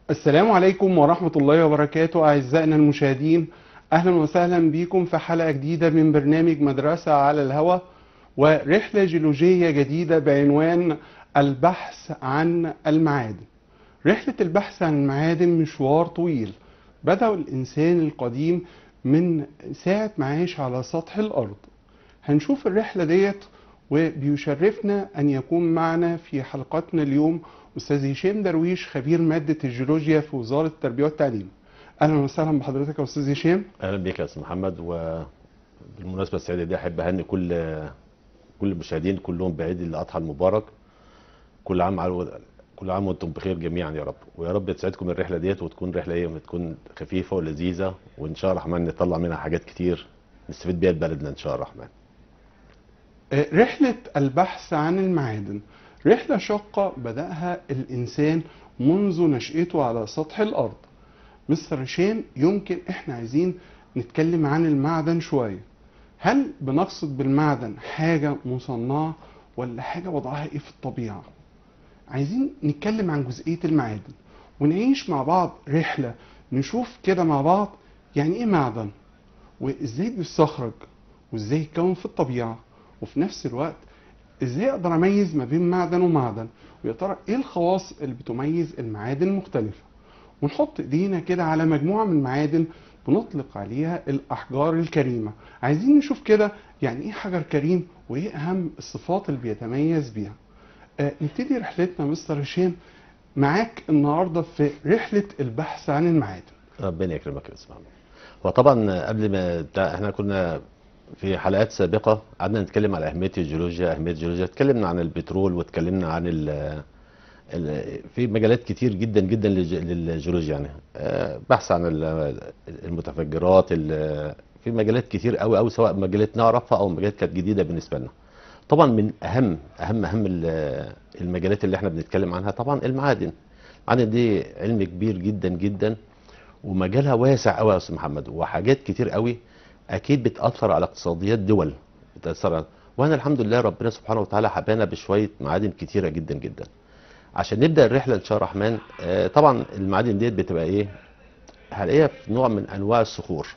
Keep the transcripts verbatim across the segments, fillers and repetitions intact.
السلام عليكم ورحمة الله وبركاته أعزائنا المشاهدين. أهلا وسهلا بكم في حلقة جديدة من برنامج مدرسة على الهوى، ورحلة جيولوجية جديدة بعنوان البحث عن المعادن. رحلة البحث عن المعادن مشوار طويل بدأه الإنسان القديم من ساعة ما عاش على سطح الأرض. هنشوف الرحلة ديت، وبيشرفنا أن يكون معنا في حلقتنا اليوم أستاذ هشام درويش، خبير مادة الجيولوجيا في وزارة التربية والتعليم. أهلا وسهلا بحضرتك يا أستاذ هشام. اهلا بيك يا استاذ محمد. وبالمناسبه السعيده دي احب اهني كل كل المشاهدين كلهم بعيد الاضحى المبارك. كل عام على كل عام وانتم بخير جميعا يا رب، ويا رب تسعدكم الرحله ديت وتكون رحله ايه تكون خفيفه ولذيذه، وان شاء الله الرحمن نطلع منها حاجات كتير نستفيد بيها لبلدنا ان شاء الله الرحمن. رحلة البحث عن المعادن رحلة شاقة بدأها الإنسان منذ نشأته على سطح الأرض. مستر هشام، يمكن إحنا عايزين نتكلم عن المعدن شوية. هل بنقصد بالمعدن حاجة مصنعة ولا حاجة وضعها إيه في الطبيعة؟ عايزين نتكلم عن جزئية المعادن ونعيش مع بعض رحلة، نشوف كده مع بعض يعني إيه معدن، وإزاي بيستخرج، وإزاي يتكون في الطبيعة، وفي نفس الوقت ازاي اقدر اميز ما بين معدن ومعدن، ويا ترى ايه الخواص اللي بتميز المعادن المختلفه. ونحط ايدينا كده على مجموعه من المعادن بنطلق عليها الاحجار الكريمه. عايزين نشوف كده يعني ايه حجر كريم وايه اهم الصفات اللي بيتميز بيها. آه نبتدي رحلتنا مستر هشام معاك النهارده في رحله البحث عن المعادن. ربنا يكرمك يا استاذ محمد. وطبعا قبل ما بتاع احنا كنا في حلقات سابقة قعدنا نتكلم على أهمية الجيولوجيا أهمية الجيولوجيا اتكلمنا عن البترول واتكلمنا عن ال ال في مجالات كتير جدا جدا للج- للجيولوجيا، يعني آه، بحث عن ال- المتفجرات، ال- في مجالات كتير قوي قوي، سواء مجالات نعرفها أو مجالات كانت جديدة بالنسبة لنا. طبعا من أهم أهم أهم ال- المجالات اللي احنا بنتكلم عنها طبعا المعادن. المعادن دي علم كبير جدا جدا، ومجالها واسع قوي يا استاذ محمد، وحاجات كتير قوي اكيد بتاثر على اقتصاديات دول، بتاثر على... وانا الحمد لله ربنا سبحانه وتعالى حبانا بشويه معادن كتيره جدا جدا. عشان نبدا الرحله ان شاء الله الرحمن، آه طبعا المعادن ديت بتبقى ايه؟ هلاقيها في نوع من انواع الصخور،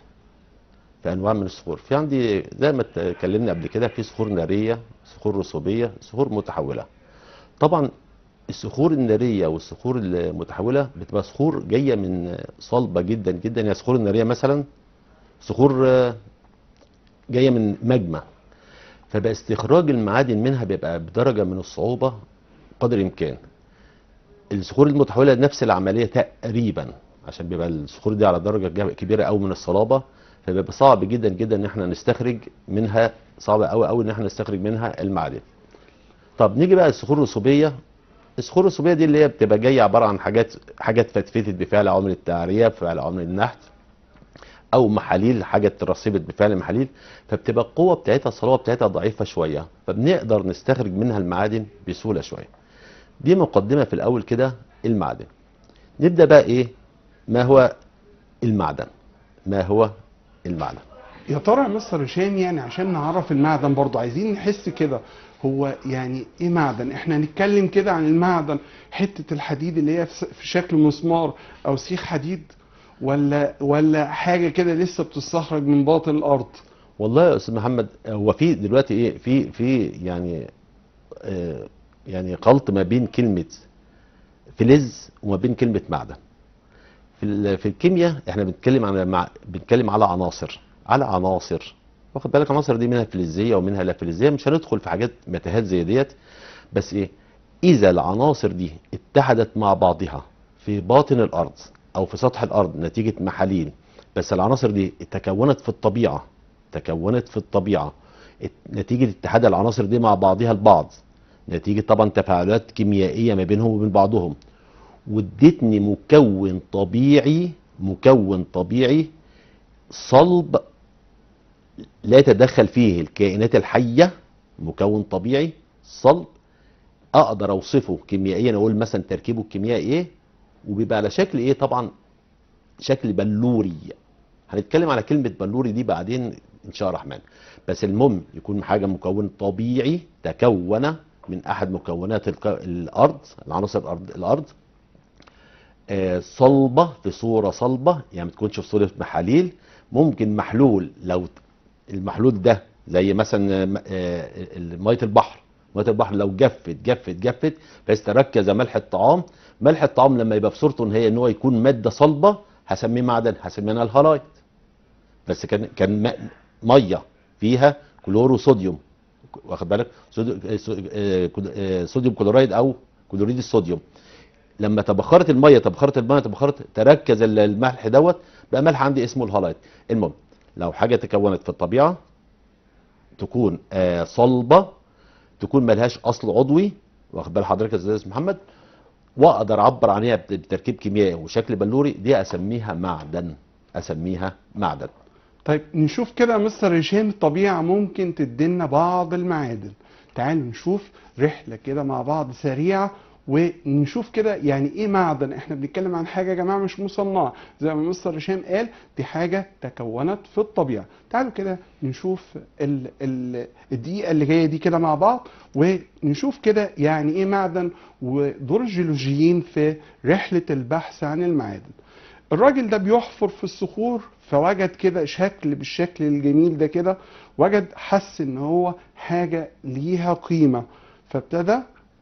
في انواع من الصخور. في عندي زي ما اتكلمنا قبل كده في صخور ناريه، صخور رسوبيه، صخور متحوله. طبعا الصخور الناريه والصخور المتحوله بتبقى صخور جايه من صلبه جدا جدا. يعني الصخور الناريه مثلا صخور آه، جايه من ماجما، فبقى استخراج المعادن منها بيبقى بدرجه من الصعوبه قدر الامكان. الصخور المتحوله نفس العمليه تقريبا، عشان بيبقى الصخور دي على درجه جا- كبيره قوي من الصلابه، فبيبقى صعب جدا جدا ان احنا نستخرج منها، صعب قوي قوي ان احنا نستخرج منها المعادن. طب نيجي بقى الصخور الرسوبيه. الصخور الرسوبيه دي اللي هي بتبقى جايه عباره عن حاجات حاجات فتفتت بفعل عوامل التعريه، بفعل عوامل النحت، او محاليل، حاجه اترسبت بفعل محاليل، فبتبقى القوه بتاعتها الصلابه بتاعتها ضعيفه شويه، فبنقدر نستخرج منها المعادن بسهوله شويه. دي مقدمه في الاول كده المعدن. نبدا بقى ايه؟ ما هو المعدن؟ ما هو المعدن؟ يا ترى يا مستر هشام، يعني عشان نعرف المعدن برضو عايزين نحس كده هو يعني ايه معدن. احنا هنتكلم كده عن المعدن حتة الحديد اللي هي في في شكل مسمار او سيخ حديد، ولا ولا حاجة كده لسه بتستخرج من باطن الارض؟ والله يا استاذ محمد، هو في دلوقتي ايه، في في يعني آه يعني خلط ما بين كلمه فلز وما بين كلمه معدن. في ال- في الكيمياء احنا بنتكلم على مع... بنتكلم على عناصر، على عناصر، واخد بالك؟ عناصر دي منها فلزيه ومنها لا فلزيه، مش هندخل في حاجات متاهات زي ديت. بس ايه؟ اذا العناصر دي اتحدت مع بعضها في باطن الارض او في سطح الارض نتيجه محاليل، بس العناصر دي تكونت في الطبيعه، تكونت في الطبيعه ات- نتيجه اتحاد العناصر دي مع بعضها البعض، نتيجه طبعا تفاعلات كيميائيه ما بينهم وبين بعضهم، وادتني مكون طبيعي، مكون طبيعي صلب لا يتدخل فيه الكائنات الحية، مكون طبيعي صلب اقدر اوصفه كيميائيا، اقول مثلا تركيبه الكيميائي ايه، وبيبقى على شكل ايه؟ طبعا شكل بلوري. هنتكلم على كلمة بلوري دي بعدين ان شاء الله الرحمن. بس المهم يكون حاجة مكون طبيعي تكون من احد مكونات الك- الارض، العناصر الارض الارض آه، صلبه، في صوره صلبه، يعني ما تكونش في صوره محاليل. ممكن محلول، لو المحلول ده زي مثلا آه، آه، ميه البحر. ميه البحر لو جفت جفت جفت بحيث تركز ملح الطعام. ملح الطعام لما يبقى في صورته ان هي ان هو يكون ماده صلبه، هسميه معدن، هسميه انا الهالايت. بس كان كان م- ميه فيها كلورو صوديوم، واخد بالك؟ صوديوم آه، صو- آه، كل- آه، صوديوم كلورايد او كلوريد الصوديوم. لما تبخرت الميه تبخرت الميه تبخرت تركز ال- الملح دوت، بقى ملح عندي اسمه الهالايت. المهم، لو حاجه تكونت في الطبيعه تكون آه، صلبه، تكون ملهاش اصل عضوي، واخد بال حضرتك يا استاذ محمد، واقدر اعبر عنها بت- بتركيب كيميائي وشكل بلوري، دي اسميها معدن. اسميها معدن. طيب نشوف كده يا مستر هشام، الطبيعة ممكن تدينا بعض المعادن. تعالوا نشوف رحلة كده مع بعض سريعة، ونشوف كده يعني ايه معدن. احنا بنتكلم عن حاجة يا جماعة مش مصنعة، زي ما مستر هشام قال دي حاجة تكونت في الطبيعة. تعالوا كده نشوف ال ال الدقيقة اللي جاية دي كده مع بعض، ونشوف كده يعني ايه معدن ودور الجيولوجيين في رحلة البحث عن المعادن. الراجل ده بيحفر في الصخور، فوجد كده شكل بالشكل الجميل ده كده، وجد حس ان هو حاجة ليها قيمة، فابتدى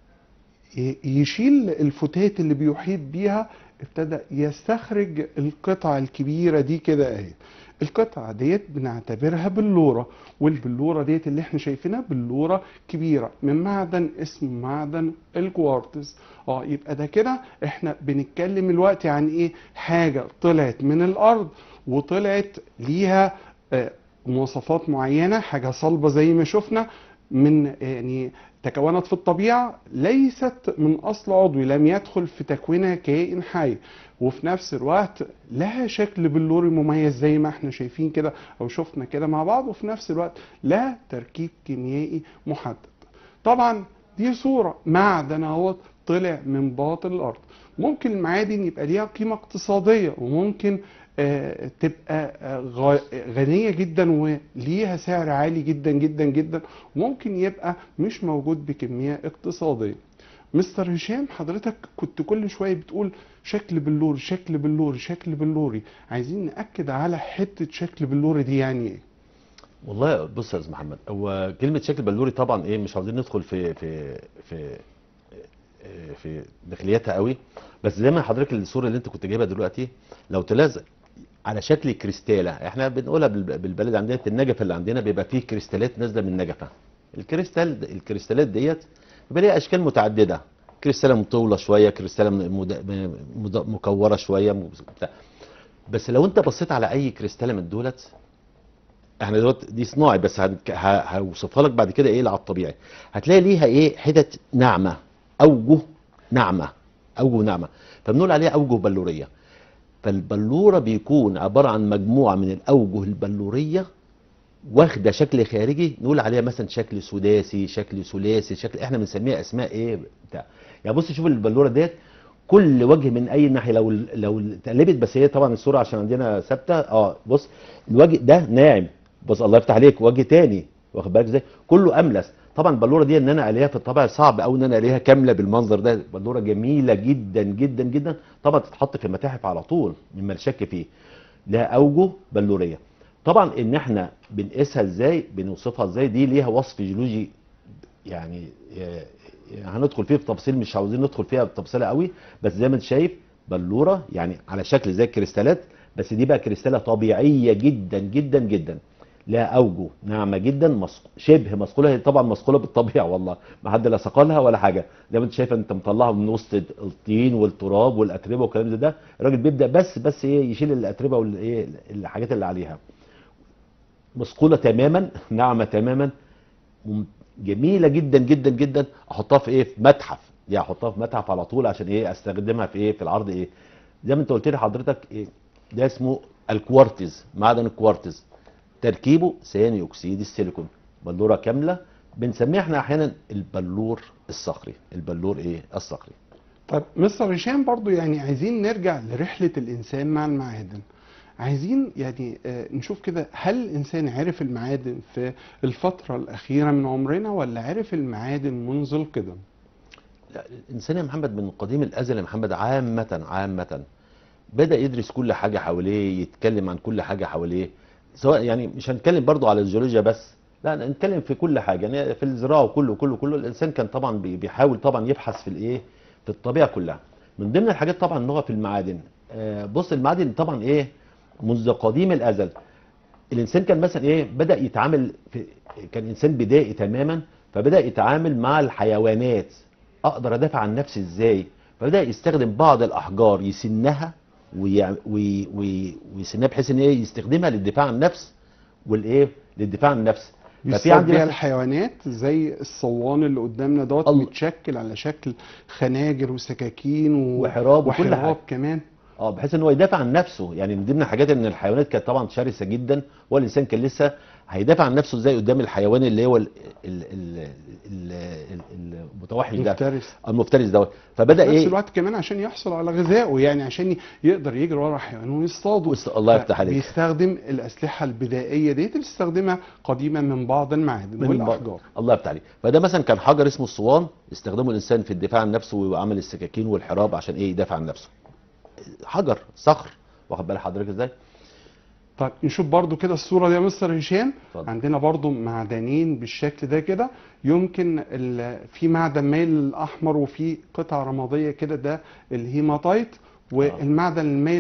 ي- يشيل الفتات اللي بيحيط بيها، ابتدى يستخرج القطعة الكبيرة دي كده اهي. القطعة ديت بنعتبرها بلورة، والبلورة ديت اللي احنا شايفينها بلورة كبيرة من معدن اسمه معدن الكوارتز. اه يبقى ده كده احنا بنتكلم الوقت عن ايه؟ حاجة طلعت من الارض وطلعت ليها آه، مواصفات معينة، حاجة صلبة زي ما شفنا، من يعني تكونت في الطبيعة، ليست من أصل عضوي، لم يدخل في تكوينها كائن حي، وفي نفس الوقت لها شكل بلوري مميز زي ما احنا شايفين كده أو شفنا كده مع بعض، وفي نفس الوقت لها تركيب كيميائي محدد. طبعا دي صورة معدن اهوت طلع من باطن الأرض. ممكن المعادن يبقى ليها قيمة اقتصادية، وممكن آه، تبقى آه، غ- غنية جدا وليها سعر عالي جدا جدا جدا، وممكن يبقى مش موجود بكمية اقتصادية. مستر هشام، حضرتك كنت كل شوية بتقول شكل بلوري شكل بلوري شكل بلوري، عايزين نأكد على حتة شكل بلوري دي يعني ايه؟ والله بص يا استاذ محمد، هو كلمه شكل بلوري طبعا ايه، مش عاوزين ندخل في في في آه، في داخلياتها قوي. بس زي ما حضرتك الصوره اللي انت كنت جايبها دلوقتي، لو تلزق على شكل كريستاله، احنا بنقولها بال- بالبلد عندنا، النجفه اللي عندنا بيبقى فيه كريستالات نازله من النجفه. الكريستال الكريستالات ديت بيبقى ليها اشكال متعدده، كريستاله مطوله شويه، كريستاله مد- مد- مكوره شويه، م- بتاع. بس لو انت بصيت على اي كريستاله من دولت، احنا دلوقتي دي صناعي بس هنك- ه- هوصفها لك بعد كده ايه اللي على الطبيعي. هتلاقي ليها ايه، حتت ناعمه، اوجه ناعمه، اوجه ناعمه، فبنقول عليها اوجه بلوريه. فالبلوره بيكون عباره عن مجموعه من الاوجه البلوريه واخده شكل خارجي، نقول عليها مثلا شكل سداسي، شكل ثلاثي، شكل احنا بنسميها اسماء ايه بتاع. يعني بص شوف البلوره ديت، كل وجه من اي ناحيه لو لو اتقلبت، بس هي طبعا الصوره عشان عندنا ثابته. اه بص، الوجه ده ناعم، بص الله يفتح عليك، وجه تاني، واخد بالك ازاي، كله املس. طبعا البلوره دي ان انا الاقيها في الطبع صعب قوي ان انا الاقيها كامله بالمنظر ده. بلوره جميله جدا جدا جدا، طبعا تتحط في المتاحف على طول مما لا شك فيه. لها اوجه بلوريه. طبعا ان احنا بنقيسها ازاي، بنوصفها ازاي، دي ليها وصف جيولوجي يعني. آه، هندخل فيه بتفاصيل، مش عاوزين ندخل فيها بتفاصيل قوي. بس زي ما انت شايف، بلوره يعني على شكل زي الكريستالات، بس دي بقى كريستاله طبيعيه جدا جدا جدا، لها اوجه ناعمه جدا، مصق... شبه مصقوله. هي طبعا مصقوله بالطبيعه والله، ما حد لا سقلها ولا حاجه. زي ما انت شايف، انت مطلعها من وسط الطين والتراب والاتربه والكلام ده ده الراجل بيبدا بس بس ايه، يشيل الاتربه والايه الحاجات اللي عليها. مصقوله تماما، ناعمه تماما، مم- جميله جدا جدا جدا. احطها في ايه، في متحف، يعني احطها في متحف على طول، عشان ايه، استخدمها في ايه، في العرض ايه. زي ما انت قلت لي حضرتك ايه، ده اسمه الكوارتز، معدن الكوارتز. تركيبه ثاني اكسيد السيليكون، بلوره كامله. بنسميها احنا احيانا البلور الصخري، البلور ايه، الصخري. طب مستر هشام، برضو يعني عايزين نرجع لرحلة الإنسان مع المعادن. عايزين يعني آه، نشوف كده، هل الإنسان عرف المعادن في الفترة الأخيرة من عمرنا، ولا عرف المعادن منذ القدم؟ الانسان يا محمد من قديم الازل يا محمد عامه عامه بدأ يدرس كل حاجة حواليه، يتكلم عن كل حاجة حواليه، سواء يعني مش هنتكلم برضو على الجيولوجيا بس، لا نتكلم في كل حاجة، يعني في الزراعة وكله كله كله الإنسان كان طبعا بي- بيحاول طبعا يبحث في الإيه، في الطبيعة كلها. من ضمن الحاجات طبعا إن هو في المعادن. آه، بص المعادن طبعا إيه، منذ قديم الأزل الإنسان كان مثلا إيه، بدأ يتعامل في، كان إنسان بدائي تماما، فبدأ يتعامل مع الحيوانات. أقدر أدافع عن نفسي إزاي؟ فبدأ يستخدم بعض الأحجار يسنها وي- وي- وي- ويسنها بحيث ان ايه يستخدمها للدفاع عن النفس والايه، للدفاع عن النفس. ففي بيصطاد عندي بيها مثلا الحيوانات زي الصوان اللي قدامنا دوت، ال- متشكل على شكل خناجر وسكاكين و... وحراب وكل وحراب حاجه، كمان. اه بحيث ان هو يدافع عن نفسه. يعني من ضمن الحاجات ان الحيوانات كانت طبعا شرسه جدا، والانسان كان لسه هيدافع عن نفسه ازاي قدام الحيوان اللي هو ال- ال- ال- ال- ال- المتوحش ده، مفترس. المفترس دوت. فبدا وفي نفس ايه، الوقت كمان عشان يحصل على غذائه، يعني عشان ي- يقدر يجري ورا حيوان ويصطاده، وس- الله يفتح عليك. فبيستخدم الأسلحة البدائية ديت اللي استخدمها قديما من بعض المعادن من بعض، والأحجار. الله يفتح عليك. فده مثلا كان حجر اسمه الصوان، استخدمه الانسان في الدفاع عن نفسه وعمل السكاكين والحراب عشان ايه، يدافع عن نفسه. حجر صخر، واخد بال حضرتك ازاي؟ طيب نشوف برضو كده الصورة دي يا مستر هشام. اتفضل. عندنا برضو معدنين بالشكل ده كده، يمكن ال- في معدن مايل للأحمر وفي قطعة رمادية كده، ده الهيماتايت. والمعدن المايل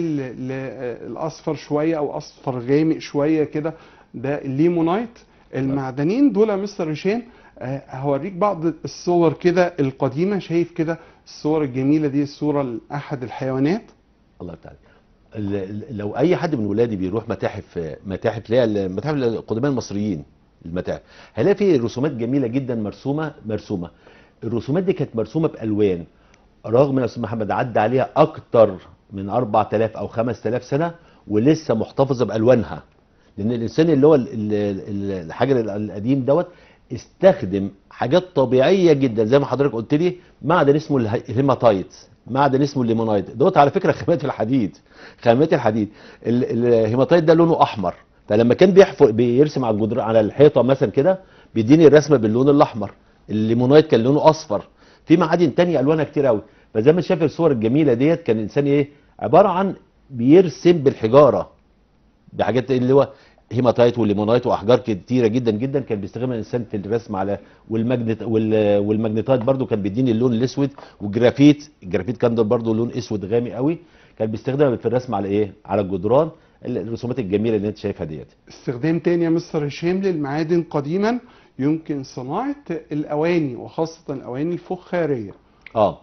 للأصفر شوية أو أصفر غامق شوية كده، ده الليمونايت. المعدنين دول يا مستر هشام، آه، هوريك بعض الصور كده القديمة. شايف كده الصور الجميلة دي، الصورة لأحد الحيوانات. الله يفتح عليك. ال- ال- لو اي حد من ولادي بيروح متاحف، متاحف اللي هي المتاحف القدماء المصريين، المتاحف هيلاقي فيه رسومات جميله جدا مرسومه مرسومه. الرسومات دي كانت مرسومه بالوان، رغم يا استاذ محمد عدى عليها اكتر من أربعة آلاف او خمسة آلاف سنه ولسه محتفظه بالوانها. لان الانسان اللي هو ال- ال- ال- الحجر القديم دوت استخدم حاجات طبيعيه جدا زي ما حضرتك قلت لي، معدن اسمه اله- الهيماتايت، معدن اسمه الليمونايت دوت، على فكره خامات الحديد، خامات الحديد. ال- الهيماتايت ده لونه احمر، فلما كان بيحفر بيرسم على الجدران على الحيطه مثلا كده بيديني الرسمه باللون الاحمر. الليمونايت كان لونه اصفر. في معادن تانية الوانها كتير قوي. فزي ما شايف الصور الجميله ديت، كان الانسان ايه، عباره عن بيرسم بالحجاره بحاجات اللي هو هيماتايت وليمونايت واحجار كتيره جدا جدا كان بيستخدمها الانسان في الرسم على، والماجنت وال- والماجنيتايت برضو كان بيديني اللون الاسود، والجرافيت، الجرافيت كان ده برضو لون اسود غامق قوي، كان بيستخدمها في الرسم على ايه، على الجدران. الرسومات الجميله اللي انت شايفها ديت. استخدام تاني يا مستر هشام للمعادن قديما، يمكن صناعة الأواني، وخاصة الأواني الفخارية. اه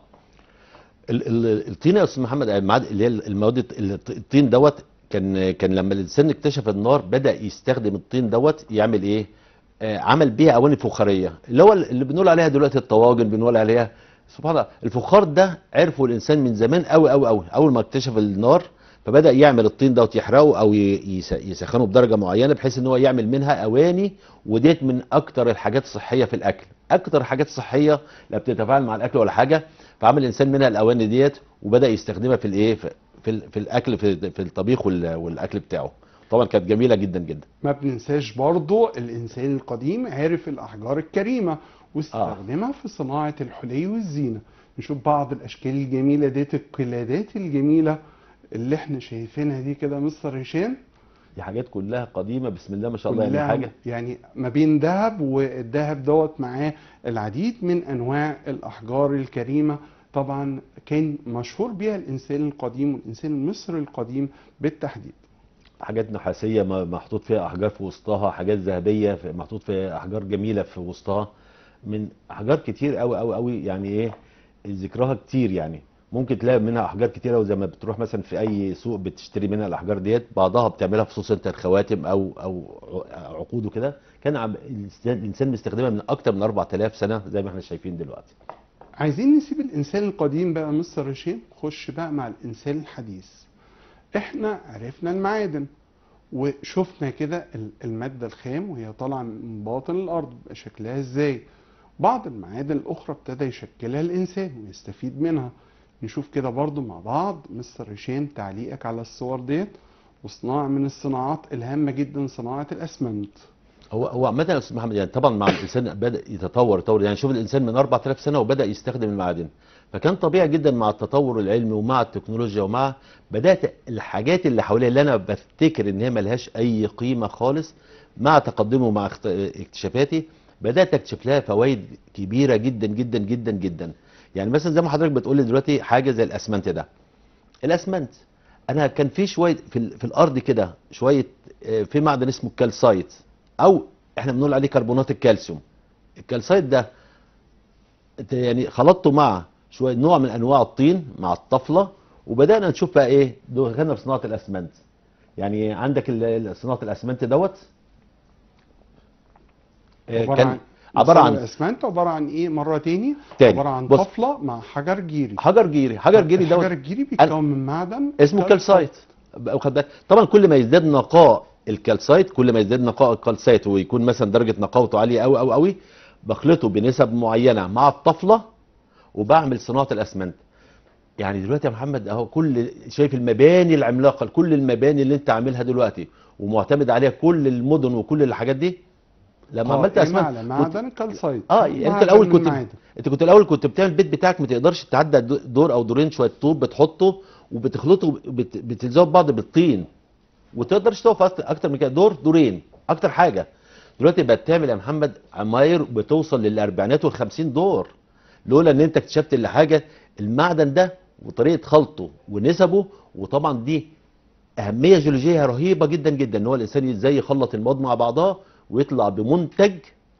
ال- ال- الطين يا استاذ محمد، المعاد- اللي هي المواد الط- الطين دوت، كان كان لما الانسان اكتشف النار بدا يستخدم الطين دوت يعمل ايه، آه عمل بيها اواني فخاريه، اللي هو اللي بنقول عليها دلوقتي الطواجن، بنقول عليها. سبحان الله، الفخار ده عرفه الانسان من زمان قوي قوي قوي، اول ما اكتشف النار فبدا يعمل الطين دوت يحرقه او ي- يس- يسخنه بدرجه معينه بحيث ان هو يعمل منها اواني. وديت من اكتر الحاجات الصحيه في الاكل، اكتر الحاجات الصحيه اللي بتتفاعل مع الاكل ولا حاجه. فعمل الانسان منها الاواني ديت وبدا يستخدمها في الايه، في في, ال- في الاكل، في, في الطبيخ وال- والاكل بتاعه. طبعا كانت جميله جدا جدا. ما بننساش برضو الإنسان القديم عرف الأحجار الكريمة اه واستخدمها في صناعة الحلي والزينة. نشوف بعض الأشكال الجميلة ديت، القلادات الجميلة اللي احنا شايفينها دي كده يا مستر هشام. دي حاجات كلها قديمه، بسم الله ما شاء الله، يعني كلها حاجه. يعني ما بين ذهب، والذهب دوت معاه العديد من انواع الاحجار الكريمه. طبعا كان مشهور بيها الانسان القديم والانسان المصري القديم بالتحديد. حاجات نحاسيه م- محطوط فيها احجار في وسطها، حاجات ذهبيه في- محطوط فيها احجار جميله في وسطها، من احجار كتير قوي قوي قوي. يعني ايه، ذكرها كتير يعني. ممكن تلاقي منها احجار كتيره، وزي ما بتروح مثلا في اي سوق بتشتري منها الاحجار ديت، بعضها بتعملها في انت الخواتم او او ع- عقود وكده. كان عم- الانسان الإنسان مستخدمها من اكتر من أربعة آلاف سنه زي ما احنا شايفين دلوقتي. عايزين نسيب الانسان القديم بقى مستر هشام، خش بقى مع الانسان الحديث. احنا عرفنا المعادن وشفنا كده ال- الماده الخام وهي طالعه من باطن الارض بقى شكلها ازاي. بعض المعادن الاخرى ابتدى يشكلها الانسان ويستفيد منها. نشوف كده برضو مع بعض مستر هشام تعليقك على الصور ديت. وصناعة من الصناعات الهامة جدا صناعة الاسمنت. هو هو عامة يا استاذ محمد، يعني طبعا مع الانسان بدا يتطور يتطور يعني شوف الانسان من أربعة آلاف سنه وبدا يستخدم المعادن. فكان طبيعي جدا مع التطور العلمي ومع التكنولوجيا ومع بدات الحاجات اللي حواليا اللي انا بفتكر ان هي ملهاش اي قيمه خالص، مع تقدمي ومع اخت- اكتشافاتي بدات اكتشف لها فوائد كبيره جدا جدا جدا جدا. يعني مثلا زي ما حضرتك بتقول لي دلوقتي حاجه زي الاسمنت ده. الاسمنت انا كان في شويه في, ال- في الارض كده شويه، آه، في معدن اسمه الكالسايت، او احنا بنقول عليه كربونات الكالسيوم. الكالسايت ده انت يعني خلطته مع شويه نوع من انواع الطين مع الطفله، وبدانا نشوف بقى ايه دخلنا في صناعه الاسمنت. يعني عندك ال- ال- صناعه الاسمنت دوت، آه، عباره كان عن عباره مصادر عن الاسمنت، عباره عن ايه مره تاني؟ تاني. عباره عن بص، طفله مع حجر جيري. حجر جيري حجر طب جيري دوت الحجر الجيري أنا بيتكون من معدن اسمه كالسايت. كالسايت. واخد بالك طبعا كل ما يزداد نقاء الكالسايت، كل ما يزداد نقاء الكالسايت ويكون مثلا درجه نقاوته عاليه قوي قوي قوي، بخلطه بنسب معينه مع الطفله وبعمل صناعه الاسمنت. يعني دلوقتي يا محمد اهو كل شايف المباني العملاقه، كل المباني اللي انت عاملها دلوقتي ومعتمد عليها كل المدن وكل الحاجات دي لما عملت قائمه اسمنت على كنت. معدن كالسايت، اه يعني انت معدن الاول من كنت المعادن. انت كنت الاول كنت بتعمل البيت بتاعك ما تقدرش تعدى دو- دور او دورين شويه طوب بتحطه وبتخلطه بت... بتلزقه ببعض بالطين، وتقدرش تقف أكتر أكتر من كده دور دورين اكتر حاجه. دلوقتي بقت تعمل يا محمد عماير بتوصل للاربعينات والخمسين دور، لولا ان انت اكتشفت اللي حاجه المعدن ده وطريقه خلطه ونسبه. وطبعا دي اهميه جيولوجيه رهيبه جدا جدا، ان هو الانسان ازاي يخلط المواد مع بعضها ويطلع بمنتج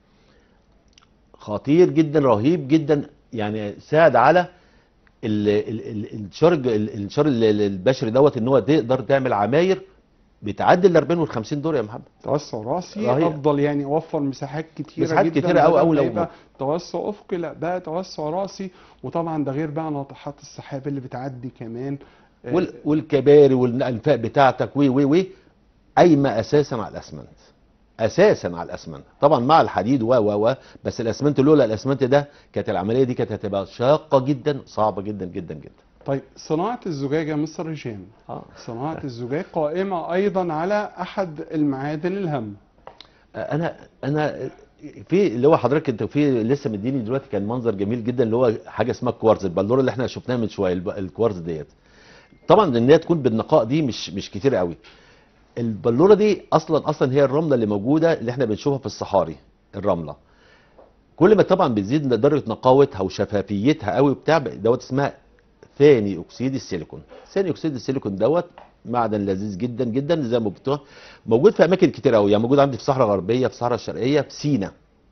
خطير جدا رهيب جدا. يعني ساعد على ال- ال- ال- الانتشار الج- ال- الانتشار ال- ال- البشري دوت، ان هو تقدر تعمل عماير بتعدي ال أربعين وال خمسين دور يا محمد. توسع راسي رهيب. افضل، يعني اوفر مساحات كتيره مساحات جدا، كتيره قوي بدل قوي ما لو يبقى توسع افقي لا بقى توسع راسي. وطبعا ده غير بقى ناطحات السحاب اللي بتعدي كمان. آه، وال- والكباري والانفاق بتاعتك و و و قايمه اساسا على الاسمنت، اساسا على الاسمنت طبعا مع الحديد و و و بس الاسمنت لولا الاسمنت ده كانت العمليه دي كانت هتبقى شاقه جدا صعبه جدا جدا جدا. طيب صناعه الزجاج يا مستر هشام، اه صناعه الزجاج قائمه ايضا على احد المعادن الهامه. انا انا في اللي هو حضرتك انت في لسه مديني دلوقتي كان منظر جميل جدا، اللي هو حاجه اسمها الكوارز، البلوره اللي احنا شفناها من شويه الب- الكوارز ديت. طبعا ان هي تكون بالنقاء دي مش مش كتير قوي. البلوره دي اصلا اصلا هي الرمله اللي موجوده اللي احنا بنشوفها في الصحاري. الرمله كل ما طبعا بتزيد درجه نقاوتها وشفافيتها قوي بتاع دوت اسمها ثاني اكسيد السيليكون. ثاني اكسيد السيليكون دوت معدن لذيذ جدا جدا زي ما بتقول، موجود في اماكن كتير قوي. يعني موجود عندي في الصحراء الغربيه، في الصحراء الشرقيه، في سينا.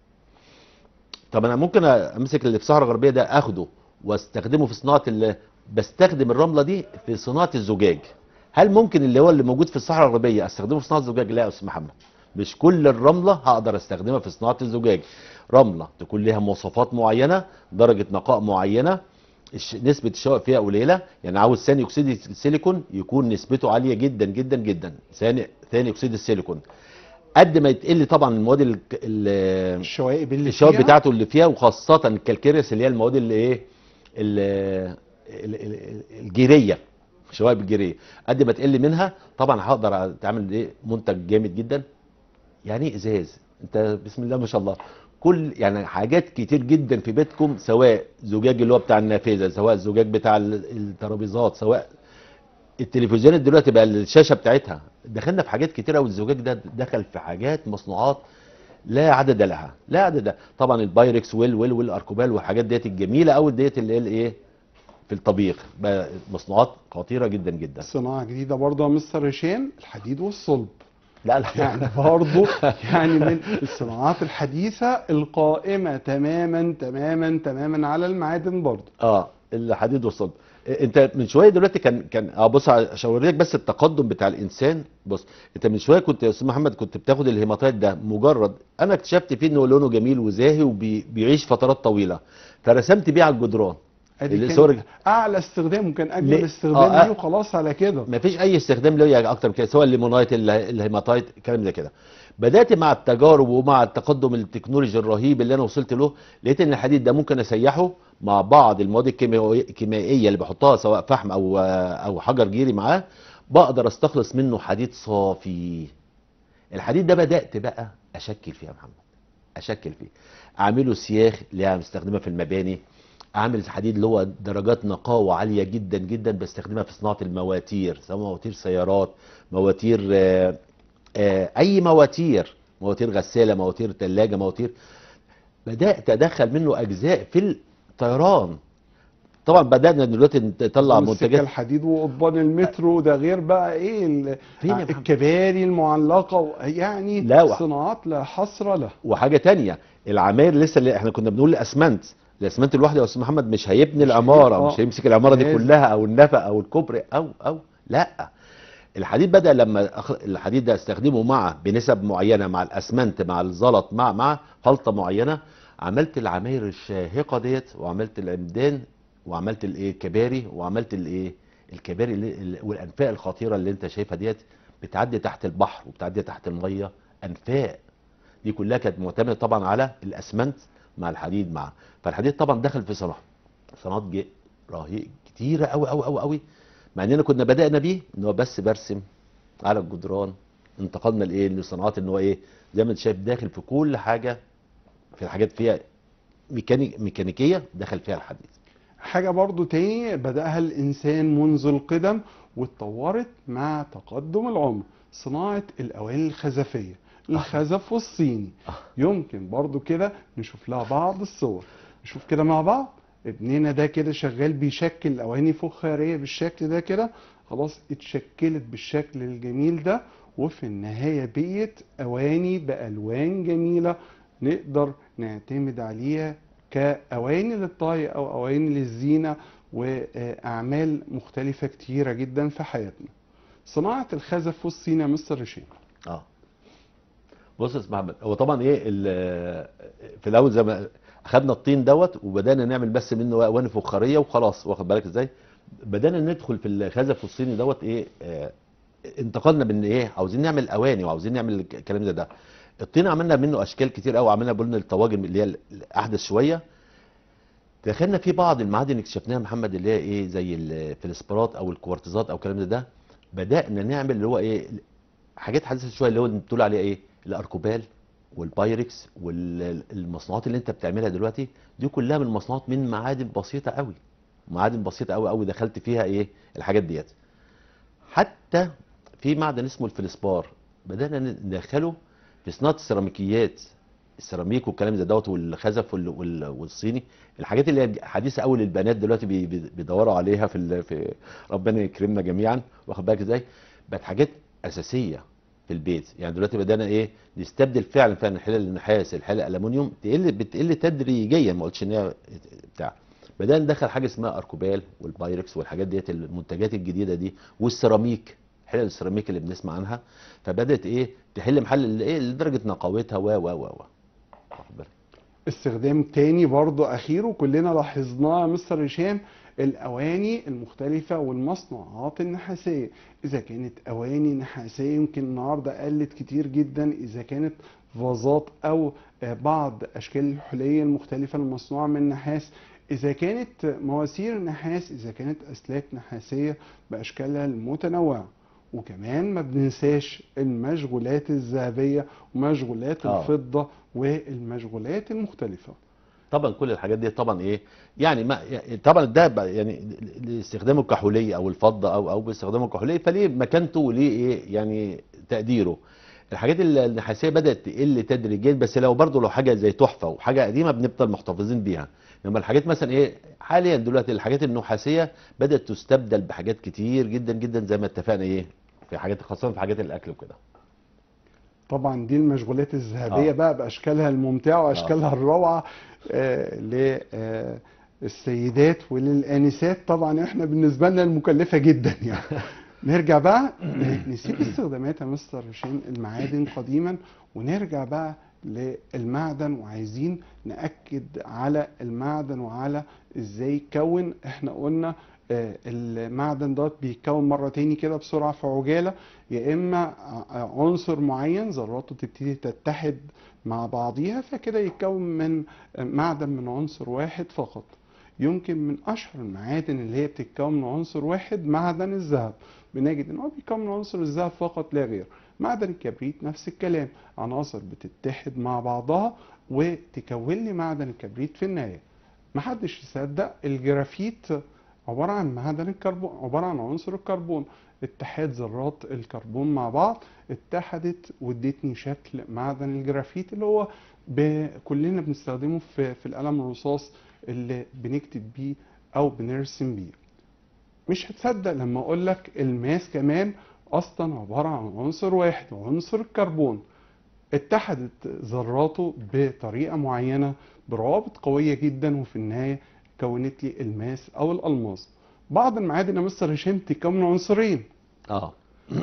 طب انا ممكن امسك اللي في الصحراء الغربيه ده اخده واستخدمه في صناعه اللي بستخدم الرمله دي في صناعه الزجاج. هل ممكن اللي هو اللي موجود في الصحراء الغربيه استخدمه في صناعه الزجاج؟ لا يا استاذ محمد، مش كل الرمله هقدر استخدمها في صناعه الزجاج. رمله تكون لها مواصفات معينه، درجه نقاء معينه، الش- نسبة الشوائب فيها قليلة. يعني عاوز ثاني أكسيد السيليكون يكون نسبته عالية جدا جدا جدا. ثاني ثاني أكسيد السيليكون قد ما يتقل طبعا المواد ال- ال- الشوائب اللي الشوائب فيها بتاعته اللي فيها، وخاصة الكالكيريس اللي هي المواد اللي ايه ال- ال- ال- الجيرية، الشوائب الجيرية. قد ما تقل منها طبعا هقدر اعمل ايه منتج جامد جدا. يعني إيه ازاز؟ انت بسم الله ما شاء الله كل يعني حاجات كتير جدا في بيتكم، سواء زجاج اللي هو بتاع النافذه، سواء الزجاج بتاع ال- الترابيزات، سواء التلفزيونات دلوقتي بقى الشاشه بتاعتها. دخلنا في حاجات كتيره قوي. الزجاج ده دخل في حاجات مصنوعات لا عدد لها لا عدد لها. طبعا البايركس وال وال والاركوبال والحاجات ديت الجميله قوي ديت اللي هي الايه في الطبيخ بقى مصنوعات خطيره جدا جدا. صناعه جديده برضه يا مستر هشام، الحديد والصلب. لا لا يعني برضه يعني من الصناعات الحديثة القائمة تماما تماما تماما على المعادن برضه. اه الحديد والصلب. إيه، انت من شويه دلوقتي كان كان اه بص عشان اوريك بس التقدم بتاع الانسان. بص انت من شويه كنت يا استاذ محمد كنت بتاخد الهيماتايت ده، مجرد انا اكتشفت فيه انه لونه جميل وزاهي وبيعيش فترات طويله، فرسمت بيه على الجدران ادي الصور. كان اعلى استخدام وكان اجمل ليه؟ استخدام آه، ليه وخلاص على كده. ما فيش اي استخدام ليه اكتر من كده، سواء الليمونايت الله- الهيماتايت الكلام ده كده. بدات مع التجارب ومع التقدم التكنولوجي الرهيب اللي انا وصلت له، لقيت ان الحديد ده ممكن اسيحه مع بعض المواد الكيميائيه الكيميائية اللي بحطها سواء فحم او او حجر جيري معاه، بقدر استخلص منه حديد صافي. الحديد ده بدات بقى اشكل فيه يا محمد، اشكل فيه، اعمله سياخ اللي هي مستخدمه في المباني، اعمل حديد اللي هو درجات نقاوه عاليه جدا جدا بستخدمها في صناعه المواتير، سواء مواتير سيارات، مواتير آه، آه، اي مواتير، مواتير غساله، مواتير ثلاجه، مواتير. بدات ادخل منه اجزاء في الطيران. طبعا بدانا دلوقتي نطلع قضبان السكة منتجات. الحديد وقضبان المترو، ده غير بقى ايه ال- فين يا محمد؟ الكباري المعلقة و- يعني لا وح- صناعات لا حصر لها. وحاجه تانية، العماير لسه اللي احنا كنا بنقول الاسمنت، الاسمنت لوحده يا استاذ محمد مش هيبني مش هي العماره، مش اه هيمسك العماره دي لازم. كلها او النفق او الكوبري او او لا. الحديد بدأ لما أخ... الحديد ده استخدمه مع بنسب معينة مع الأسمنت مع الزلط مع مع خلطة معينة، عملت العماير الشاهقة ديت، وعملت العمدان، وعملت الايه الكباري، وعملت الايه الكباري اللي... اللي- والأنفاق الخطيرة اللي انت شايفها ديت بتعدي تحت البحر وبتعدي تحت المية. أنفاق دي كلها كانت معتمدة طبعا على الأسمنت مع الحديد مع. فالحديد طبعا دخل في صناعة صناعات ج- رهيبة كتيرة قوي قوي قوي قوي. مع اننا كنا بدأنا بيه ان هو بس برسم على الجدران، انتقلنا لايه لصناعات ان هو ايه زي ما انت شايف داخل في كل حاجه، في الحاجات فيها ميكانيك ميكانيكيه دخل فيها الحديد. حاجة برضو تاني بدأها الإنسان منذ القدم واتطورت مع تقدم العمر، صناعة الأواني الخزفية، الخزف والصيني. يمكن برضو كده نشوف لها بعض الصور، نشوف كده مع بعض. ابننا ده كده شغال بيشكل أواني فخارية بالشكل ده كده، خلاص اتشكلت بالشكل الجميل ده، وفي النهاية بقيت أواني بألوان جميلة نقدر نعتمد عليها كأواني للطهي أو أواني للزينة، وأعمال مختلفة كتيرة جدا في حياتنا. صناعة الخزف والصينية مستر هشام. اه بص يا استاذ محمد، هو طبعا ايه ال- في الاول زي ما اخدنا الطين دوت وبدانا نعمل بس منه اواني فخاريه وخلاص، واخد بالك ازاي؟ بدانا ندخل في الخزف الصيني دوت ايه آه انتقلنا من ايه عاوزين نعمل اواني وعاوزين نعمل الكلام ده ده. الطين عملنا منه اشكال كتير قوي، عملنا بقولنا الطواجن اللي هي الاحدث شويه. دخلنا في بعض المعادن اللي اكتشفناها محمد اللي هي ايه زي الفلسبرات او الكوارتزات او الكلام ده ده بدانا نعمل اللي هو ايه حاجات حديثه شويه اللي هو بتقول عليها ايه الاركوبال والبايركس والمصنوعات اللي انت بتعملها دلوقتي دي كلها من مصنوعات من معادن بسيطه قوي، معادن بسيطه قوي قوي دخلت فيها ايه الحاجات ديت. حتى في معدن اسمه الفلسبار بدانا ندخله في صناعه السيراميكيات، السيراميك والكلام ده دوت والخزف وال- وال- والصيني، الحاجات اللي هي حديثه قوي للبنات دلوقتي بي- بي- بيدوروا عليها في ال- في ربنا يكرمنا جميعا، واخد بالك ازاي؟ بقت حاجات اساسيه في البيت. يعني دلوقتي بدانا ايه نستبدل فعلا فعلا الحلل النحاس الحلل الالومنيوم تقل بتقل تدريجيا، ما قلتش ان هي بتاع. بدانا ندخل حاجه اسمها اركوبال والبايركس والحاجات ديت المنتجات الجديده دي والسيراميك، حلل السيراميك اللي بنسمع عنها. فبدات ايه تحل محل ال- ايه لدرجه نقاوتها و و و و واخد بالك؟ استخدام تاني برضو أخير وكلنا لاحظناه يا مستر هشام، الأواني المختلفة والمصنوعات النحاسية. إذا كانت أواني نحاسية يمكن النهاردة قلت كتير جدا، إذا كانت فازات أو آه، بعض أشكال الحلية المختلفة المصنوعة من نحاس، إذا كانت مواسير نحاس، إذا كانت أسلاك نحاسية بأشكالها المتنوعة. وكمان ما بننساش المشغولات الذهبية ومشغولات اه الفضة والمشغولات المختلفة. طبعا كل الحاجات دي طبعا ايه يعني ما يعني طبعا الدهب يعني لاستخدامه الكحوليه او الفضه او او باستخدامه الكحوليه فليه مكانته وليه ايه يعني تقديره. الحاجات النحاسيه بدات تقل تدريجيا، بس لو برضه لو حاجه زي تحفه وحاجه قديمه بنفضل محتفظين بيها. انما الحاجات مثلا ايه حاليا دلوقتي الحاجات النحاسيه بدات تستبدل بحاجات كتير جدا جدا زي ما اتفقنا ايه في حاجات خاصه في حاجات الاكل وكده. طبعا دي المشغولات الذهبية اه بقى بأشكالها الممتعة اه وأشكالها الروعة للسيدات وللآنسات. طبعا احنا بالنسبة لنا المكلفة جدا يعني. نرجع بقى ن- نسيب استخدامات يا مستر هشام المعادن قديما، ونرجع بقى للمعدن، وعايزين نأكد على المعدن وعلى ازاي يتكون. احنا قلنا آه، المعدن دوت بيتكون مرة تاني كده بسرعة في عجالة، يا اما ع- عنصر معين ذراته تبتدي تتحد مع بعضيها فكده يتكون من معدن من عنصر واحد فقط. يمكن من اشهر المعادن اللي هي بتتكون من عنصر واحد معدن الذهب، بنجد ان هو بيتكون من عنصر الذهب فقط لا غير. معدن الكبريت نفس الكلام، عناصر بتتحد مع بعضها وتكون لي معدن الكبريت في النهاية. محدش يصدق الجرافيت عبارة عن معدن الكربون، عبارة عن عنصر الكربون، اتحاد ذرات الكربون مع بعض اتحدت وادتني شكل معدن الجرافيت اللي هو ب... كلنا بنستخدمه في, في القلم الرصاص اللي بنكتب بيه او بنرسم بيه. مش هتصدق لما اقول لك الماس كمان اصلا عبارة عن عنصر واحد، عنصر الكربون، اتحدت ذراته بطريقة معينة بروابط قوية جدا وفي النهاية كونت لي الماس او الالماس. بعض المعادن يا مستر هشام تكون عنصرين. اه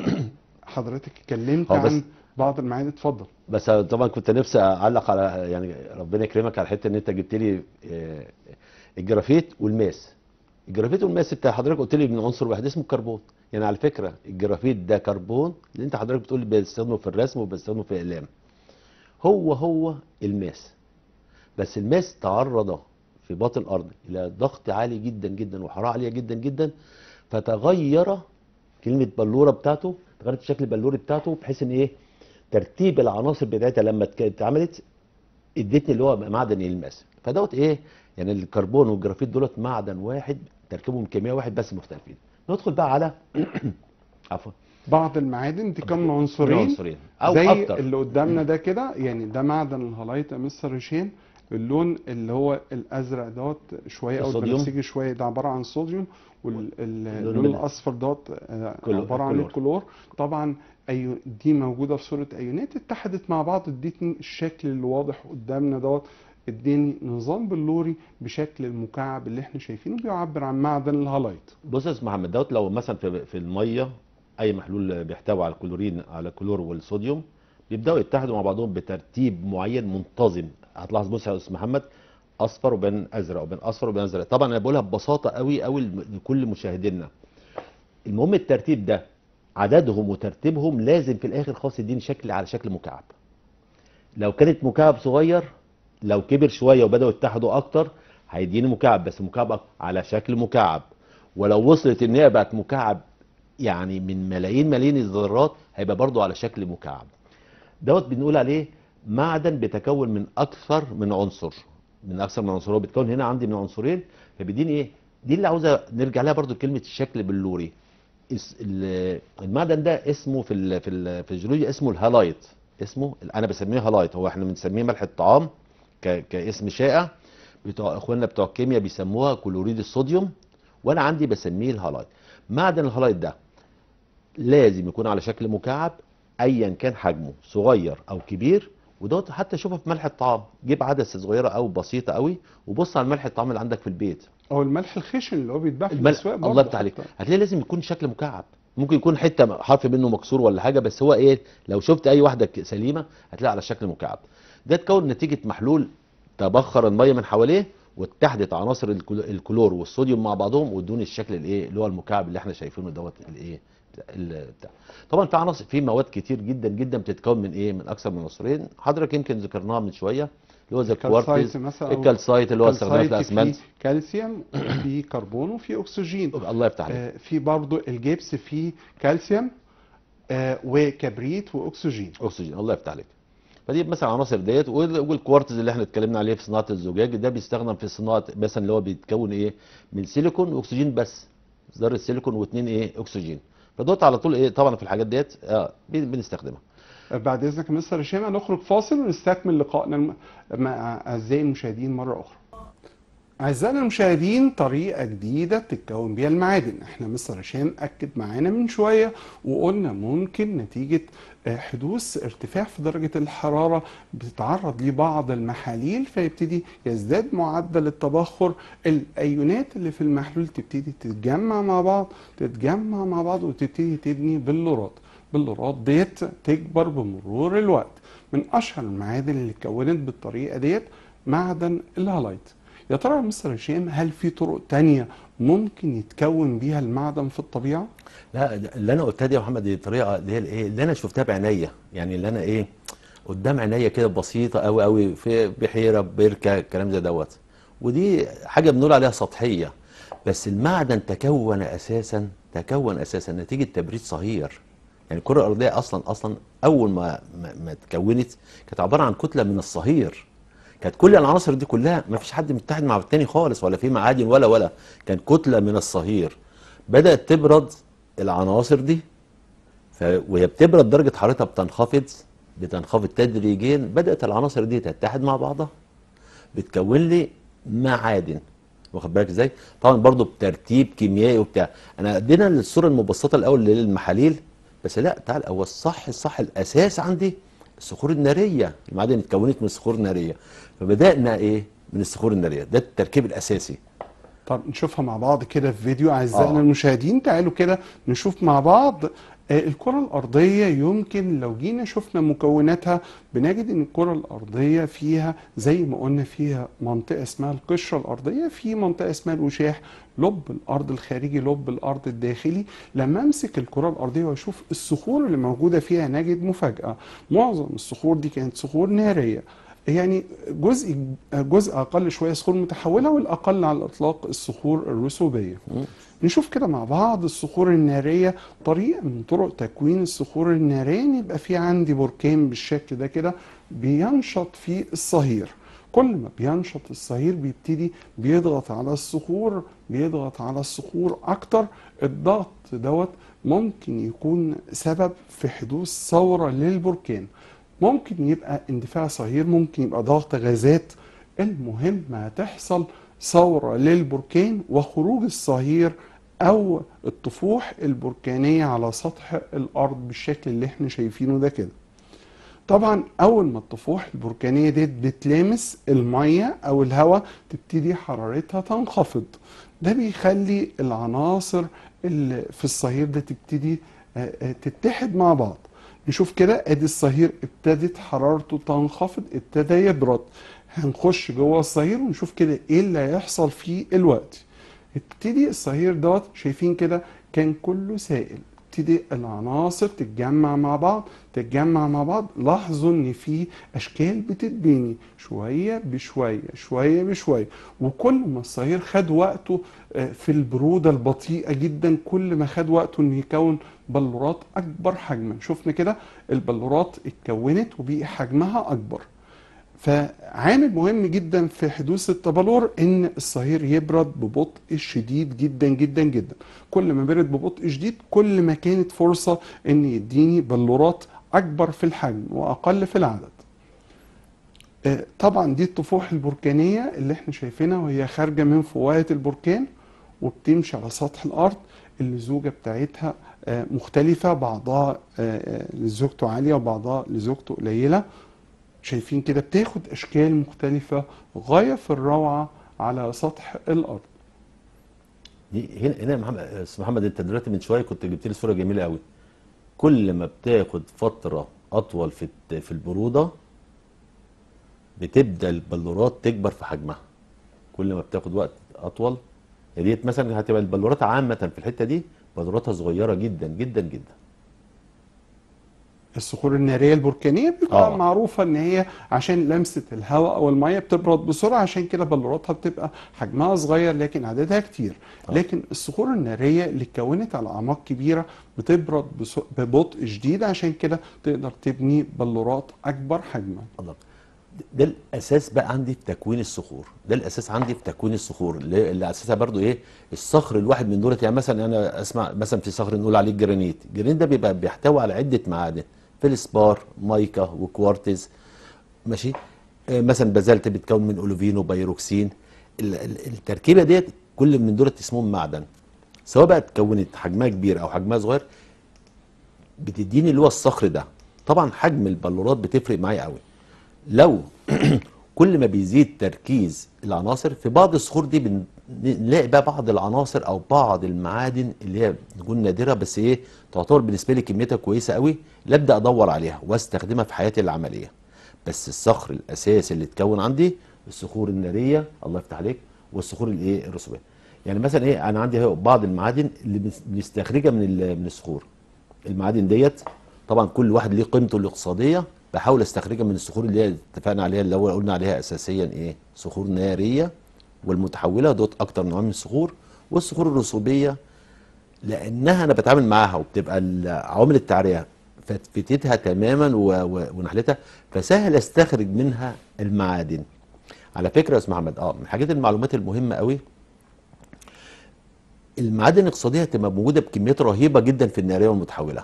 حضرتك اتكلمت هو بس عن بعض المعادن، اتفضل. بس طبعا كنت نفسي اعلق على، يعني ربنا يكرمك على الحته ان انت جبت لي آه، الجرافيت والماس. الجرافيت والماس انت حضرتك قلت لي من عنصر واحد اسمه الكربون. يعني على فكره الجرافيت ده كربون اللي انت حضرتك بتقول بتستخدمه في الرسم وبتستخدمه في الاقلام، هو هو الماس. بس الماس تعرض في باطن الارض الى ضغط عالي جدا جدا وحراره عاليه جدا جدا، فتغير كلمه بلوره بتاعته، تغيرت الشكل البلوري بتاعته بحيث ان ايه ترتيب العناصر بتاعتها لما اتعملت ادتني اللي هو معدن الماس. فدوت ايه يعني الكربون والجرافيت دولت معدن واحد تركيبهم كيميائي واحد بس مختلفين. ندخل بقى على عفوا بعض المعادن تكون من عنصرين عنصرين او زي اكتر. اللي قدامنا ده كده، يعني ده معدن الهالايت يا مستر هشام، اللون اللي هو الازرق دوت شويه او الصوديوم. البنفسجي شويه ده عباره عن صوديوم، واللون بال- الاصفر دوت آه، كلو- عباره عن الكلور. الكلور. طبعا أيو دي موجوده في صوره ايونات اتحدت مع بعض ادتني الشكل اللي واضح قدامنا دوت، اداني نظام بلوري بشكل المكعب اللي احنا شايفينه بيعبر عن معدن الهالايت. بص يا استاذ محمد، دوت لو مثلا في في الميه اي محلول بيحتوي على الكلورين على الكلور والصوديوم بيبداوا يتحدوا مع بعضهم بترتيب معين منتظم. هتلاحظ بص يا استاذ محمد اصفر وبين ازرق وبين اصفر وبين ازرق. طبعا انا بقولها ببساطه قوي قوي لكل مشاهدينا. المهم الترتيب ده عددهم وترتيبهم لازم في الاخر خالص يديني شكل على شكل مكعب. لو كانت مكعب صغير، لو كبر شويه وبداوا يتحدوا اكتر هيديني مكعب، بس مكعب أكتر على شكل مكعب. ولو وصلت ان هي بقت مكعب يعني من ملايين ملايين الذرات هيبقى برضو على شكل مكعب. دوت بنقول عليه معدن بيتكون من اكثر من عنصر، من اكثر من عنصر. هو بيتكون هنا عندي من عنصرين، فبيديني ايه دي اللي عاوزه نرجع لها برضو كلمه الشكل بلوري. اس- ال- المعدن ده اسمه في ال في ال في الجيولوجيا اسمه الهالايت. اسمه انا بسميه هالايت، هو احنا بنسميه ملح الطعام ك- كاسم شائع. بتوع اخواننا بتوع الكيمياء بيسموها كلوريد الصوديوم، وانا عندي بسميه الهالايت. معدن الهالايت ده لازم يكون على شكل مكعب ايا كان حجمه صغير او كبير. ودوت حتى شوفها في ملح الطعام، جيب عدسه صغيره او بسيطه قوي وبص على ملح الطعام اللي عندك في البيت. او الملح الخشن اللي هو بيتباع في الملح الاسواق الله برضه يفتح عليك، حتى. هتلاقي لازم يكون شكل مكعب. ممكن يكون حته حرف منه مكسور ولا حاجه، بس هو ايه لو شفت اي واحده ك- سليمه هتلاقي على شكل مكعب. ده اتكون نتيجه محلول تبخر الميه من حواليه واتحدت عناصر الكلو- الكلور والصوديوم مع بعضهم وادوني الشكل الايه اللي هو المكعب اللي احنا شايفينه دوت الايه بتاع- ال- بتاع. طبعا في عناصر في مواد كتير جدا جدا بتتكون من ايه من اكثر من عنصرين. حضرتك يمكن ذكرناها من شويه اللي هو زي الكوارتز، الكالسايت مثلا، أو الكالسايت اللي هو استخدامه في الكالسايت الاسمنت. فيه كالسيوم وفيه كربون وفيه اكسجين. الله يفتح عليك. آه، في برضه الجبس فيه كالسيوم آه، وكبريت واكسجين. اكسجين الله يفتح عليك. فدي مثلا عناصر ديت. وال- والكوارتز اللي احنا اتكلمنا عليه في صناعه الزجاج ده بيستخدم في صناعه مثلا اللي هو بيتكون ايه من سيليكون واكسجين بس، ذره سيليكون واثنين ايه اكسجين. فدوت على طول ايه طبعا في الحاجات ديت اه بن- بنستخدمها. آه، بعد اذنك يا مستر هشام هنخرج فاصل ونستكمل لقائنا الم- مع اعزائي المشاهدين مره اخرى. أعزائنا المشاهدين، طريقة جديدة بتتكون بيها المعادن. احنا مستر هشام أكد معانا من شوية وقلنا ممكن نتيجة آه، حدوث ارتفاع في درجة الحرارة بتتعرض لبعض المحاليل فيبتدي يزداد معدل التبخر، الأيونات اللي في المحلول تبتدي تتجمع مع بعض تتجمع مع بعض وتبتدي تبني بلورات. بلورات ديت تكبر بمرور الوقت. من أشهر المعادن اللي اتكونت بالطريقة ديت معدن الهالايت. يا ترى يا مستر هشام هل في طرق تانية ممكن يتكون بيها المعدن في الطبيعة؟ لا ده- اللي انا قلتها دي يا محمد دي طريقه اللي هي الايه اللي انا شفتها بعينيا، يعني اللي انا ايه قدام عينيا كده بسيطه قوي قوي في بحيره بركه الكلام زي دوت. ودي حاجه بنقول عليها سطحيه، بس المعدن تكون اساسا تكون اساسا نتيجه تبريد صهير. يعني الكره الارضيه اصلا اصلا اول ما ما, ما اتكونت كانت عباره عن كتله من الصهير. كانت كل العناصر دي كلها ما فيش حد متحد مع التاني خالص، ولا في معادن ولا ولا كان كتله من الصهير. بدات تبرد العناصر دي، ف... وهي بتبرد درجه حرارتها بتنخفض بتنخفض تدريجيا. بدات العناصر دي تتحد مع بعضها، بتكون لي معادن. واخد بالك ازاي؟ طبعا برضو بترتيب كيميائي وبتاع. انا ادينا الصوره المبسطه الاول للمحاليل، بس لا تعال، هو الصح الصح الاساس عندي الصخور الناريه. المعادن اتكونت من الصخور الناريه، فبدانا ايه من الصخور الناريه، ده التركيب الاساسي. طب نشوفها مع بعض كده في فيديو اعزائنا اه المشاهدين. تعالوا كده نشوف مع بعض. آه، الكرة الأرضية يمكن لو جينا شفنا مكوناتها بنجد إن الكرة الأرضية فيها زي ما قلنا فيها منطقة اسمها القشرة الأرضية، في منطقة اسمها الوشاح، لب الأرض الخارجي، لب الأرض الداخلي. لما أمسك الكرة الأرضية وأشوف الصخور اللي موجودة فيها نجد مفاجأة. معظم الصخور دي كانت صخور نارية، يعني جزء جزء اقل شويه صخور متحوله، والاقل على الاطلاق الصخور الرسوبيه. نشوف كده مع بعض الصخور الناريه. طريقه من طرق تكوين الصخور الناريه ان يبقى في عندي بركان بالشكل ده كده بينشط فيه الصهير. كل ما بينشط الصهير بيبتدي بيضغط على الصخور بيضغط على الصخور اكتر. الضغط دوت ممكن يكون سبب في حدوث ثوره للبركان. ممكن يبقى اندفاع صهير، ممكن يبقى ضغط غازات. المهم هتحصل ثورة للبركان وخروج الصهير او الطفوح البركانية على سطح الارض بالشكل اللي احنا شايفينه ده كده. طبعا اول ما الطفوح البركانية ديت بتلامس المية او الهواء تبتدي حرارتها تنخفض. ده بيخلي العناصر اللي في الصهير ده تبتدي آه، آه، تتحد مع بعض. نشوف كده ادي الصهير ابتدت حرارته تنخفض، ابتدى يبرد. هنخش جوه الصهير ونشوف كده ايه اللي هيحصل فيه الوقت. ابتدي الصهير دوت شايفين كده كان كله سائل، ابتدي العناصر تتجمع مع بعض تتجمع مع بعض. لاحظوا ان في اشكال بتتبني شويه بشويه شويه بشويه، وكل ما الصهير خد وقته آه، في البروده البطيئه جدا، كل ما خد وقته انه يكون بلورات اكبر حجما. شفنا كده البلورات اتكونت وبقي حجمها اكبر. فعامل مهم جدا في حدوث التبلور ان الصهير يبرد ببطء شديد جدا جدا جدا. كل ما برد ببطء شديد كل ما كانت فرصة ان يديني بلورات اكبر في الحجم واقل في العدد. آه، طبعا دي الطفوح البركانية اللي احنا شايفينها وهي خارجة من فوهة البركان وبتمشي على سطح الارض. اللزوجة بتاعتها آه، مختلفة، بعضها آه، آه، لزوجته عالية وبعضها لزوجته قليلة. شايفين كده بتاخد اشكال مختلفة غاية في الروعة على سطح الارض. دي هنا هنا يا محمد استاذ محمد، انت دلوقتي من شويه كنت جبت لي صوره جميله قوي. كل ما بتاخد فتره اطول في الت- في البروده بتبدا البلورات تكبر في حجمها. كل ما بتاخد وقت اطول، يا ديت مثلا هتبقى البلورات عامه في الحته دي بلوراتها صغيره جدا جدا جدا. الصخور النارية البركانية بيبقى اه معروفة ان هي عشان لمسة الهواء او المية بتبرد بسرعة، عشان كده بلوراتها بتبقى حجمها صغير لكن عددها كتير. اه لكن الصخور النارية اللي اتكونت على اعماق كبيرة بتبرد بس- ببطء شديد، عشان كده تقدر تبني بلورات اكبر حجما. الله. ده الاساس بقى عندي في تكوين الصخور. ده الاساس عندي في تكوين الصخور اللي اللي اساسها برضو ايه؟ الصخر الواحد من دولت. يعني مثلا انا اسمع مثلا في صخر نقول عليه الجرانيت. الجرانيت ده بيبقى بيحتوي على عده معادن، فلسبار، مايكا، وكوارتز. ماشي. آه، مثلا بازلت بيتكون من اولوفين وبيروكسين. ال- ال- التركيبه ديت كل من دولت اسمهم معدن. سواء بقى اتكونت حجمها كبير او حجمها صغير بتديني اللي هو الصخر ده. طبعا حجم البلورات بتفرق معايا قوي. لو كل ما بيزيد تركيز العناصر في بعض الصخور دي بنلاقي بقى بعض العناصر او بعض المعادن اللي هي تكون نادره، بس ايه تعتبر بالنسبه لي كميتها كويسه قوي، لا ابدا ادور عليها واستخدمها في حياتي العمليه. بس الصخر الاساسي اللي اتكون عندي الصخور الناريه، الله يفتح عليك، والصخور الايه الرسوبيه. يعني مثلا ايه، انا عندي اهو بعض المعادن اللي بنس- بنستخرجها من ال- من الصخور. المعادن ديت طبعا كل واحد ليه قيمته الاقتصاديه، بحاول استخرجها من الصخور اللي هي اتفقنا عليها، اللي هو قلنا عليها اساسيا ايه؟ صخور ناريه والمتحوله، دوت اكتر نوع من الصخور. والصخور الرسوبيه لانها انا بتعامل معاها وبتبقى ال- عوامل التعريه فتفتتها تماما و- و- ونحلتها، فسهل استخرج منها المعادن. على فكره يا استاذ محمد، اه من حاجات المعلومات المهمه قوي، المعادن الاقتصاديه تبقى موجوده بكميات رهيبه جدا في الناريه والمتحوله،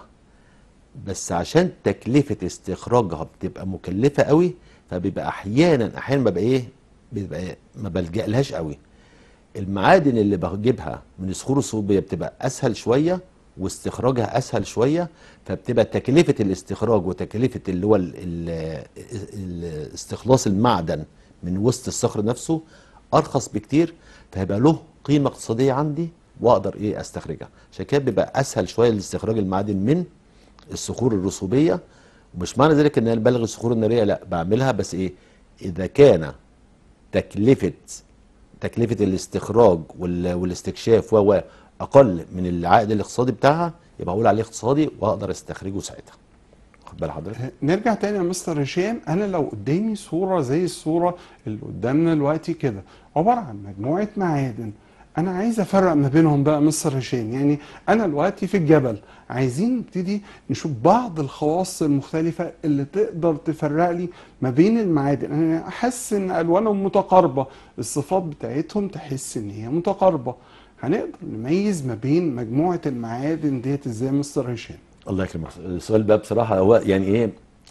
بس عشان تكلفه استخراجها بتبقى مكلفه قوي، فبيبقى احيانا احيانا ببقى ايه، بيبقى إيه؟ ما بلجأ لهاش قوي. المعادن اللي بجيبها من الصخور الصلبيه بتبقى اسهل شويه واستخراجها اسهل شويه، فبتبقى تكلفه الاستخراج وتكلفه اللي هو ال- ال- ال- استخلاص المعدن من وسط الصخر نفسه ارخص بكتير، فهيبقى له قيمه اقتصاديه عندي واقدر ايه استخرجها. عشان كده بيبقى اسهل شويه لاستخراج المعادن من الصخور الرسوبيه. ومش معنى ذلك ان انا بلغي الصخور الناريه، لا بعملها، بس ايه، اذا كان تكلفه تكلفه الاستخراج وال- والاستكشاف و و اقل من العائد الاقتصادي بتاعها، يبقى اقول عليه اقتصادي واقدر استخرجه ساعتها. واخد بال حضرتك؟ نرجع تاني يا مستر هشام. انا لو قدامي صورة زي الصورة اللي قدامنا دلوقتي كده، عبارة عن مجموعة معادن، انا عايز افرق ما بينهم بقى مستر هشام. يعني انا دلوقتي في الجبل، عايزين نبتدي نشوف بعض الخواص المختلفة اللي تقدر تفرق لي ما بين المعادن. انا احس ان الوانهم متقاربة، الصفات بتاعتهم تحس ان هي متقاربة. هنقدر نميز ما بين مجموعة المعادن ديت ازاي يا مستر هشام؟ الله يكرمك. السؤال بقى بصراحه هو يعني ايه،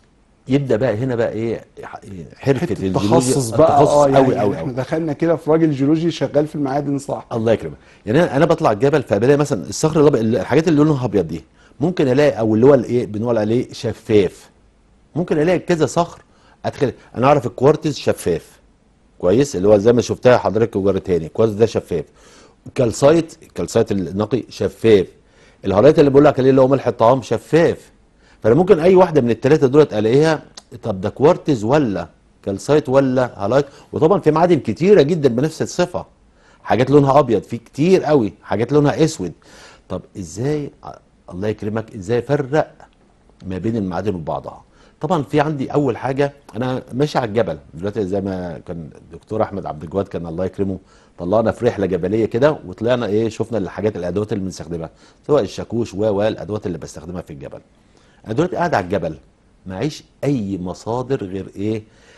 يبدا بقى هنا بقى ايه ح- حرفه حته الجيولوجيا، تخصص بقى. التخصص اه يعني, قوي يعني قوي احنا قوي. دخلنا كده في راجل جيولوجي شغال في المعادن، صح؟ الله يكرمك. يعني انا أنا بطلع الجبل فبلاقي مثلا الصخر الأبيض، الحاجات اللي لونها ابيض دي، ممكن الاقي، او اللي هو الايه بنقول عليه شفاف، ممكن الاقي كذا صخر ادخل. انا اعرف الكوارتز شفاف كويس، اللي هو زي ما شفتها حضرتك وجرتاني، الكوارتز ده شفاف. الكالسايت، الكالسايت النقي شفاف. الهالايت اللي بقول لك عليه اللي هو ملح الطعام شفاف. فانا ممكن اي واحده من الثلاثه دولت الاقيها، طب ده كوارتز ولا كالسايت ولا هالايت؟ وطبعا في معادن كتيره جدا بنفس الصفه، حاجات لونها ابيض، في كتير قوي حاجات لونها اسود. طب ازاي، الله يكرمك، ازاي افرق ما بين المعادن وبعضها؟ طبعا في عندي اول حاجه، انا ماشي على الجبل دلوقتي زي ما كان الدكتور احمد عبد الجواد كان الله يكرمه طلعنا في رحله جبليه كده، وطلعنا ايه، شفنا الحاجات الادوات اللي بنستخدمها، سواء الشاكوش و و الادوات اللي بستخدمها في الجبل. انا دلوقتي قاعد على الجبل، معيش اي مصادر غير ايه،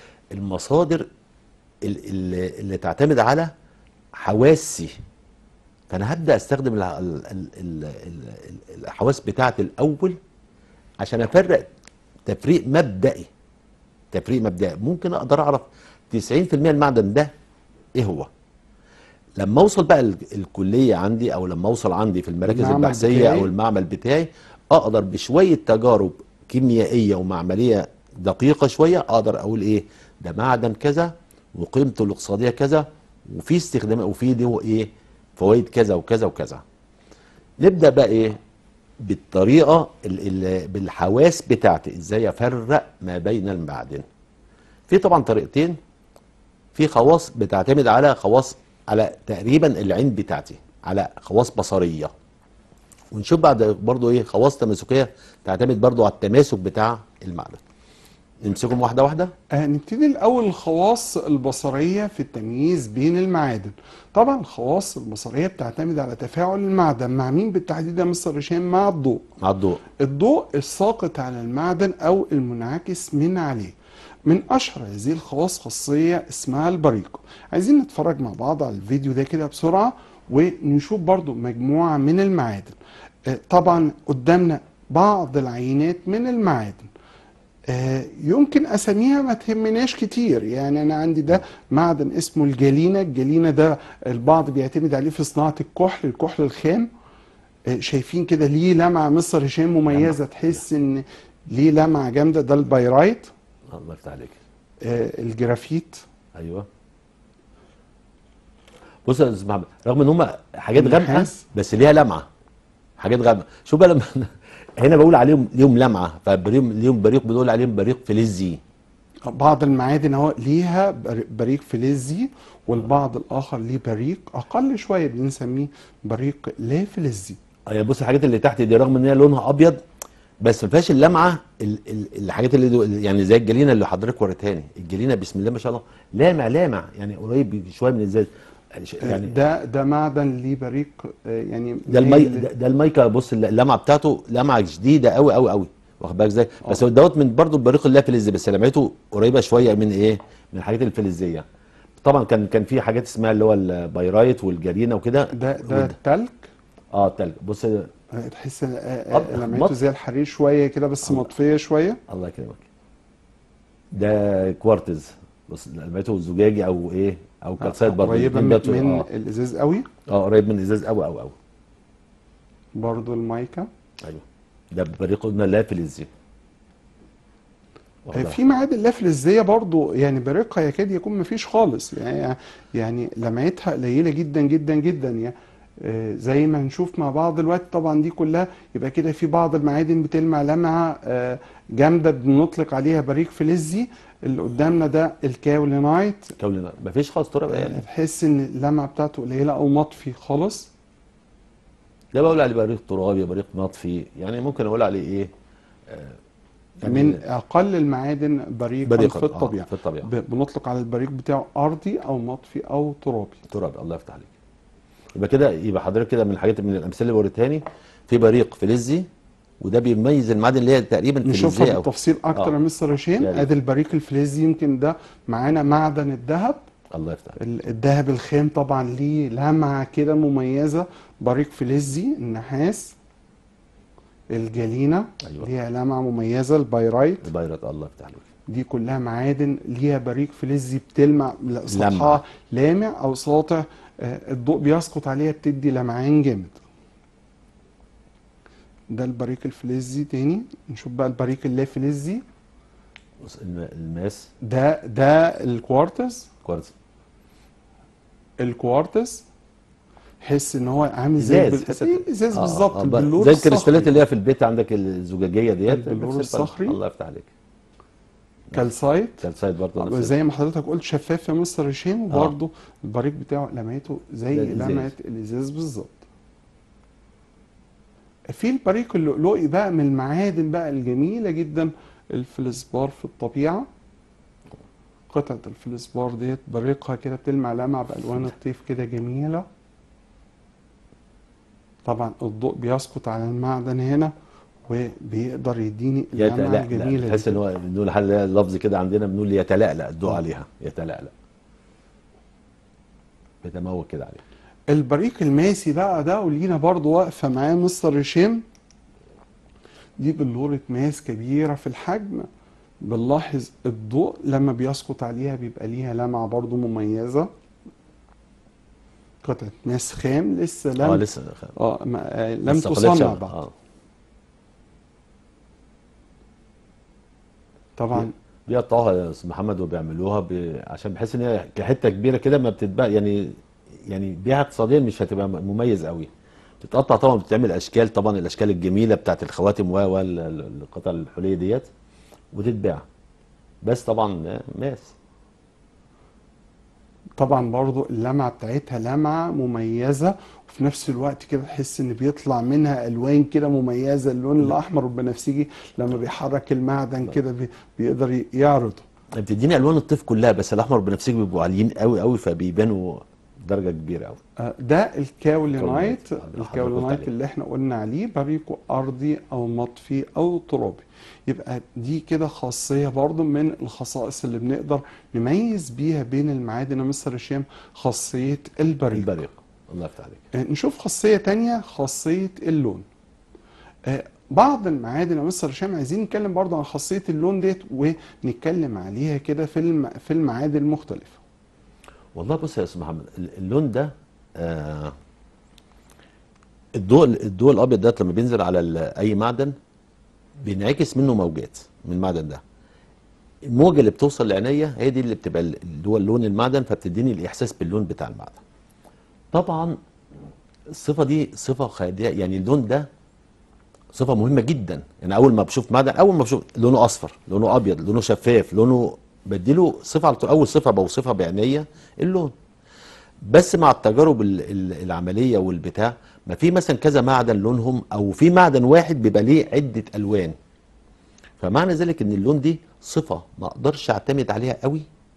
المصادر ال- ال- اللي تعتمد على حواسي. فانا هبدا استخدم ال- ال- ال- ال- ال- الحواس بتاعتي الاول عشان افرق تفريق مبدئي. تفريق مبدئي ممكن اقدر اعرف تسعين في المية المعدن ده ايه هو. لما اوصل بقى ال- الكليه عندي، او لما اوصل عندي في المراكز المعمل البحثيه بتاعي. او المعمل بتاعي، اقدر بشويه تجارب كيميائيه ومعمليه دقيقه شويه اقدر اقول ايه، ده معدن كذا وقيمته الاقتصاديه كذا، وفي استخدام، وفي له ايه فوائد كذا وكذا وكذا. نبدا بقى ايه بالطريقه ال ال بالحواس بتاعتي، ازاي افرق ما بين المعادن. في طبعا طريقتين. في خواص بتعتمد على خواص، على تقريبا العين بتاعتي، على خواص بصريه. ونشوف بعد برضو ايه خواص تماسكيه تعتمد برضو على التماسك بتاع المعدن. نمسكهم واحده واحده. آه نبتدي الاول الخواص البصريه في التمييز بين المعادن. طبعا الخواص البصريه بتعتمد على تفاعل المعدن مع مين بالتحديد يا مستر هشام؟ مع الضوء. مع الضوء. الضوء الساقط على المعدن او المنعكس من عليه. من اشهر هذه الخواص خاصيه اسمها البريق. عايزين نتفرج مع بعض على الفيديو ده كده بسرعه ونشوف برضو مجموعه من المعادن. آه طبعا قدامنا بعض العينات من المعادن. آه، يمكن اساميها ما تهمناش كتير. يعني انا عندي ده معدن اسمه الجلينه. الجلينه ده البعض بيعتمد عليه في صناعه الكحل، الكحل الخام. آه، شايفين كده ليه لمعه مستر هشام مميزه، تحس ان ليه لمعه جامده. ده البيرايت. الله يفتح عليك. آه، الجرافيت. ايوه. بص يا استاذ محمد، رغم ان هم حاجات غامقه النحاس. بس ليها لمعه. حاجات غامقه. شوف بقى لما هنا بقول عليهم ليهم لمعه، فبريهم ليهم بريق، بنقول عليهم بريق فلزي. بعض المعادن اهو ليها بر- بريق فلزي، والبعض الاخر ليه بريق اقل شويه بنسميه بريق لا فلزي. يعني بص الحاجات اللي تحت دي رغم ان هي لونها ابيض بس ما فيهاش اللمعه، ال- ال- الحاجات اللي دو يعني زي الجلينه اللي حضرتك وريتهاني. الجلينه بسم الله ما شاء الله لامع لامع، يعني قريب شويه من الازاز. يعني ده ده معدن ليه بريق آه، يعني ده المي مايل- ده, ده المايكا. بص اللمعه بتاعته لمعه شديده قوي قوي قوي، واخد بالك ازاي؟ بس اه هو دوت من برضه البريق اللي هي فلزي، بس لمعته قريبه شويه من ايه، من الحاجات الفلزيه. طبعا كان كان في حاجات اسمها اللي هو البايرايت والجرينا وكده. ده ده وده تلج. اه التلج. بص آه، تحس إن، آه، أب... آه، لمعته مط زي الحرير شويه كده بس الله مطفيه شويه. الله يكرمك. ده كوارتز. بص لمعته زجاجي او ايه، او آه، كالسايت برضه، قريبه الاثنين من دوت من اه. الازاز قوي. اه قريب من الازاز قوي قوي قوي. برضو المايكا. ايوه ده بريق قلنا لا فلزي، واخد آه، بالك؟ في معادن لا فلزيه برضو يعني بريقها يكاد يكون مفيش خالص، يعني يعني لمعتها قليله جدا جدا جدا يعني. آه، زي ما هنشوف مع بعض دلوقتي طبعا دي كلها يبقى كده في بعض المعادن بتلمع لمعه آه، جامده بنطلق عليها بريق فلزي. اللي قدامنا ده الكاولينايت. كوننا مفيش خالص تراب آه، يعني. تحس ان اللمعه بتاعته قليله او مطفي خالص. ده بقول عليه بريق ترابي، بريق مطفي، يعني ممكن اقول عليه ايه، من يعني اقل المعادن بريقا بريقا في اه الطبيعه. في الطبيعه. ب- بنطلق على البريق بتاعه ارضي او مطفي او ترابي. ترابي، الله يفتح عليك. يبقى كده، يبقى حضرتك كده من الحاجات، من الامثله اللي وريتهاني في بريق فلزي، وده بيميز المعادن اللي هي تقريبا نشوفها فلزيه قوي. بالتفصيل اكتر اه يا مستر هشام. يا ريت. ادي البريق الفلزي، يمكن ده معانا معدن الذهب. الله يفتح عليك. ال- الذهب الخام طبعا ليه لمعه كده مميزه. بريق فلزي النحاس. الجلينه ايوه ليها لمعه مميزه. البيرايت البيرت، الله يفتح عليك. دي كلها معادن ليها بريق فلزي بتلمع، لا، سطحها لمعة. لامع او ساطع. آه، الضوء بيسقط عليها بتدي لمعان جامد. ده البريق الفلزي. تاني نشوف بقى البريق اللا فلزي. بص الم- الماس ده ده الكوارتز. كوارتز. الكوارتز حس ان هو عامل زي ازاز، البل... حته زي الازاز اه بالظبط. اه ب- البلور زي الكريستالات الصخري. اللي هي في البيت عندك الزجاجيه ديت، البلور نفس الفرق. الصخري. الله يفتح عليك. كالسايت. كالسايت برضه نفس زي ما حضرتك قلت شفاف يا مستر هشام، اه وبرضه البريق بتاعه لمعته زي ده الازاز. لمعه الازاز بالظبط. في البريق اللؤلؤي بقى من المعادن بقى الجميله جدا. الفلزبار في الطبيعه. قطعه الفلزبار ديت بريقها كده بتلمع لمعه بالوان الطيف كده جميله. طبعا الضوء بيسقط على المعدن هنا وبيقدر يديني اللمعه يتلألأ، الجميله تحس دي. ان هو بنقول حل لفظ كده عندنا، بنقول يتلألأ الضوء آه. عليها، يتلألأ بيتموج كده عليها. البريق الماسي بقى ده ولينا برضو واقفه معاه مستر هشام. دي بلورة ماس كبيره في الحجم. بنلاحظ الضوء لما بيسقط عليها بيبقى ليها لمعه برضو مميزه. قطعه ماس خام لسه لم اه لسه اه ما- آه، لم لسه تصنع خلصش بعد. اه. طبعا بيقطعوها يا استاذ محمد وبيعملوها ب... عشان بحس ان هي كحته كبيره كده ما بتتباع يعني، يعني بيعها اقتصاديا مش هتبقى مميز قوي. بتتقطع طبعا، بتعمل اشكال، طبعا الاشكال الجميله بتاعت الخواتم و والقطع الحليه ديت، وتتباع. بس طبعا ماس. طبعا برضو اللمعة بتاعتها لمعة مميزة، وفي نفس الوقت كده تحس ان بيطلع منها الوان كده مميزة. اللون الاحمر والبنفسجي لما بيحرك المعدن كده بي- بيقدر ي- يعرضه. بتديني الوان الطيف كلها، بس الاحمر والبنفسجي بيبقوا عاليين قوي قوي، فبيبانوا درجه كبيره قوي. آه، ده الكاولينايت. كاولينايت. حضرتك قلت الكاولينايت عليه. اللي احنا قلنا عليه بريقه ارضي او مطفي او ترابي. يبقى دي كده خاصية برضو من الخصائص اللي بنقدر نميز بيها بين المعادن يا مستر هشام، خاصية البريق. البريق، الله يفتح عليك. آه، نشوف خاصية تانية، خاصية اللون. آه، بعض المعادن يا مستر هشام عايزين نتكلم برضو عن خاصية اللون ديت ونتكلم عليها كده في الم... في المعادن المختلفة. والله بص يا استاذ محمد، اللون ده آه الضوء الضوء الابيض ده لما بينزل على ال- اي معدن بينعكس منه موجات من المعدن ده. الموجه اللي بتوصل لعينيا هي دي اللي بتبقى ال- اللي هو لون المعدن، فبتديني الاحساس باللون بتاع المعدن. طبعا الصفه دي صفه خادعه، يعني اللون ده صفه مهمه جدا. يعني اول ما بشوف معدن، اول ما بشوف لونه اصفر، لونه ابيض، لونه شفاف، لونه بديله صفه على طول. اول صفه بوصفها بعينيا اللون. بس مع التجارب ال- ال- العمليه والبتاع، ما في مثلا كذا معدن لونهم، او في معدن واحد بيبقى ليه عده الوان. فمعنى ذلك ان اللون دي صفه ما اقدرش اعتمد عليها قوي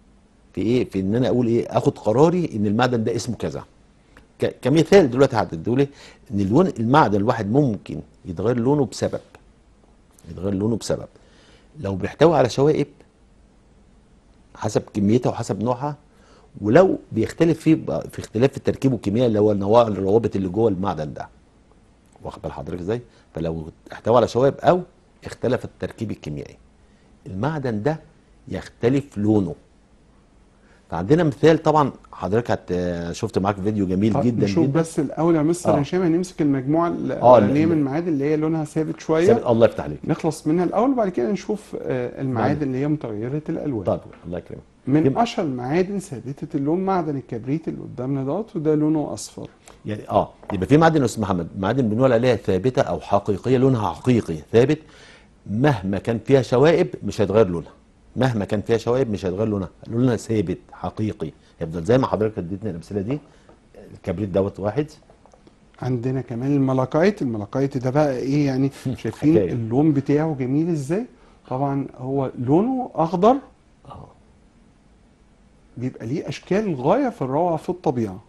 في ايه، في ان انا اقول ايه، اخد قراري ان المعدن ده اسمه كذا. ك- كمثال دلوقتي هتقول ان اللون المعدن الواحد ممكن يتغير لونه بسبب، يتغير لونه بسبب لو بيحتوي على شوائب حسب كميتها وحسب نوعها، ولو بيختلف فيه بقى- في اختلاف في التركيب الكيميائي اللي هو نوع الروابط اللي جوه المعدن ده. واخد بال حضرتك ازاي؟ فلو احتوى على شوائب او اختلف التركيب الكيميائي، المعدن ده يختلف لونه. فعندنا مثال طبعا حضرتك هت شفت معاك فيديو جميل طب جدا نشوف جدا. بس الاول يا مستر اه هشام، هنمسك المجموعه اه الاولانيه ال- من ال- المعادن اللي هي لونها ثابت شويه، ثابت، الله يفتح عليك. نخلص منها الاول وبعد كده نشوف آه، معدن، المعادن اللي هي متغيره الالوان. طيب الله يكرمك. من في- اشهر المعادن ثابته اللون معدن الكبريت اللي قدامنا دوت، وده لونه اصفر. يعني اه يبقى في معادن يا استاذ محمد، معادن بنقول عليها ثابته او حقيقيه، لونها حقيقي ثابت، مهما كان فيها شوائب مش هيتغير لونها. مهما كان فيها شوائب مش هيتغير لونها، لونها ثابت حقيقي، يفضل زي ما حضرتك اديتنا الامثله دي. الكبريت دوت واحد. عندنا كمان الملكايت. الملكايت ده بقى ايه يعني؟ شايفين حكايه. اللون بتاعه جميل ازاي؟ طبعا هو لونه اخضر، اه بيبقى ليه اشكال غايه في الروعه في الطبيعه.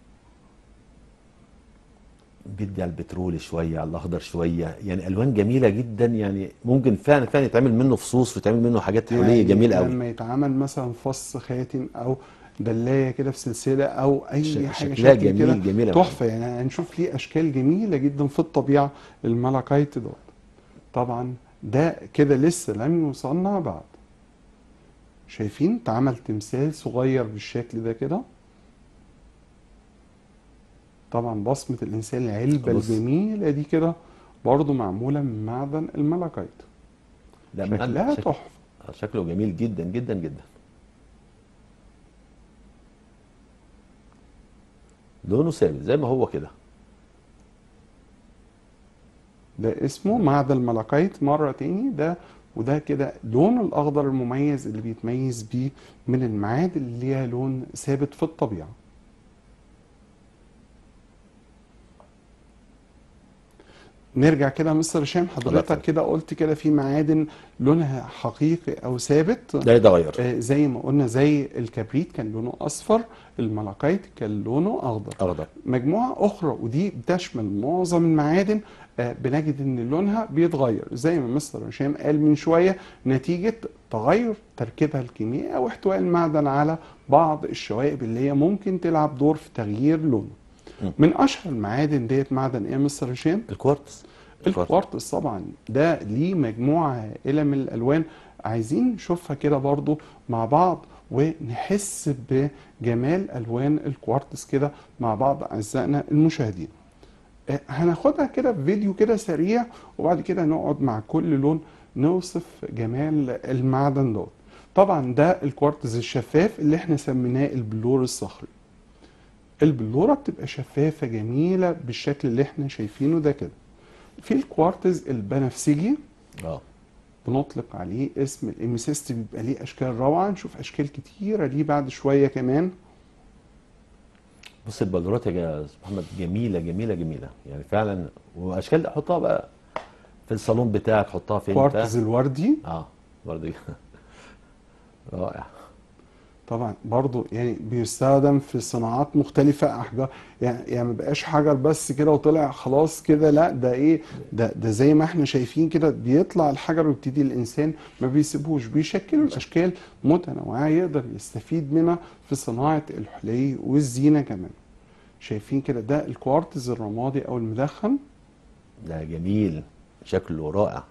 بيدي على البترول شويه، على الاخضر شويه، يعني الوان جميله جدا، يعني ممكن فعلا فعلا يتعمل منه فصوص ويتعمل منه حاجات حلويه يعني جميله قوي. لما يتعمل مثلا فص خاتم او دلايه كده في سلسله او ش- اي حاجه شكلها شكل كده جميل جميل قوي. تحفه، يعني هنشوف ليه اشكال جميله جدا في الطبيعه الملكايت دوت. طبعا ده كده لسه لم يصنع بعد. شايفين اتعمل تمثال صغير بالشكل ده كده. طبعا بصمه الانسان، العلبه بص. الجميله دي كده برضو معموله من معدن الملكايت. لا من عند- شكلها شك- تحفه. آه، شكله جميل جدا جدا جدا. لونه ثابت زي ما هو كده. ده اسمه معدن الملكايت مرة تاني. ده وده كده لون الأخضر المميز اللي بيتميز بيه من المعادن اللي ليها لون ثابت في الطبيعة. نرجع كده يا مستر هشام، حضرتك يخليك. كده قلت كده في معادن لونها حقيقي أو ثابت. ده يتغير. آه، زي ما قلنا، زي الكبريت كان لونه أصفر، الملكايت كان لونه أخضر. اخضر. مجموعة أخرى ودي بتشمل معظم المعادن، آه، بنجد إن لونها بيتغير زي ما مستر هشام قال من شوية، نتيجة تغير تركيبها الكيميائي أو احتواء المعدن على بعض الشوائب اللي هي ممكن تلعب دور في تغيير لونه. م. من أشهر المعادن ديت معدن إيه يا مستر هشام؟ الكوارتز. الكوارتز. طبعا ده ليه مجموعة هائلة من الألوان، عايزين نشوفها كده برضو مع بعض ونحس بجمال ألوان الكوارتز كده مع بعض أعزائنا المشاهدين. آه، هناخدها كده في فيديو كده سريع، وبعد كده نقعد مع كل لون نوصف جمال المعدن دوت. طبعا ده الكوارتز الشفاف اللي احنا سميناه البلور الصخري. البلورة بتبقى شفافة جميلة بالشكل اللي احنا شايفينه ده كده. في الكوارتز البنفسجي اه بنطلق عليه اسم الاميسيست، بيبقى ليه اشكال روعه، نشوف اشكال كتيره ليه بعد شويه كمان. بص البلورات يا استاذ محمد جميله جميله جميله، يعني فعلا، واشكال حطها بقى في الصالون بتاعك، حطها فين كوارتز بتاع. الوردي اه برضه رائع. طبعا برضو يعني بيستخدم في صناعات مختلفة، أحجار يعني يعني ما بقاش حجر بس كده وطلع خلاص كده، لا ده إيه، ده ده زي ما احنا شايفين كده بيطلع الحجر ويبتدي الإنسان ما بيسيبوش، بيشكلوا الأشكال متنوعة يقدر يستفيد منها في صناعة الحلي والزينة كمان. شايفين كده ده الكوارتز الرمادي أو المدخن. ده جميل، شكله رائع.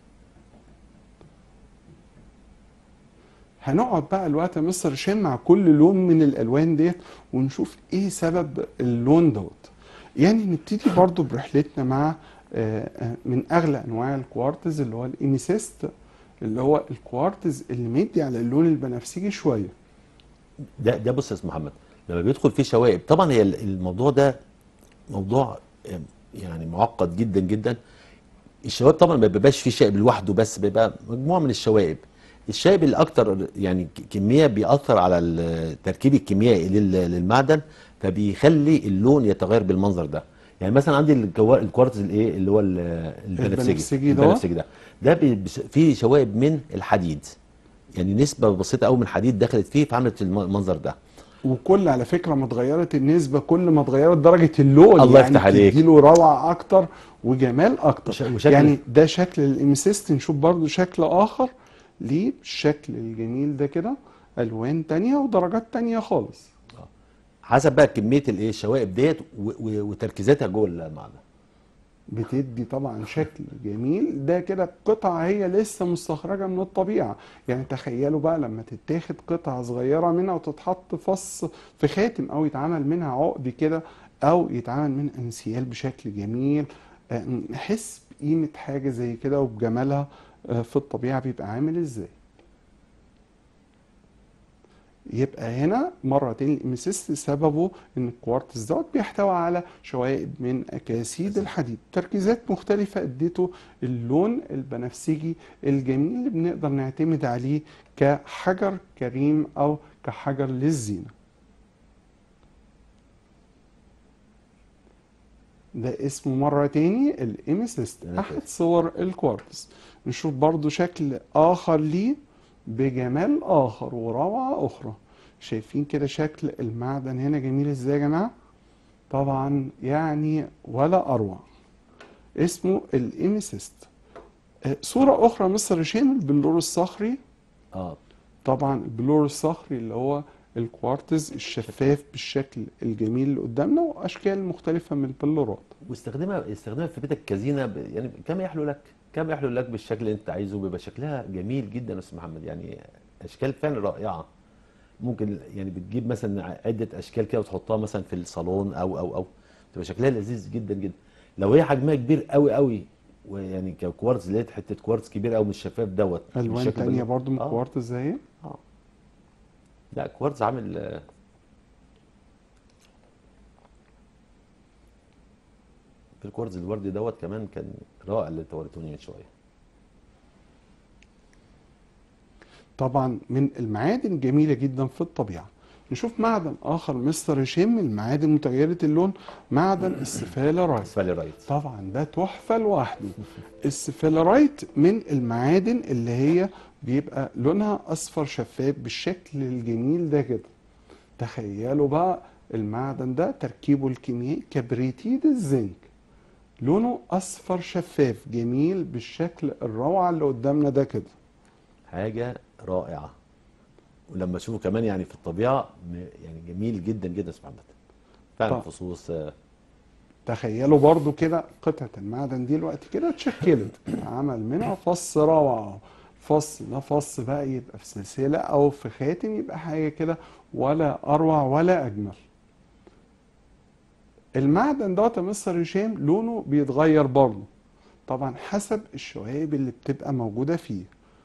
هنقعد بقى الوقت يا مستر هشام مع كل لون من الالوان ديت ونشوف ايه سبب اللون دوت. يعني نبتدي برضو برحلتنا مع آه، آه، من اغلى انواع الكوارتز اللي هو الاميسيست، اللي هو الكوارتز اللي مدي على اللون البنفسجي شويه. ده ده بص يا استاذ محمد، لما بيدخل فيه شوائب، طبعا هي الموضوع ده موضوع يعني معقد جدا جدا. الشوائب طبعا ما بيبقاش فيه شائب لوحده، بس بيبقى مجموعه من الشوائب. الشائب الاكثر يعني كميه بيأثر على التركيب الكيميائي لل- للمعدن، فبيخلي اللون يتغير بالمنظر ده. يعني مثلا عندي الكوا- الكوارتز الايه اللي هو ال- البنفسجي. البنفسجي ده؟ البنفسجي ده ده بي- بس- فيه شوائب من الحديد. يعني نسبه بسيطه قوي من الحديد دخلت فيه فعملت الم- المنظر ده. وكل على فكره ما اتغيرت النسبه، كل ما اتغيرت درجه اللون، الله يعني يفتح عليك. بتديله روعه اكتر وجمال اكتر. وش- وشكل يعني ده شكل الاميسيست. نشوف برضو شكل اخر ليه بالشكل الجميل ده كده، الوان تانية ودرجات تانية خالص. حسب بقى كميه الايه الشوائب ديت و- و- وتركيزاتها جوه المعدن. بتدي طبعا شكل جميل. ده كده قطعة هي لسه مستخرجة من الطبيعة. يعني تخيلوا بقى لما تتاخد قطعة صغيرة منها وتتحط فص في خاتم، او يتعمل منها عقد كده، او يتعمل منها انسيال بشكل جميل. آه، نحس بقيمة حاجة زي كده وبجمالها آه، في الطبيعة بيبقى عامل ازاي. يبقى هنا مرة تاني الاميسيست سببه ان الكوارتز دوت بيحتوي على شوائب من اكاسيد الحديد، تركيزات مختلفة اديته اللون البنفسجي الجميل اللي بنقدر نعتمد عليه كحجر كريم او كحجر للزينة. ده اسمه مرة تاني الاميسيست، احد صور الكوارتز. نشوف برضو شكل اخر ليه بجمال اخر وروعة اخرى. شايفين كده شكل المعدن هنا جميل ازاي يا جماعة؟ طبعا يعني ولا اروع. اسمه الاميسيست. آه، صورة اخرى مصر ريشين البلور الصخري. اه طبعا البلور الصخري اللي هو الكوارتز الشفاف بالشكل الجميل اللي قدامنا، واشكال مختلفة من البلورات. واستخدمها استخدمها في بيتك كزينه ب... يعني كما يحلو لك، كما يحلو لك بالشكل اللي انت عايزه، بيبقى شكلها جميل جدا يا استاذ محمد. يعني اشكال فعلا رائعه. ممكن يعني بتجيب مثلا عده اشكال كده وتحطها مثلا في الصالون او او او تبقى شكلها لذيذ جدا جدا. لو هي حجمها كبير قوي قوي، ويعني ككوارتز لقيت حته كوارتز كبير قوي مش شفاف دوت الوان بالشكل تانية ده. برضو من اه الكوارتز اهي. اه لا كوارتز عامل آه، في الكوارتز الوردي دوت كمان كان رائع اللي انت وريتوني من شويه. طبعا من المعادن الجميلة جدا في الطبيعة. نشوف معدن آخر مستر هشام من المعادن متغيرة اللون، معدن السفالرايت. اسفليرايت. طبعا ده تحفة لوحده. السفالرايت من المعادن اللي هي بيبقى لونها أصفر شفاف بالشكل الجميل ده كده. تخيلوا بقى المعدن ده تركيبه الكيميائي كبريتيد الزنك، لونه أصفر شفاف جميل بالشكل الروعة اللي قدامنا ده كده. حاجه رائعه. ولما اشوفه كمان يعني في الطبيعه م- يعني جميل جدا جدا سبحان الله. فعلا طب فصوص آه، تخيلوا برضو كده قطعة المعدن دي دلوقتي كده اتشكلت، عمل منها فص روعة. فص ده فص بقى يبقى في سلسلة أو في خاتم، يبقى حاجة كده ولا أروع ولا أجمل. المعدن دوت يا مستر هشام لونه بيتغير برضه طبعا حسب الشوائب اللي بتبقى موجودة فيه.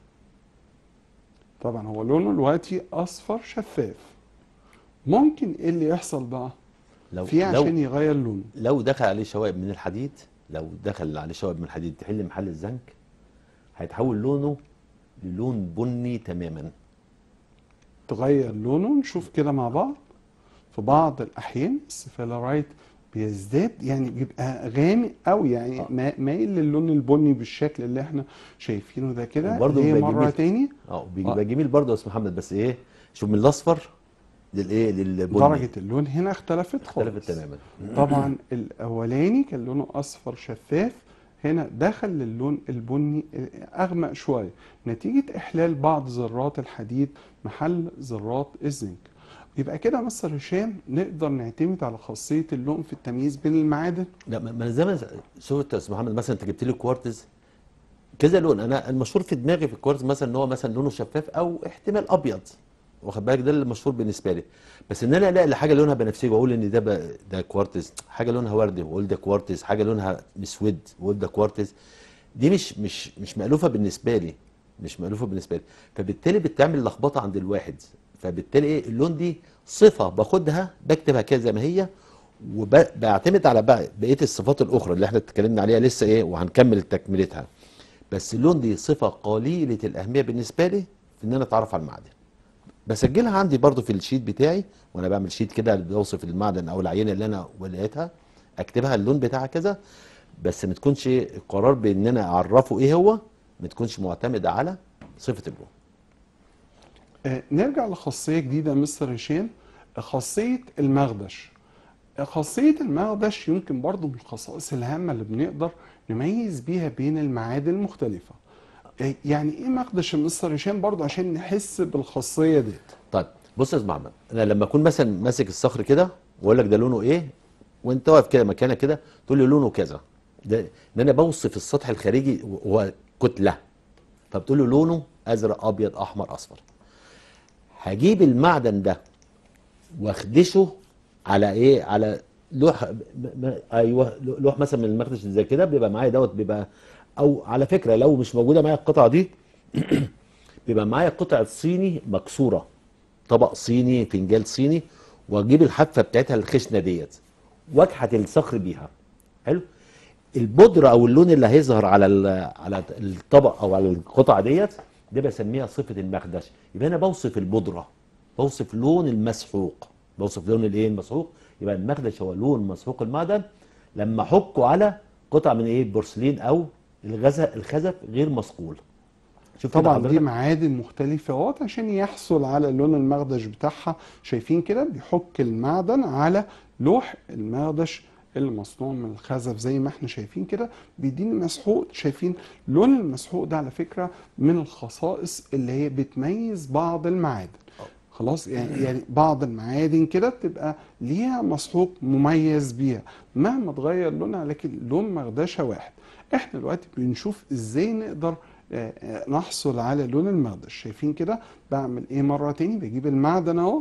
طبعا هو لونه دلوقتي أصفر شفاف. ممكن إيه اللي يحصل بقى لو فيه لو عشان يغير لونه؟ لو دخل عليه شوائب من الحديد، لو دخل عليه شوائب من الحديد تحل محل الزنك، هيتحول لونه للون بني تماما. تغير لونه. نشوف كده مع بعض. في بعض الأحيان السفالرايت بيزداد، يعني بيبقى غامق قوي، يعني اه ما- مايل للون البني بالشكل اللي احنا شايفينه ده كده. وبرضه ليه بيبقى مرة جميل. تاني اه آه، بيبقى جميل برضه يا استاذ محمد، بس ايه، شوف من الاصفر للايه للبني درجة اللون هنا اختلفت اختلفت خالص. تماما. طبعا الأولاني كان لونه أصفر شفاف، هنا دخل للون البني أغمق شوية نتيجة إحلال بعض ذرات الحديد محل ذرات الزنك. يبقى كده مستر هشام نقدر نعتمد على خاصية اللون في التمييز بين المعادن. لا ما ما انا زي ما شفت يا استاذ محمد، مثلا انت جبت لي كوارتز كذا لون، انا المشهور في دماغي في الكوارتز مثلا ان هو مثلا لونه شفاف او احتمال ابيض، واخد بالك، ده اللي مشهور بالنسبه لي. بس ان انا الاقي حاجه لونها بنفسجي واقول ان ده ب- ده كوارتز، حاجه لونها وردي واقول ده كوارتز، حاجه لونها مسود واقول ده كوارتز، دي مش مش مش مألوفه بالنسبه لي، مش مألوفه بالنسبه لي. فبالتالي بتعمل لخبطه عند الواحد. فبالتالي ايه اللون دي صفه باخدها بكتبها كده زي ما هي، وبعتمد على بقى بقيه الصفات الاخرى اللي احنا اتكلمنا عليها لسه ايه وهنكمل تكملتها. بس اللون دي صفه قليله الاهميه بالنسبه لي في ان انا اتعرف على المعدن. بسجلها عندي برضو في الشيت بتاعي، وانا بعمل شيت كده بوصف المعدن او العينه اللي انا ولقيتها، اكتبها اللون بتاعها كذا. بس ما تكونش القرار بان انا اعرفه ايه هو، ما تكونش معتمده على صفه اللون. آه، نرجع لخاصيه جديده يا مستر هشام، خاصيه المغدش. خاصيه المغدش يمكن برضو من الخصائص الهامه اللي بنقدر نميز بيها بين المعادن المختلفه. آه، يعني ايه مغدش يا مستر هشام برضو عشان نحس بالخاصيه ديت؟ طيب بص يا استاذ محمد، انا لما اكون مثلا ماسك الصخر كده واقول لك ده لونه ايه، وانت واقف كده مكانك كده تقول لي لونه كذا، ده ان انا بوصف السطح الخارجي وهو كتله، فبتقول له لونه ازرق ابيض احمر اصفر. هجيب المعدن ده واخدشه على ايه، على لوح م- م- ايوه لوح مثلا من المخدش زي كده بيبقى معايا دوت، بيبقى او على فكره لو مش موجوده معايا القطعه دي بيبقى معايا قطعه صيني مكسوره، طبق صيني فنجان صيني، واجيب الحافه بتاعتها الخشنه ديت واكحت الصخر بيها. حلو. البودره او اللون اللي هيظهر على ال- على الطبق او على القطعه ديت ده بسميها صفه المخدش. يبقى انا بوصف البودره، بوصف لون المسحوق، بوصف لون الايه المسحوق. يبقى المخدش هو لون مسحوق المعدن لما احكه على قطعه من ايه بورسلين او الغزل الخزف غير مصقول. شوف كده طبعا دي حضرتك. معادن مختلفة اهوت عشان يحصل على لون المغدش بتاعها. شايفين كده بيحك المعدن على لوح المغدش اللي مصنوع من الخزف زي ما احنا شايفين كده، بيديني مسحوق. شايفين لون المسحوق ده على فكرة من الخصائص اللي هي بتميز بعض المعادن. خلاص، يعني يعني بعض المعادن كده بتبقى ليها مسحوق مميز بيها مهما اتغير لونها، لكن لون مغدشها واحد. احنا دلوقتي بنشوف ازاي نقدر آه، آه، نحصل على لون المغدش. شايفين كده بعمل ايه مرة تاني؟ بجيب المعدن اهو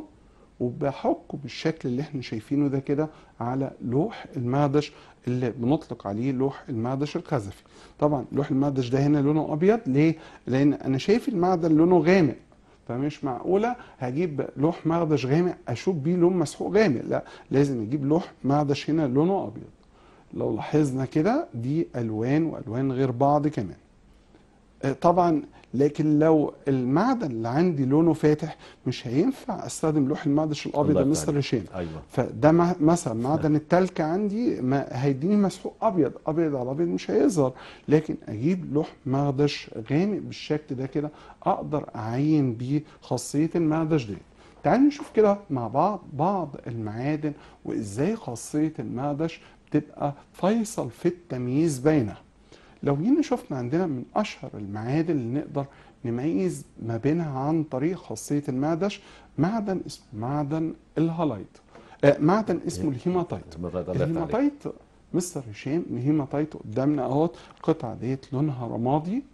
وبحكه بالشكل اللي احنا شايفينه ده كده على لوح المغدش اللي بنطلق عليه لوح المغدش الخزفي. طبعا لوح المغدش ده هنا لونه ابيض. ليه؟ لان انا شايف المعدن لونه غامق، فمش معقوله هجيب لوح مغدش غامق اشوف بيه لون مسحوق غامق، لا لازم اجيب لوح مغدش هنا لونه ابيض. لو لاحظنا كده دي الوان والوان غير بعض كمان. آه، طبعا لكن لو المعدن اللي عندي لونه فاتح مش هينفع استخدم لوح المغدش الابيض الله يا يفتح مستر عليك. هشام. ايوه. فده مع- مثلا معدن التلك عندي ما هيديني مسحوق ابيض، ابيض على ابيض مش هيظهر. لكن اجيب لوح مغدش غامق بالشكل ده كده اقدر اعين بيه خاصيه المغدش دي. تعالوا نشوف كده مع بعض بعض المعادن وازاي خاصيه المغدش بتبقى فيصل في التمييز بينها. لو جينا شفنا عندنا من اشهر المعادن اللي نقدر نميز ما بينها عن طريق خاصيه المغدش معدن اسمه معدن الهالايت، آه معدن اسمه الهيماتايت. الله يفتح عليك. الهيماتايت مستر هشام، الهيماتايت قدامنا اهوت، القطعه ديت لونها رمادي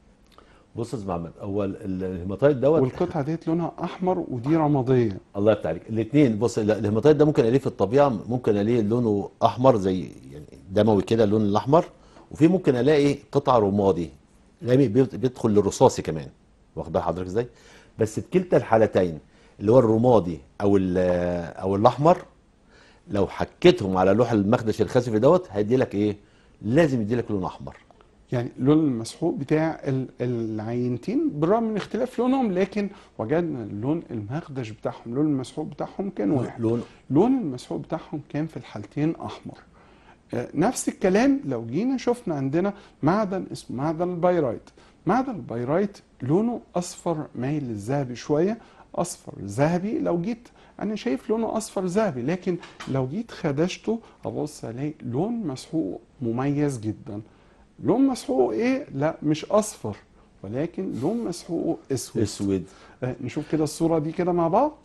بص يا استاذ محمد، هو ال- ال- الهيماتايت دوت والقطعه ديت لونها احمر ودي رماديه. الله يفتح عليك. الاثنين بص، ال- الهيماتايت ده ممكن الاقيه في الطبيعه، ممكن الاقيه لونه احمر زي يعني دموي كده اللون الاحمر، وفي ممكن الاقي قطع رمادي غامق بيت- بيدخل للرصاصي كمان. واخد بال حضرتك ازاي؟ بس في كلتا الحالتين اللي هو الرمادي او ال- او الاحمر لو حكيتهم على لوح المخدش الخزفي دوت هيدي لك ايه؟ لازم يدي لك لون احمر. يعني لون المسحوق بتاع ال- العينتين بالرغم من اختلاف لونهم، لكن وجدنا لون المخدش بتاعهم لون المسحوق بتاعهم كان واحد. لون لون المسحوق بتاعهم كان في الحالتين احمر. آه، نفس الكلام لو جينا شفنا عندنا معدن اسمه معدن البيرايت. معدن البيرايت لونه اصفر مايل للذهبي شويه، اصفر ذهبي. لو جيت انا شايف لونه اصفر ذهبي، لكن لو جيت خدشته ابص الاقي لون مسحوق مميز جدا. لون مسحوق ايه؟ لا مش اصفر، ولكن لون مسحوق اسود. اسود. آه، نشوف كده الصوره دي كده مع بعض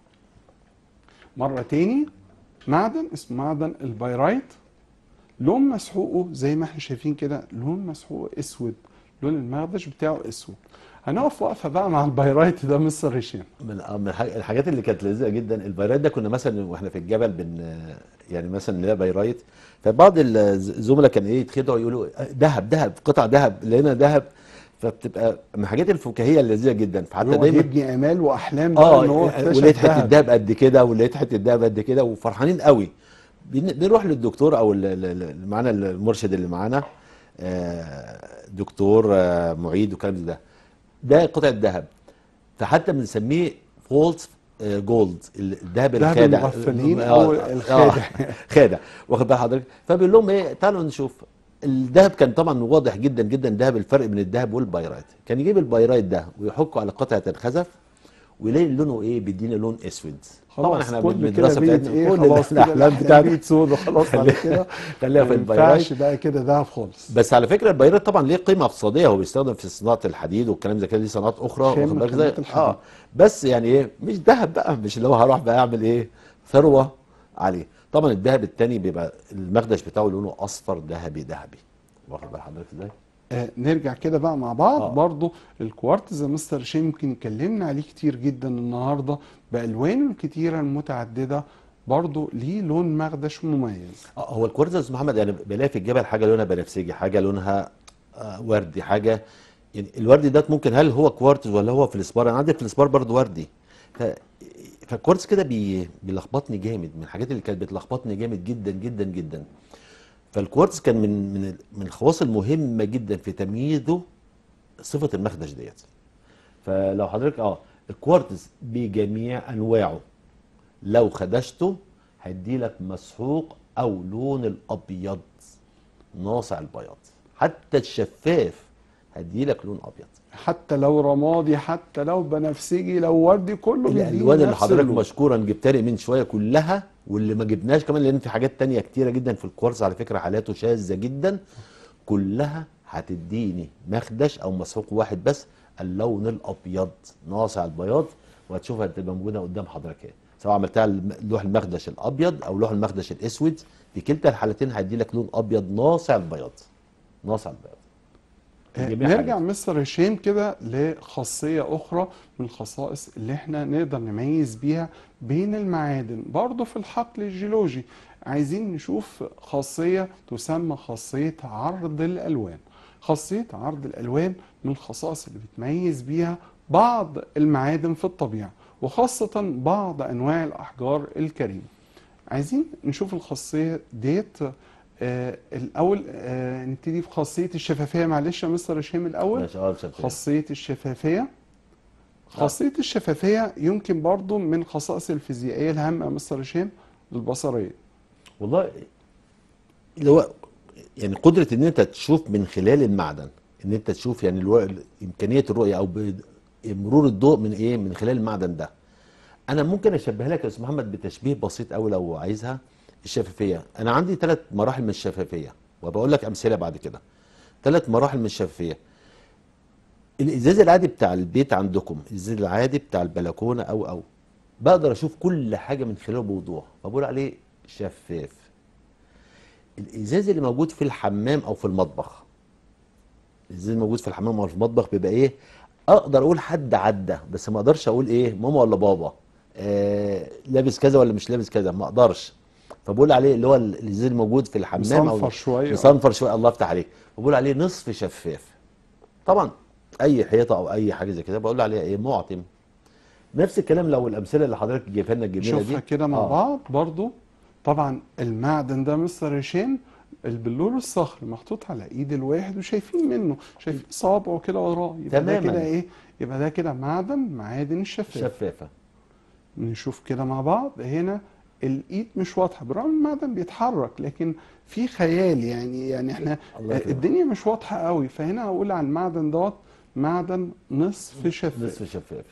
مره تاني. معدن اسمه معدن البيرايت، لون مسحوقه زي ما احنا شايفين كده لون مسحوق اسود، لون المخدش بتاعه اسود. هنقف وقفه بقى مع البيرايت ده مستر هشام. من من الح- الحاجات اللي كانت لذيذه جدا البيرايت ده. كنا مثلا واحنا في الجبل بن يعني مثلا نلاقي بيرايت، فبعض الزملاء كان ايه يتخدعوا يقولوا ذهب ذهب قطع ذهب لقينا ذهب، فبتبقى من الحاجات الفكاهيه اللذيذه جدا. فحتى هو دايما يبني امال واحلام بقى اه ان هو اكتشف ولقيت حته دهب. دهب قد كده ولقيت حته دهب قد كده وفرحانين قوي. بن- بنروح للدكتور او ال- ال- ال- اللي معانا المرشد اللي معانا آه، دكتور آه، معيد وكلام ده، ده قطعه ذهب. فحتى بنسميه فولت جولد، الذهب دهب الخادع. المغفلين آه، او آه، الخادع. خادع. واخد بال حضرتك؟ فبيقول لهم ايه تعالوا نشوف الذهب. كان طبعا واضح جدا جدا ذهب الفرق بين الذهب والبيرايت. كان يجيب البيرايت ده ويحكه على قطعه الخزف ويلاقي لونه ايه بيديني لون اسود. طبعا خلاص احنا كل كده بالمدرسه بقيت بتاعتنا ايه، كل خلاص كده الاحلام الاحلام بتاعتنا بقيت سود وخلاص على كده. خليها ما في البيرايت. ينفعش بقى كده دهب خالص. بس على فكره البيرايت طبعا ليه قيمه اقتصاديه، هو بيستخدم في صناعه الحديد والكلام زي كده، ليه صناعات اخرى شام واخد من بالك زي خامات الحديد. اه. بس يعني ايه مش ذهب بقى، مش اللي هو هروح بقى اعمل ايه ثروه عليه. طبعا الذهب التاني بيبقى المخدش بتاعه لونه اصفر ذهبي ذهبي، واخد بال حضرتك ازاي؟ آه نرجع كده بقى مع بعض اه برضو. الكوارتز يا مستر هشام يمكن اتكلمنا عليه كتير جدا النهارده بألوانه الكتيرة المتعددة، برضو ليه لون مغدش مميز. اه هو الكوارتز يا استاذ محمد يعني بلاقي في الجبل حاجه لونها بنفسجي، حاجه لونها آه وردي، حاجه يعني الوردي ده ممكن هل هو كوارتز ولا هو فلسبار؟ انا عندي فلسبار برضو وردي. ف فالكوارتز كده بي... بيلخبطني جامد، من الحاجات اللي كانت بتلخبطني جامد جدا جدا جدا. فالكوارتز كان من من من الخواص المهمه جدا في تمييزه صفه المخدش ديت. فلو حضرتك اه الكوارتز بجميع انواعه لو خدشته هيديلك مسحوق او لون الابيض ناصع البياض، حتى الشفاف هيديلك لون ابيض. حتى لو رمادي، حتى لو بنفسجي، لو وردي، كله بيديني الالوان اللي نفس حضرتك اللون. مشكورا جبتها لي من شويه كلها واللي ما جبناش كمان، لان في حاجات تانية كتيره جدا في الكوارتز على فكره حالاته شاذه جدا، كلها هتديني مخدش او مسحوق واحد بس، اللون الابيض ناصع البياض. وهتشوفها هتبقى موجوده قدام حضرتك اهي، سواء عملتها لوح المخدش الابيض او لوح المخدش الاسود، في كلتا الحالتين هيدي لك لون ابيض ناصع البياض، ناصع البياض في آه، جميع نرجع حالاتها. مستر هشام كده لخاصية أخرى من الخصائص اللي احنا نقدر نميز بيها بين المعادن برضو في الحقل الجيولوجي. عايزين نشوف خاصية تسمى خاصية عرض الألوان. خاصية عرض الألوان من الخصائص اللي بتميز بيها بعض المعادن في الطبيعة، وخاصة بعض أنواع الأحجار الكريمة. عايزين نشوف الخاصية ديت. آه الأول آه نبتدي في خاصية الشفافية. معلش يا مستر هشام الأول. ماشي اه شفاف. خاصية الشفافية. آه. خاصية الشفافية يمكن برضو من خصائص الفيزيائية الهامة يا مستر هشام البصرية. والله اللي هو يعني قدره ان انت تشوف من خلال المعدن، ان انت تشوف يعني الو... امكانيه الرؤيه او ب... مرور الضوء من ايه من خلال المعدن ده. انا ممكن اشبهها لك يا استاذ محمد بتشبيه بسيط قوي لو عايزها. الشفافيه انا عندي ثلاث مراحل من الشفافيه، وبقول لك امثله بعد كده. ثلاث مراحل من الشفافيه. الازاز العادي بتاع البيت عندكم، الازاز العادي بتاع البلكونه او او بقدر اشوف كل حاجه من خلاله بوضوح، فبقول عليه شفاف. الازاز اللي موجود في الحمام او في المطبخ، الازاز الموجود في الحمام او في المطبخ بيبقى ايه، اقدر اقول حد عدى بس ما اقدرش اقول ايه ماما ولا بابا، آه لابس كذا ولا مش لابس كذا، ما اقدرش. فبقول عليه اللي هو الازاز الموجود في الحمام او مصنفر شوية. مصنفر شويه، الله يفتح عليك، بقول عليه نصف شفاف. طبعا اي حيطه او اي حاجه زي كده بقول عليها ايه معتم. نفس الكلام لو الامثله اللي حضرتك جايبها لنا الجميله دي. نشوفها كده مع اه بعض برضو. طبعا المعدن ده مستر هشام البلور الصخري محطوط على ايد الواحد وشايفين منه، شايفين صوابعه كده وراه، يبقى ده تماما. كده ايه؟ يبقى ده كده معدن معادن الشفاف. شفافه. نشوف كده مع بعض. هنا الايد مش واضحه برغم المعدن بيتحرك، لكن في خيال يعني يعني احنا الله يكرمك. الدنيا مش واضحه قوي. فهنا هقول على المعدن دوت معدن نصف شفاف. نصف شفاف.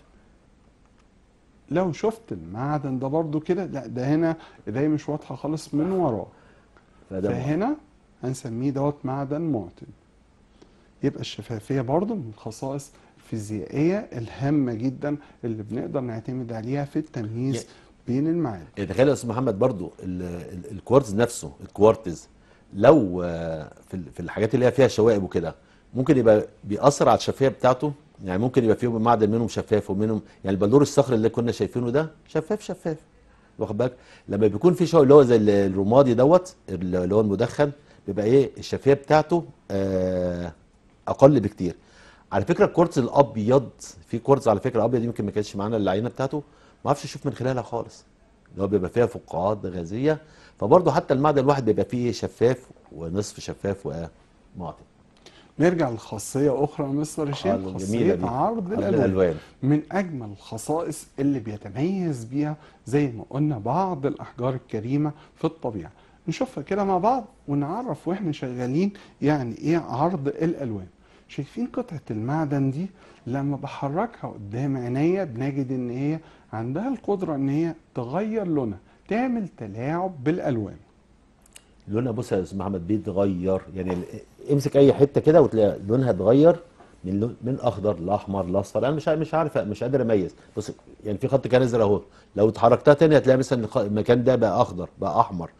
لو شفت المعدن ده برضو كده، لا ده هنا ايديه مش واضحه خالص من وراه، فده معتم. فهنا هنسميه دوت معدن معتم. يبقى الشفافيه برضو من الخصائص الفيزيائيه الهامه جدا اللي بنقدر نعتمد عليها في التمييز يعني- بين المعادن. يعني تخيل يا استاذ محمد برضو ال- ال- الكوارتز نفسه، الكوارتز لو آه، في ال- في الحاجات اللي هي فيها شوائب وكده ممكن يبقى بيأثر على الشفافيه بتاعته. يعني ممكن يبقى فيهم معدن منهم شفاف ومنهم يعني البلور الصخري اللي كنا شايفينه ده شفاف شفاف، واخد بالك؟ لما بيكون في شوائب اللي هو زي ال- الرمادي دوت اللي هو المدخن بيبقى ايه الشفافيه بتاعته آه، اقل بكتير. على فكره الكورتز الابيض، في كورتز على فكره ابيض يمكن ما كانتش معانا العينه بتاعته، ما اعرفش اشوف من خلالها خالص، اللي هو بيبقى فيها فقاعات غازيه. فبرضه حتى المعدن الواحد بيبقى فيه شفاف ونصف شفاف ومعتم. نرجع لخاصية أخرى يا مستر هشام، آه، الجميلة خاصية دي. عرض عرض الألوان. الألوان. من أجمل الخصائص اللي بيتميز بيها زي ما قلنا بعض الأحجار الكريمة في الطبيعة. نشوفها كده مع بعض ونعرف وإحنا شغالين يعني إيه عرض الألوان. شايفين قطعة المعدن دي لما بحركها قدام عينيا بنجد ان هي عندها القدرة ان هي تغير لونها، تعمل تلاعب بالالوان. لونها بص يا استاذ محمد بيتغير، يعني ال- امسك اي حته كده وتلاقي لونها اتغير من لون من اخضر لاحمر لاصفر. انا مش ع- مش عارف، مش قادر اميز. بص يعني في خط كان ازرق اهو، لو اتحركتها تاني هتلاقي مثلا الخ- المكان ده بقى اخضر بقى احمر.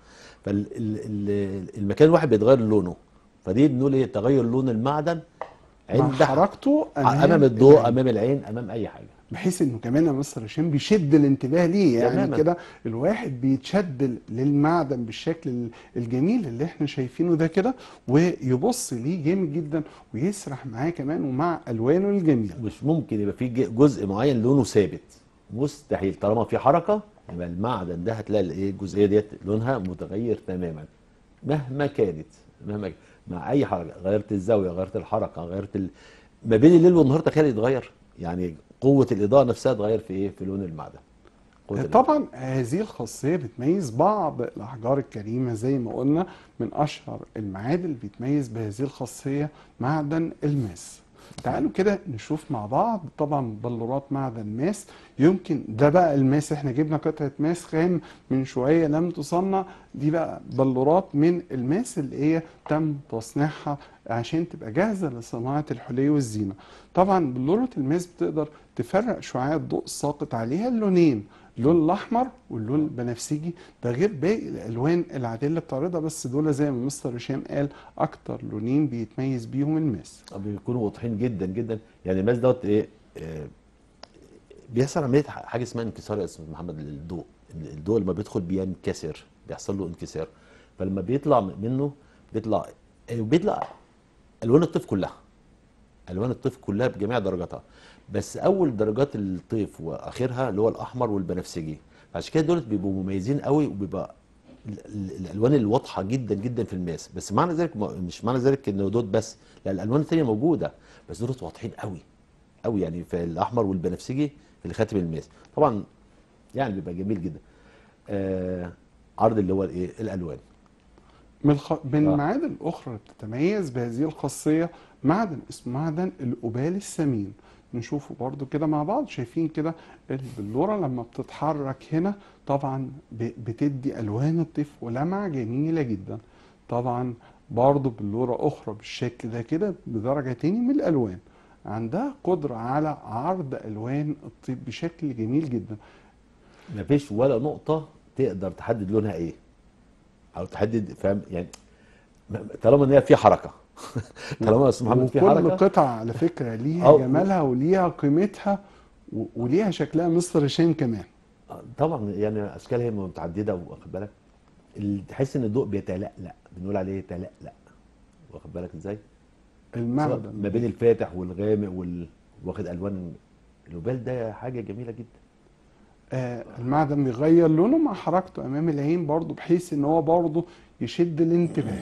فالمكان الواحد بيتغير لونه، فدي بنقول ايه؟ تغير لون المعدن مع عند ح- حركته امام امام الضوء، العين، امام العين، امام اي حاجه. بحيث انه كمان يا مستر هشام بيشد الانتباه ليه. يعني تماما. كده الواحد بيتشد للمعدن بالشكل ال- الجميل اللي احنا شايفينه ده كده، ويبص ليه جامد جدا ويسرح معاه كمان ومع الوانه الجميله. مش ممكن يبقى في ج- جزء معين لونه ثابت، مستحيل. طالما في حركه يبقى المعدن ده هتلاقي الايه الجزئيه ديت لونها متغير تماما مهما كانت. مهما ك- مع اي حركه، غيرت الزاويه، غيرت الحركه، غيرت ال... ما بين الليل والنهار تخيل يتغير. يعني قوه الاضاءه نفسها تغير في ايه؟ في لون المعدن. قوه الاضاءه. طبعا هذه الخاصية بتميز بعض الأحجار الكريمة زي ما قلنا. من أشهر المعادن اللي بيتميز بهذه الخاصية معدن الماس. تعالوا كده نشوف مع بعض. طبعا بلورات معدن ماس، يمكن ده بقى الماس، احنا جبنا قطعة ماس خام من شوية لم تصنع، دي بقى بلورات من الماس اللي هي تم تصنيعها عشان تبقى جاهزة لصناعة الحلي والزينة. طبعا بلورة الماس بتقدر تفرق شعاع الضوء الساقط عليها اللونين، اللون الاحمر واللون البنفسجي، ده غير باقي الالوان العاديه اللي بتعرضها، بس دول زي ما مستر هشام قال اكتر لونين بيتميز بيهم الماس. بيكونوا واضحين جدا جدا. يعني الماس دوت ايه؟ آه، بيحصل عمليه ح- حاجه اسمها انكسار يا استاذ محمد للضوء. الضوء لما بيدخل بينكسر، بيحصل له انكسار. فلما بيطلع منه بيطلع بيطلع الوان الطيف كلها، الوان الطيف كلها بجميع درجاتها. بس اول درجات الطيف واخرها اللي هو الاحمر والبنفسجي. عشان كده دول بيبقوا مميزين قوي، وبيبقى ال- ال- الالوان الواضحه جدا جدا في الماس. بس معنى ذلك مش معنى ذلك ان دول بس، لا، الالوان الثانيه موجوده بس دول واضحين قوي قوي. يعني في الاحمر والبنفسجي في خاتم الماس طبعا، يعني بيبقى جميل جدا. آه عرض اللي هو الايه الالوان. من الخ... من اه المعادن الاخرى اللي بتتميز بهذه الخاصيه معدن اسمه معدن الأوبال الثمين. نشوفه برضو كده مع بعض. شايفين كده البلوره لما بتتحرك هنا طبعا ب... بتدي الوان الطيف ولمعه جميله جدا. طبعا برضو بلوره اخرى بالشكل ده كده بدرجه تاني من الالوان، عندها قدره على عرض الوان الطيف بشكل جميل جدا. مفيش ولا نقطه تقدر تحدد لونها ايه، او تحدد، فاهم يعني؟ م- طالما ان هي في حركه و- طالما يا استاذ محمد في وكل حركه. قطعة على فكرة ليها اه و- جمالها وليها قيمتها و- وليها شكلها مستر هشام كمان. آه، طبعا يعني اشكال هي متعدده، واخد بالك؟ ال- تحس ان الضوء بيتلألأ، بنقول عليه يتلألأ، واخد بالك ازاي؟ سواء المعدن ما بين بي- الفاتح والغامق وال... واخد الوان. الوبال ده حاجه جميله جدا. آه المعدن بيغير لونه مع حركته امام العين برضو، بحيث ان هو برضو يشد الانتباه.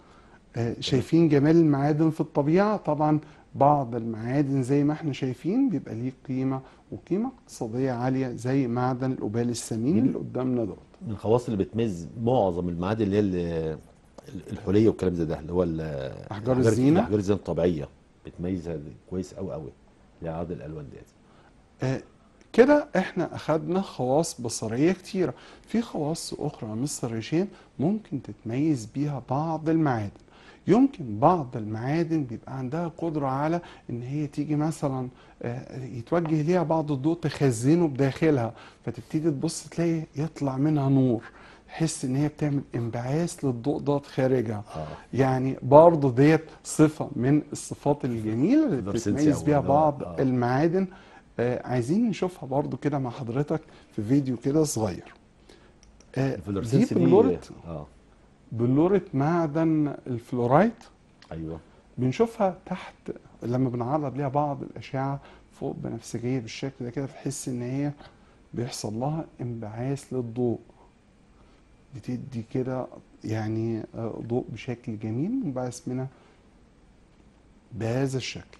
آه شايفين جمال المعادن في الطبيعة. طبعا بعض المعادن زي ما احنا شايفين بيبقى ليه قيمة وقيمة اقتصادية عالية زي معدن الأوبال الثمين دي اللي قدامنا دوت. من الخواص اللي بتميز معظم المعادن اللي هي ال- الحليه والكلام زي ده، اللي هو ال- أحجار الاحجار الزينة. الاحجار الزينه الطبيعيه بتميزها كويس قوي قوي لعرض الالوان ديت. آه، كده احنا اخدنا خواص بصرية كتيرة. في خواص اخرى يا مستر هشام ممكن تتميز بيها بعض المعادن. يمكن بعض المعادن بيبقى عندها قدرة على ان هي تيجي مثلا آه، يتوجه ليها بعض الضوء تخزنه بداخلها، فتبتدي تبص تلاقي يطلع منها نور، تحس ان هي بتعمل انبعاث للضوء ده خارجها. اه يعني برضه ديت صفة من الصفات الجميلة اللي فلورسنسي بتتميز او بيها اللي هو بعض اه المعادن. آه عايزين نشوفها برضو كده مع حضرتك في فيديو كده صغير. آه دي الفلورسنسي دي. بلورة اه بلورة معدن الفلورايت. ايوه. بنشوفها تحت لما بنعرض ليها بعض الأشعة فوق بنفسجية بالشكل ده كده، تحس إن هي بيحصل لها انبعاث للضوء، بتدي كده يعني آه، ضوء بشكل جميل منبعث منها بهذا الشكل.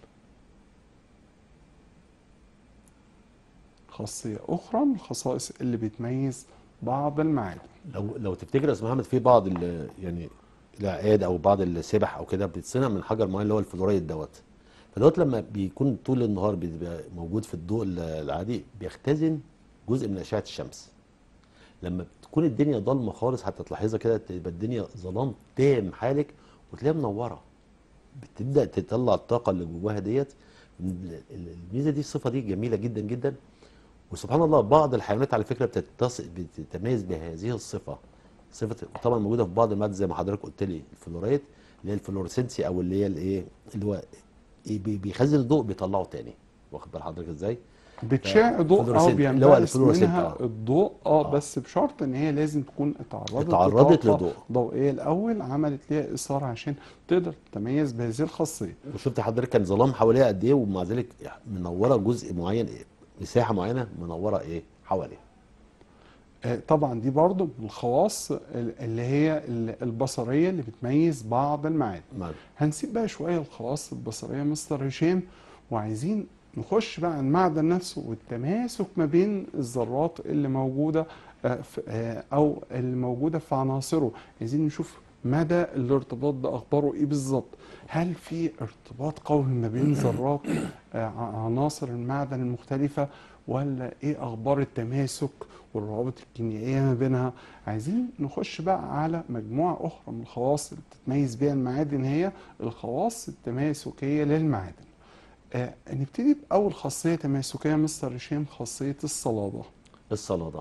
خاصية أخرى من الخصائص اللي بتميز بعض المعادن. لو لو تفتكر يا استاذ محمد في بعض ال- يعني العقاد او بعض السبح او كده بتتصنع من حجر معين اللي هو الفلورايد دوت. فدوت لما بيكون طول النهار بيبقى موجود في الضوء ال- العادي بيختزن جزء من اشعه الشمس. لما تكون الدنيا ضلمه خالص حتى تلاحظها كده تبقى الدنيا ظلام تام حالك وتلاقيها منوره، بتبدا تطلع الطاقه اللي جواها ديت. ال- ال- الميزه دي الصفه دي جميله جدا جدا. وسبحان الله بعض الحيوانات على فكره بتتص... بتتميز بهذه الصفه. صفه طبعا موجوده في بعض المواد زي ما حضرتك قلت لي الفلورايد اللي هي الفلورسنسي او اللي هي الايه اللي هو إيه بي- بيخزن الضوء بيطلعه تاني. واخد بال حضرتك ازاي؟ بتشع ضوء او فلورسنت اللي هو بينبعث الفلورسنت منها اه الضوء، اه اه بس بشرط ان هي لازم تكون اتعرضت اتعرضت لطاقة لضوء. ضوئية الاول، عملت ليها اثارة عشان تقدر تتميز بهذه الخاصية. وشفت حضرتك كان ظلام حواليها قد ايه ومع ذلك منوره جزء معين إيه؟ مساحه معينه منوره ايه حواليها. آه، طبعا دي برضو من الخواص ال- اللي هي ال- البصرية اللي بتميز بعض المعادن. نعم. هنسيب بقى شوية الخواص البصرية مستر هشام، وعايزين نخش بقى على المعدن نفسه والتماسك ما بين الذرات اللي موجودة آه، في- آه، أو اللي موجودة في عناصره. عايزين نشوف مدى الارتباط ده أخباره إيه بالظبط. هل في ارتباط قوي ما بين ذرات آه، ع- عناصر المعدن المختلفة، ولا إيه أخبار التماسك والروابط الكيميائية ما بينها؟ عايزين نخش بقى على مجموعة أخرى من الخواص اللي بتتميز بيها المعادن، هي الخواص التماسكية للمعادن. آه نبتدي بأول خاصية تماسكية مستر هشام، خاصية الصلادة. الصلاده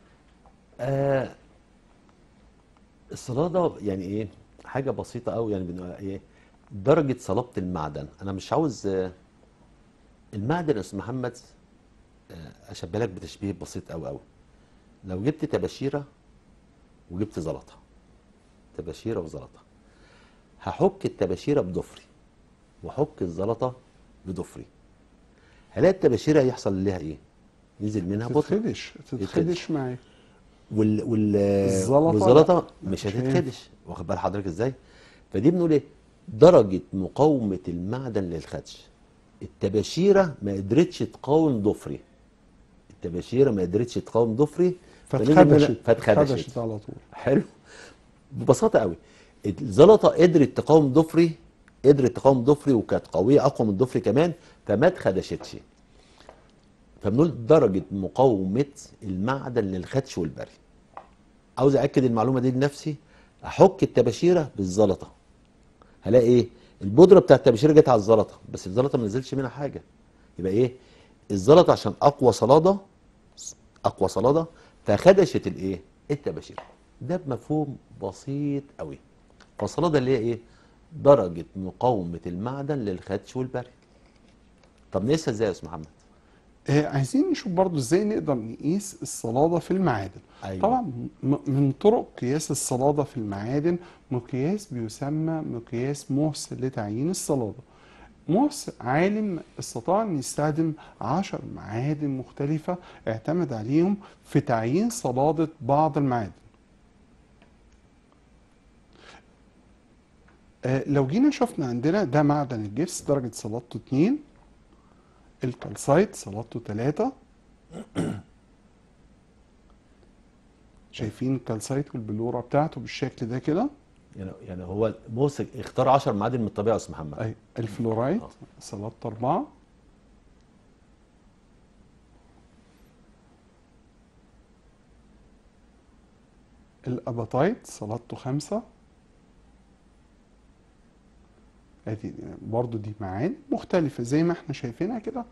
آه الصلاده يعني ايه حاجه بسيطه قوي يعني بنقول ايه درجه صلابه المعدن. انا مش عاوز آه المعدن يا استاذ محمد آه اشبه لك بتشبيه بسيط قوي قوي. لو جبت تباشيره وجبت زلطه، تباشيره وزلطه، هحك التباشيره بضفري واحك الزلطه بضفري، هلاقي التباشيره يحصل لها ايه؟ ينزل منها بطن تتخدش تتخدش معاك. وال وال الزلطة لا، والزلطه لا مش مش هينفع. هتتخدش. واخد بال حضرتك ازاي؟ فدي بنقول ايه؟ درجه مقاومه المعدن للخدش. التباشيره ما قدرتش تقاوم ضفري، التباشيره ما قدرتش تقاوم ضفري فنزل منها فاتخدشت فاتخدشت. اتخدشت على طول. حلو. ببساطه قوي الزلطه قدرت تقاوم ضفري، قدرت تقاوم ضفري وكانت قويه اقوى من ضفري كمان فما اتخدشتش. فبنقول درجه مقاومه المعدن للخدش والبري. عاوز اكد المعلومه دي لنفسي، احك التباشيره بالزلطه هلاقي ايه؟ البودره بتاعت التباشيره جت على الزلطه بس الزلطه ما نزلش منها حاجه. يبقى ايه؟ الزلطه عشان اقوى صلاده، اقوى صلاده فخدشت الايه؟ التباشيره. ده بمفهوم بسيط قوي. فالصلاده اللي هي ايه؟ درجه مقاومه المعدن للخدش والبري. طب نقيسها ازاي يا استاذ محمد؟ آه عايزين نشوف برضو ازاي نقدر نقيس الصلادة في المعادن. ايوه. طبعا م- من طرق قياس الصلادة في المعادن مقياس بيسمى مقياس موهس لتعيين الصلادة. موهس عالم استطاع أن يستخدم عشر معادن مختلفة اعتمد عليهم في تعيين صلادة بعض المعادن. آه لو جينا شفنا عندنا ده معدن الجبس درجة صلادته اتنين، الكالسايت صلادته تلاتة. شايفين الكالسايت والبلورة بتاعته بالشكل ده كده. يعني يعني هو موسى اختار عشر معادن من الطبيعه يا استاذ محمد. أي الفلورايد آه. صلادته أربعة، الأباتايت صلادته خمسة. ادي برضو دي معادن مختلفة زي ما احنا شايفينها كده.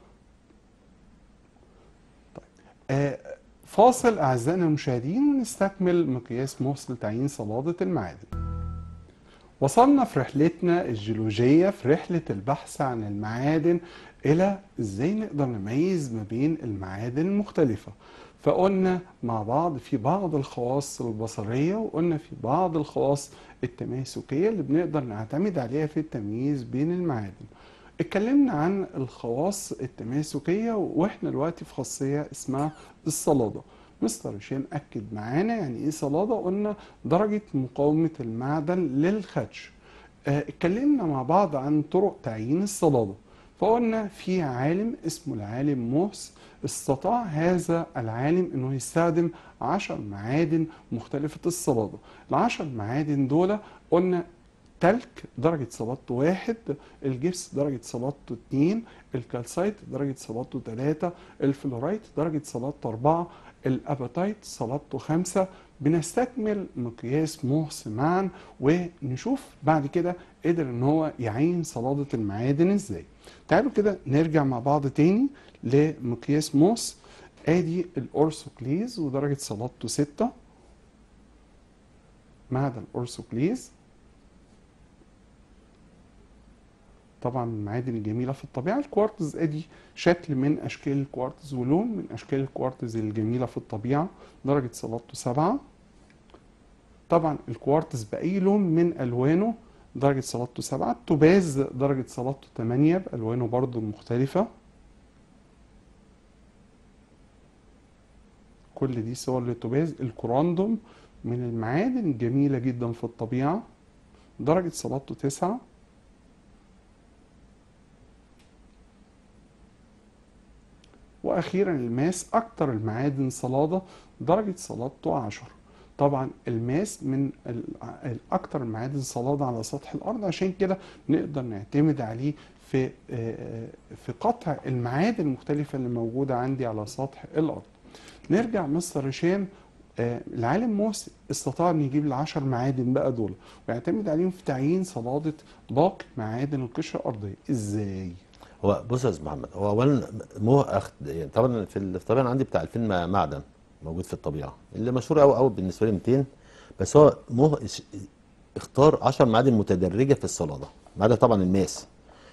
طيب آه فاصل أعزائنا المشاهدين ونستكمل مقياس موهس لتعيين صلادة المعادن. وصلنا في رحلتنا الجيولوجية في رحلة البحث عن المعادن إلى إزاي نقدر نميز ما بين المعادن المختلفة. فقلنا مع بعض في بعض الخواص البصرية وقلنا في بعض الخواص التماسكية اللي بنقدر نعتمد عليها في التمييز بين المعادن. اتكلمنا عن الخواص التماسكية واحنا دلوقتي في خاصية اسمها الصلادة. مستر هشام أكد معانا يعني ايه صلادة. قلنا درجة مقاومة المعدن للخدش. اه اتكلمنا مع بعض عن طرق تعيين الصلادة. فقلنا في عالم اسمه العالم موهس استطاع هذا العالم انه يستخدم عشر معادن مختلفة الصلادة. العشر معادن دول قلنا التلك درجة صلادته واحد، الجبس درجة صلادته اتنين، الكالسايت درجة صلادته تلاتة، الفلورايت درجة صلادته أربعة، الأباتايت صلادته خمسة. بنستكمل مقياس موهس معا ونشوف بعد كده قدر ان هو يعين صلادة المعادن ازاي. تعالوا كده نرجع مع بعض تاني لمقياس موهس. ادي الأورثوكليز ودرجة صلادته ستة، معدن الأورثوكليز طبعا من المعادن الجميلة في الطبيعة. الكوارتز ادي شكل من اشكال الكوارتز ولون من اشكال الكوارتز الجميلة في الطبيعة، درجة صلادته سبعة. طبعا الكوارتز بأي لون من ألوانه درجة صلادته سبعة. التوباز درجة صلادته تمانية بألوانه برضو المختلفة. كل دي صور للتوباز. الكوراندوم من المعادن الجميلة جدا في الطبيعة، درجة صلادته تسعة. واخيرا الماس اكتر المعادن صلادة، درجة صلادته عشرة. طبعا الماس من الاكتر المعادن صلادة على سطح الارض، عشان كده نقدر نعتمد عليه في في قطع المعادن المختلفة اللي موجودة عندي على سطح الارض. نرجع مستر هشام. العالم موهس استطاع ان يجيب العشر معادن بقى دول ويعتمد عليهم في تعيين صلادة باقي معادن القشرة الارضية. ازاي؟ هو بص يا استاذ محمد، هو اولا مو أخد يعني طبعا في الطبيعه عندي بتاع ألفين معدن موجود في الطبيعه، اللي مشهور قوي قوي بالنسبه لي مئتين، بس هو مو اختار عشر معادن متدرجه في الصلاده، ما عدا طبعا الماس،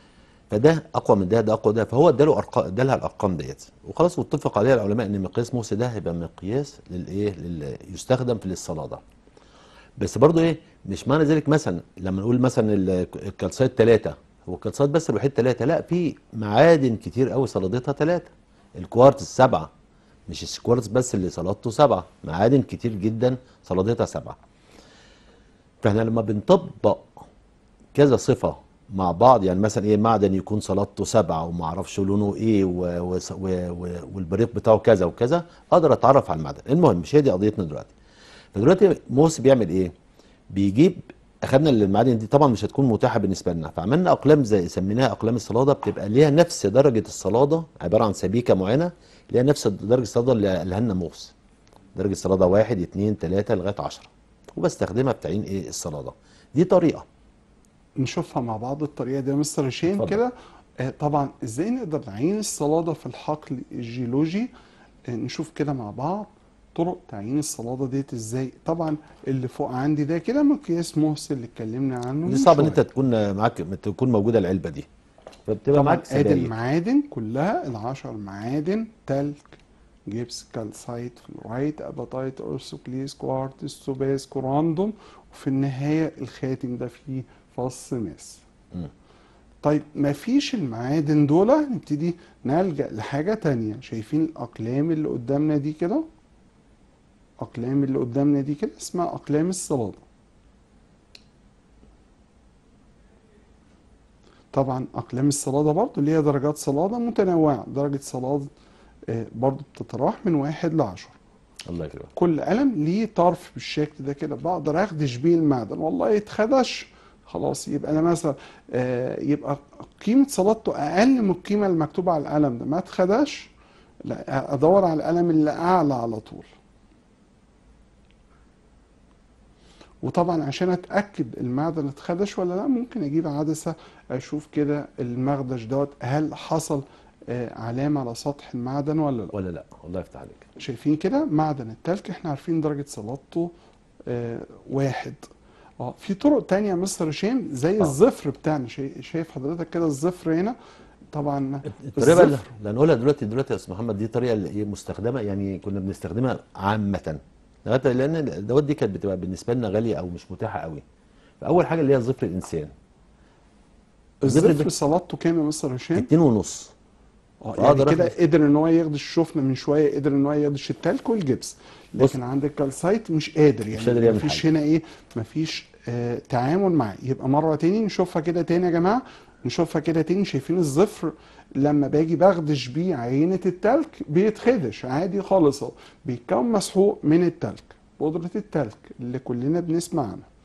فده اقوى من ده، ده اقوى ده، فهو اداله ارقام، ادالها الارقام ديت وخلاص، واتفق عليها العلماء ان مقياس موسى ده هيبقى مقياس للايه لل... يستخدم في الصلاده. بس برضه ايه، مش معنى ذلك مثلا لما نقول مثلا الكالسايت ثلاثة، هو الكالسايت بس الوحيد ثلاثة، لا، في معادن كتير قوي صلادتها ثلاثة. الكوارتز سبعة، مش الكوارتز بس اللي صلادته سبعة، معادن كتير جدا صلادتها سبعة. فاحنا لما بنطبق كذا صفة مع بعض، يعني مثلا ايه، معدن يكون صلادته سبعة وما اعرفش لونه ايه و... و... و... والبريق بتاعه كذا وكذا، اقدر اتعرف على المعدن. المهم مش هي دي قضيتنا دلوقتي. فدلوقتي موس بيعمل ايه؟ بيجيب، اخدنا المعادن دي طبعا مش هتكون متاحه بالنسبه لنا، فعملنا اقلام زي سميناها اقلام الصلاده، بتبقى ليها نفس درجه الصلاده، عباره عن سبيكه معينه ليها نفس درجه الصلاده اللي قالها لنا موس، درجه الصلاده واحد اتنين تلاته لغايه عشرة، وبستخدمها بتعيين ايه الصلاده. دي طريقه نشوفها مع بعض الطريقه دي يا مستر هشام كده. آه طبعا ازاي نقدر نعين الصلاده في الحقل الجيولوجي. آه نشوف كده مع بعض طرق تعيين الصلاده ديت ازاي. طبعا اللي فوق عندي ده كده مقياس موهس اللي اتكلمنا عنه. دي صعب ان انت تكون معاك تكون موجوده العلبه دي، فبتبقى معاك سبايك. ادي المعادن كلها العشر معادن: تلك، جبس، كالسايت، فلورايت، اباتايت، اورثوكليز، كوارتز، توباز، كوراندوم، وفي النهايه الخاتم ده فيه فص ماس. م. طيب ما فيش المعادن دول، نبتدي نلجأ لحاجه تانية. شايفين الاقلام اللي قدامنا دي كده؟ اقلام اللي قدامنا دي كده اسمها اقلام الصلاده. طبعا اقلام الصلاده برضو ليها درجات صلاده متنوعه. درجه صلاده برضو بتتراوح من واحد لعشرة. الله يكرمك. كل قلم ليه طرف بالشكل ده كده، بقدر اخدش بيه المعدن. والله اتخدش خلاص، يبقى انا مثلا يبقى قيمه صلادته اقل من القيمه المكتوبه على القلم ده. ما اتخدش، لا، ادور على القلم اللي اعلى على طول. وطبعا عشان اتاكد المعدن اتخدش ولا لا، ممكن اجيب عدسه اشوف كده المخدش دوت هل حصل علامه على سطح المعدن ولا لا. ولا لا. الله يفتح عليك. شايفين كده معدن التلك احنا عارفين درجه صلادته آه واحد. اه في طرق تانية يا مستر هشام زي آه. الظفر بتاعنا. شايف حضرتك كده الظفر هنا؟ طبعا الطريقه اللي هنقولها دلوقتي دلوقتي يا استاذ محمد، دي طريقه اللي مستخدمه، يعني كنا بنستخدمها عامه، لان الادوات دي كانت بتبقى بالنسبه لنا غاليه او مش متاحه قوي. فاول حاجه اللي هي ظفر الانسان. الظفر صلادته كام يا مستر هشام؟ اتنين ونص. اه يعني كده قدر ان هو يخدش، شفنا من شويه قدر ان هو يخدش التلك والجبس، لكن عند الكالسايت مش قادر، يعني مش مفيش هنا ايه، مفيش آه تعامل معاه. يبقى مره تاني نشوفها كده تاني يا جماعه، نشوفها كده تاني. شايفين الظفر لما باجي بخدش بيه عينه التلك بيتخدش عادي خالص اهو، بيتكون مسحوق من التلك، بودره التلك اللي كلنا بنسمع عنها.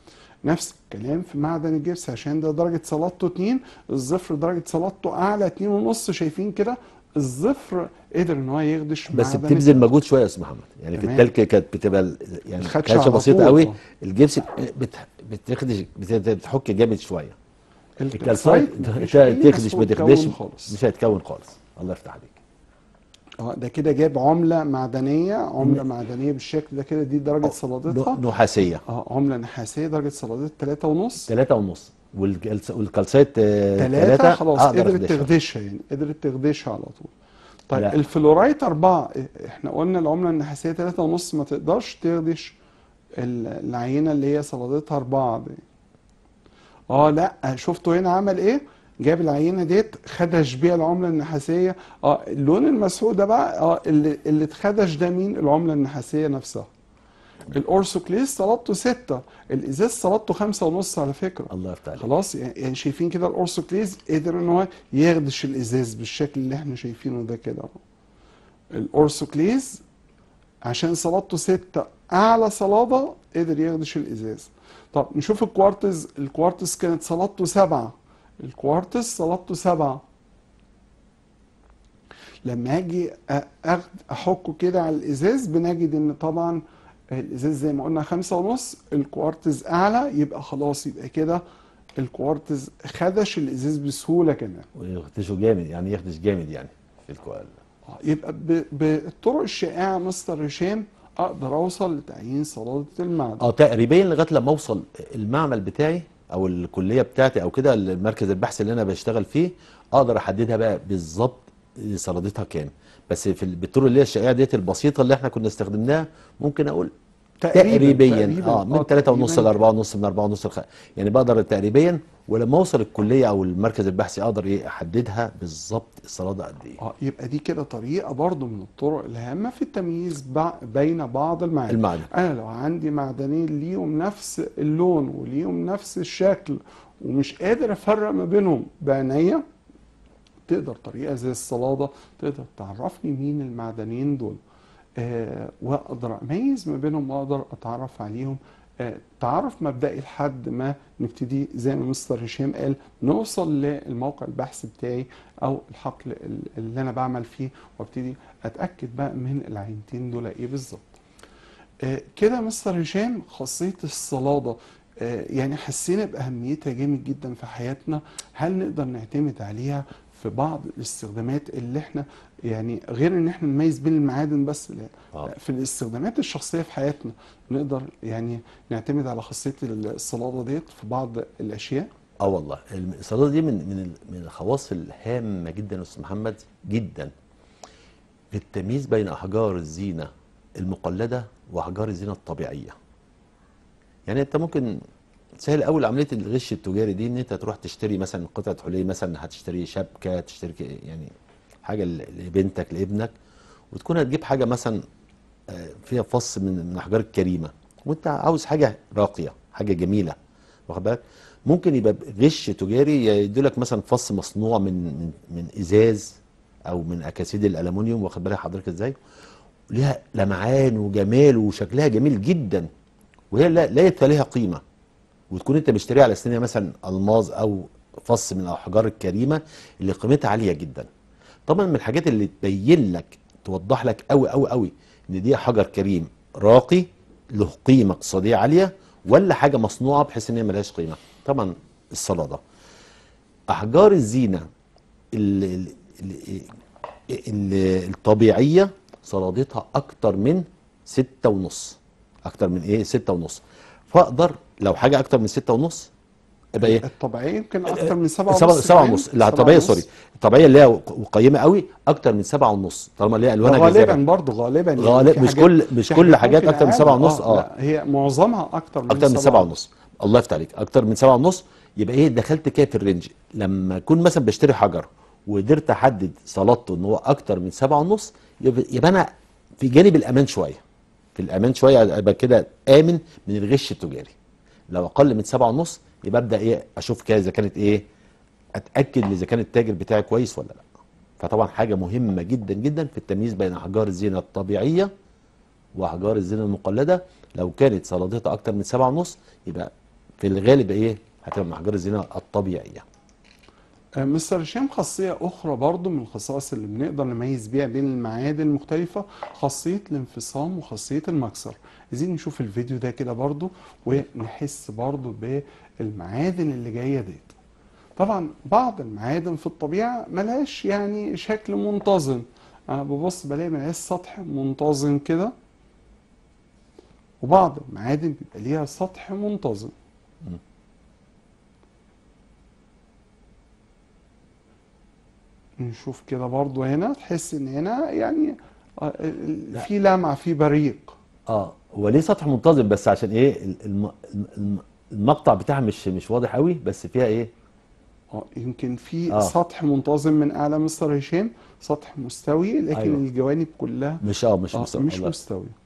نفس الكلام في معدن الجبس، عشان ده درجة صلادته اتنين، الظفر درجة صلادته أعلى اتنين ونص. شايفين كده الظفر قدر إن هو يخدش بس معدن بتبذل الجبس. مجهود شويه يا استاذ محمد، يعني في تمام. التلك كانت بتبقى ال- يعني الخدش خدشه على بسيطه طول. قوي. اه الجبس بت- بتخدش بت- بتحك جامد شويه. الكالسايت الكالسايت مفيش أي تخدش ما مسحوق تخدش كون خالص. مش هيتكون خالص. الله يفتح عليك. اه ده كده جاب عملة معدنية، عملة ن- معدنية بالشكل ده كده، دي درجة أو صلادتها. ن- نحاسيه اه عملة نحاسية درجة صلادتها تلاتة ونص. ثلاثة ونص، والكالس- والكالسايت تلاتة ثلاثة خلاص اقدر قدرت اخدشها. تخدشها، يعني قدرت تخدشها على طول. طيب لا الفلورايت أربعة، احنا قلنا العملة النحاسية تلاتة ونص ما تقدرش تخدش ال- العينة اللي هي صلادتها أربعة دي. اه لا شفتوا هنا عمل ايه؟ جاب العينة ديت خدش بيها العملة النحاسية. اه اللون المسحوق ده بقى، اه اللي اللي اتخدش ده مين؟ العملة النحاسية نفسها. الأورسوكليس صلادته ستة، الإزاز صلادته خمسة ونص على فكرة. الله يفتح عليك. خلاص يعني شايفين كده الأورسوكليس قدر إن هو يخدش الإزاز بالشكل اللي احنا شايفينه ده كده. الأورسوكليس عشان صلادته ستة أعلى صلادة قدر يخدش الإزاز. طب نشوف الكوارتز، الكوارتز كانت صلادته سبعة، الكوارتز صلادته سبعة. لما اجي اخد احكه كده على الازاز بنجد ان طبعا الازاز زي ما قلنا خمسة ونص، الكوارتز اعلى، يبقى خلاص يبقى كده الكوارتز خدش الازاز بسهولة كمان. ويخدشه جامد، يعني يخدش جامد يعني في الكوال. آه، يبقى ب- بالطرق الشائعة مستر هشام اقدر اوصل لتعيين صلادة المعدن. اه تقريبا لغايه لما اوصل المعمل بتاعي او الكليه بتاعتي او كده المركز البحث اللي انا بشتغل فيه، اقدر احددها بقى بالظبط صلادتها كام. بس في ال- بالطرق اللي هي الشائعه ديت البسيطه اللي احنا كنا استخدمناها، ممكن اقول تقريبا تقريبا تقريبا اه من ثلاثة ونص ل تقريبا أربعة ونص، من أربعة ونص لخ... يعني بقدر تقريبا. ولما اوصل الكليه او المركز البحثي اقدر ايه احددها بالظبط الصلاده قد ايه. اه يبقى دي كده طريقة برضو من الطرق الهامة في التمييز بع- بين بعض المعادن. المعدن. انا لو عندي معدنين ليهم نفس اللون وليهم نفس الشكل ومش قادر افرق ما بينهم بعينيا، تقدر طريقة زي الصلادة تقدر تعرفني مين المعدنين دول. آه واقدر اميز ما بينهم واقدر اتعرف عليهم آه تعرف مبدئي لحد ما نبتدي زي ما مستر هشام قال نوصل للموقع البحث بتاعي او الحقل ال- اللي انا بعمل فيه، وابتدي اتاكد بقى من العينتين دول ايه بالظبط. آه كده مستر هشام خاصية الصلادة آه يعني حسينا باهميتها جامد جدا في حياتنا. هل نقدر نعتمد عليها في بعض الاستخدامات اللي احنا يعني غير ان احنا نميز بين المعادن بس، لا اه لا، في الاستخدامات الشخصية في حياتنا نقدر يعني نعتمد على خاصية الصلادة ديت في بعض الاشياء؟ اه والله الم- الصلاده دي من من ال- من الخواص الهامه جدا يا استاذ محمد، جدا في التمييز بين احجار الزينه المقلده واحجار الزينه الطبيعيه. يعني انت ممكن سهل قوي عمليه الغش التجاري دي، ان انت تروح تشتري مثلا قطعه حلي، مثلا هتشتري شبكه، تشتري ك- يعني حاجه ل- لبنتك لابنك، وتكون هتجيب حاجه مثلا آه، فيها فص من من الاحجار الكريمه، وانت عاوز حاجه راقيه، حاجه جميله، واخد بالك. ممكن يبقى غش تجاري يديلك مثلا فص مصنوع من من من ازاز او من اكاسيد الالومنيوم، واخد بالك حضرتك ازاي، ليها لمعان وجمال وشكلها جميل جدا، وهي لا ليس لها قيمه، وتكون انت مشتريها على سنها مثلا الماظ او فص من الاحجار الكريمه اللي قيمتها عاليه جدا. طبعا من الحاجات اللي تبين لك توضح لك قوي قوي قوي ان دي حجر كريم راقي له قيمه اقتصاديه عاليه، ولا حاجه مصنوعه بحيث ان هي ملهاش قيمه. طبعا الصلاده. احجار الزينه ال- ال- ال- ال- الطبيعيه صلادتها اكتر من ستة ونص، اكتر من ايه ستة ونص. فاقدر لو حاجه اكتر من ستة ونص يبقى ايه الطبيعية يمكن اكتر من سبعة سبعة ونص سبعة كمان. ونص. لا سبعة الطبيعيه ونص. سوري، الطبيعيه اللي هي قيمه قوي اكتر من سبعة ونص، طالما اللي هي ده الوانها غالبا جذابه. برضو غالبا يعني غالب في مش حاجات كل مش في كل حاجات حاجات ممكن اكتر من اقل سبعة ونص. اه لا هي معظمها اكتر من اكتر من سبعة سبعة ونص. الله يفتح عليك، اكتر من سبعة ونص. يبقى ايه دخلت كده في الرينج. لما اكون مثلا بشتري حجر وقدرت احدد صلادته ان هو اكتر من سبعة ونص، يبقى, يبقى انا في جانب الامان شويه، في الامان شويه، ابقى كده امن من الغش التجاري. لو اقل من سبعة ونص يبقى ابدا ايه اشوف كده اذا كانت ايه، اتاكد اذا كان التاجر بتاعي كويس ولا لا. فطبعا حاجه مهمه جدا جدا في التمييز بين احجار الزينه الطبيعيه واحجار الزينه المقلده. لو كانت صلادتها اكتر من سبعة ونص يبقى في الغالب ايه هتبقى من احجار الزينه الطبيعيه. آه، مستر هشام، خاصية أخرى برضو من الخصائص اللي بنقدر نميز بيها بين المعادن المختلفة، خاصية الانفصام وخاصية المكسر. عايزين نشوف الفيديو ده كده برضو ونحس برضو بالمعادن اللي جاية ديت. طبعا بعض المعادن في الطبيعة ملهاش يعني شكل منتظم، أنا ببص بلاقي ملهاش سطح منتظم كده، وبعض المعادن بيبقى ليها سطح منتظم. مم. نشوف كده برضو هنا، تحس ان هنا يعني آه، ال- لا. في لمعة، في بريق. اه هو ليه سطح منتظم بس عشان ايه ال- الم... الم... المقطع بتاعها مش مش واضح قوي، بس فيها ايه. اه يمكن في اه سطح منتظم من اعلى مستر هشام، سطح مستوي، لكن ايوه الجوانب كلها مش اه مش اه مستوى مش الله. مستوية.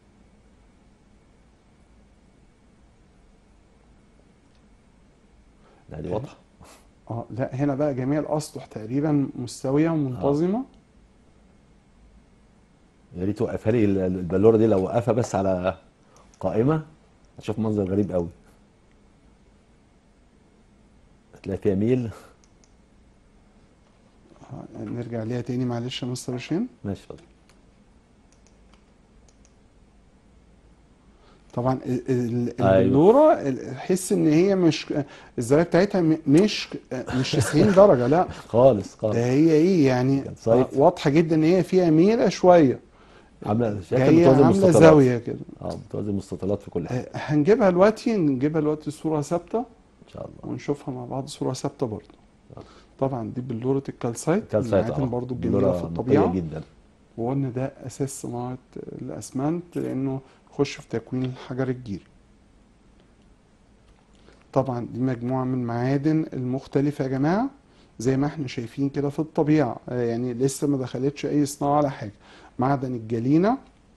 لا دي واضحه. اه لا، هنا بقى جميع الاسطح تقريبا مستوية اه ومنتظمة. يا ريت توقفها لي ال- البلوره دي، لو وقفها بس على قائمه هتشوف منظر غريب قوي. هتلاقي فيها ميل. آه نرجع ليها تاني معلش يا مستر هشام. ماشي اتفضل. طبعا ال- ال- ايوه البلورة ال- حس ان هي مش الزاوية بتاعتها م- مش مش تسعين درجة، لا خالص ده خالص. هي ايه يعني، كان آه، سايت واضحة جدا ان هي فيها ميلة شوية، عامله شكل جاية بتوازي عاملة مستطيلات. زاوية كده. اه بتوازي مستطيلات في كل حاجه. آه، هنجيبها دلوقتي، نجيبها دلوقتي صورة ثابتة ان شاء الله. ونشوفها مع بعض صورة ثابتة برضه. آه. طبعا دي بلورة الكالسايت، كالسايت المعادن اه برضه الجميلة في بلوره نقيه الطبيعة، جدا. وقلنا ده أساس صناعة الأسمنت لأنه يخش في تكوين الحجر الجيري. طبعا دي مجموعة من المعادن المختلفة يا جماعة، زي ما احنا شايفين كده في الطبيعة، آه، يعني لسه ما دخلتش أي صناعة ولا حاجة. معدن الجلينة،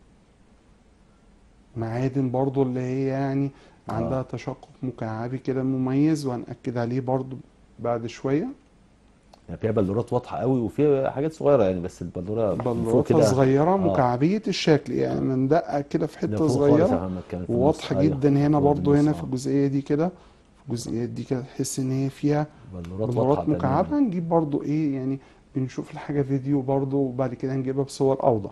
معادن برضو اللي هي يعني عندها اه تشقق مكعبي كده مميز، وهنأكد عليه برضو بعد شوية. يعني فيها بلورات واضحه قوي وفيها حاجات صغيره يعني، بس البلوره من فوق بلوراتها كده. صغيرة اه مكعبية الشكل، يعني مندقة كده في ده حتة فوق خالص يا صغيرة، محمد، كمان في النص. وواضحة ايوه جدا هنا فوق برضو، بالنص هنا في اه. الجزئية دي كده، في الجزئيات دي كده تحس ان هي فيها بلورات واضحه بلورات تماما. مكعبة. نجيب برضو ايه يعني، بنشوف الحاجة فيديو برضو، وبعد كده نجيبها بصور أوضح.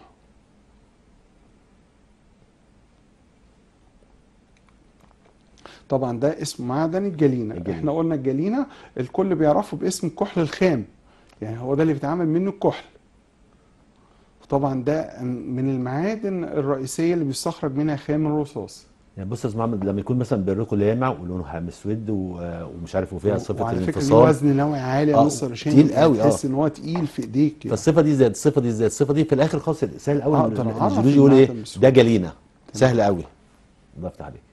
طبعا ده اسمه معدن الجلينة. الجليد. احنا قلنا الجلينة الكل بيعرفه باسم الكحل الخام، يعني هو ده اللي بيتعمل منه الكحل. طبعا ده من المعادن الرئيسية اللي بيستخرج منها خام الرصاص. يعني بص يا استاذ محمد، لما يكون مثلا بريقه لامع ولونه مسود و- ومش عارف وفيها صفه وعلى فكرة ليه الانفصال. وزن نوعي عالي يا اه مستر هشام، تقيل يعني قوي اه. تحس ان هو تقيل في ايديك كده. فالصفه دي زاد الصفه دي زاد الصفه دي في الاخر خالص سهل قوي اقدر اعرف الجيولوجي يقول ايه المعدن ده بسهولة. جلينا. تمام. سهل قوي. الله يفتح عليك.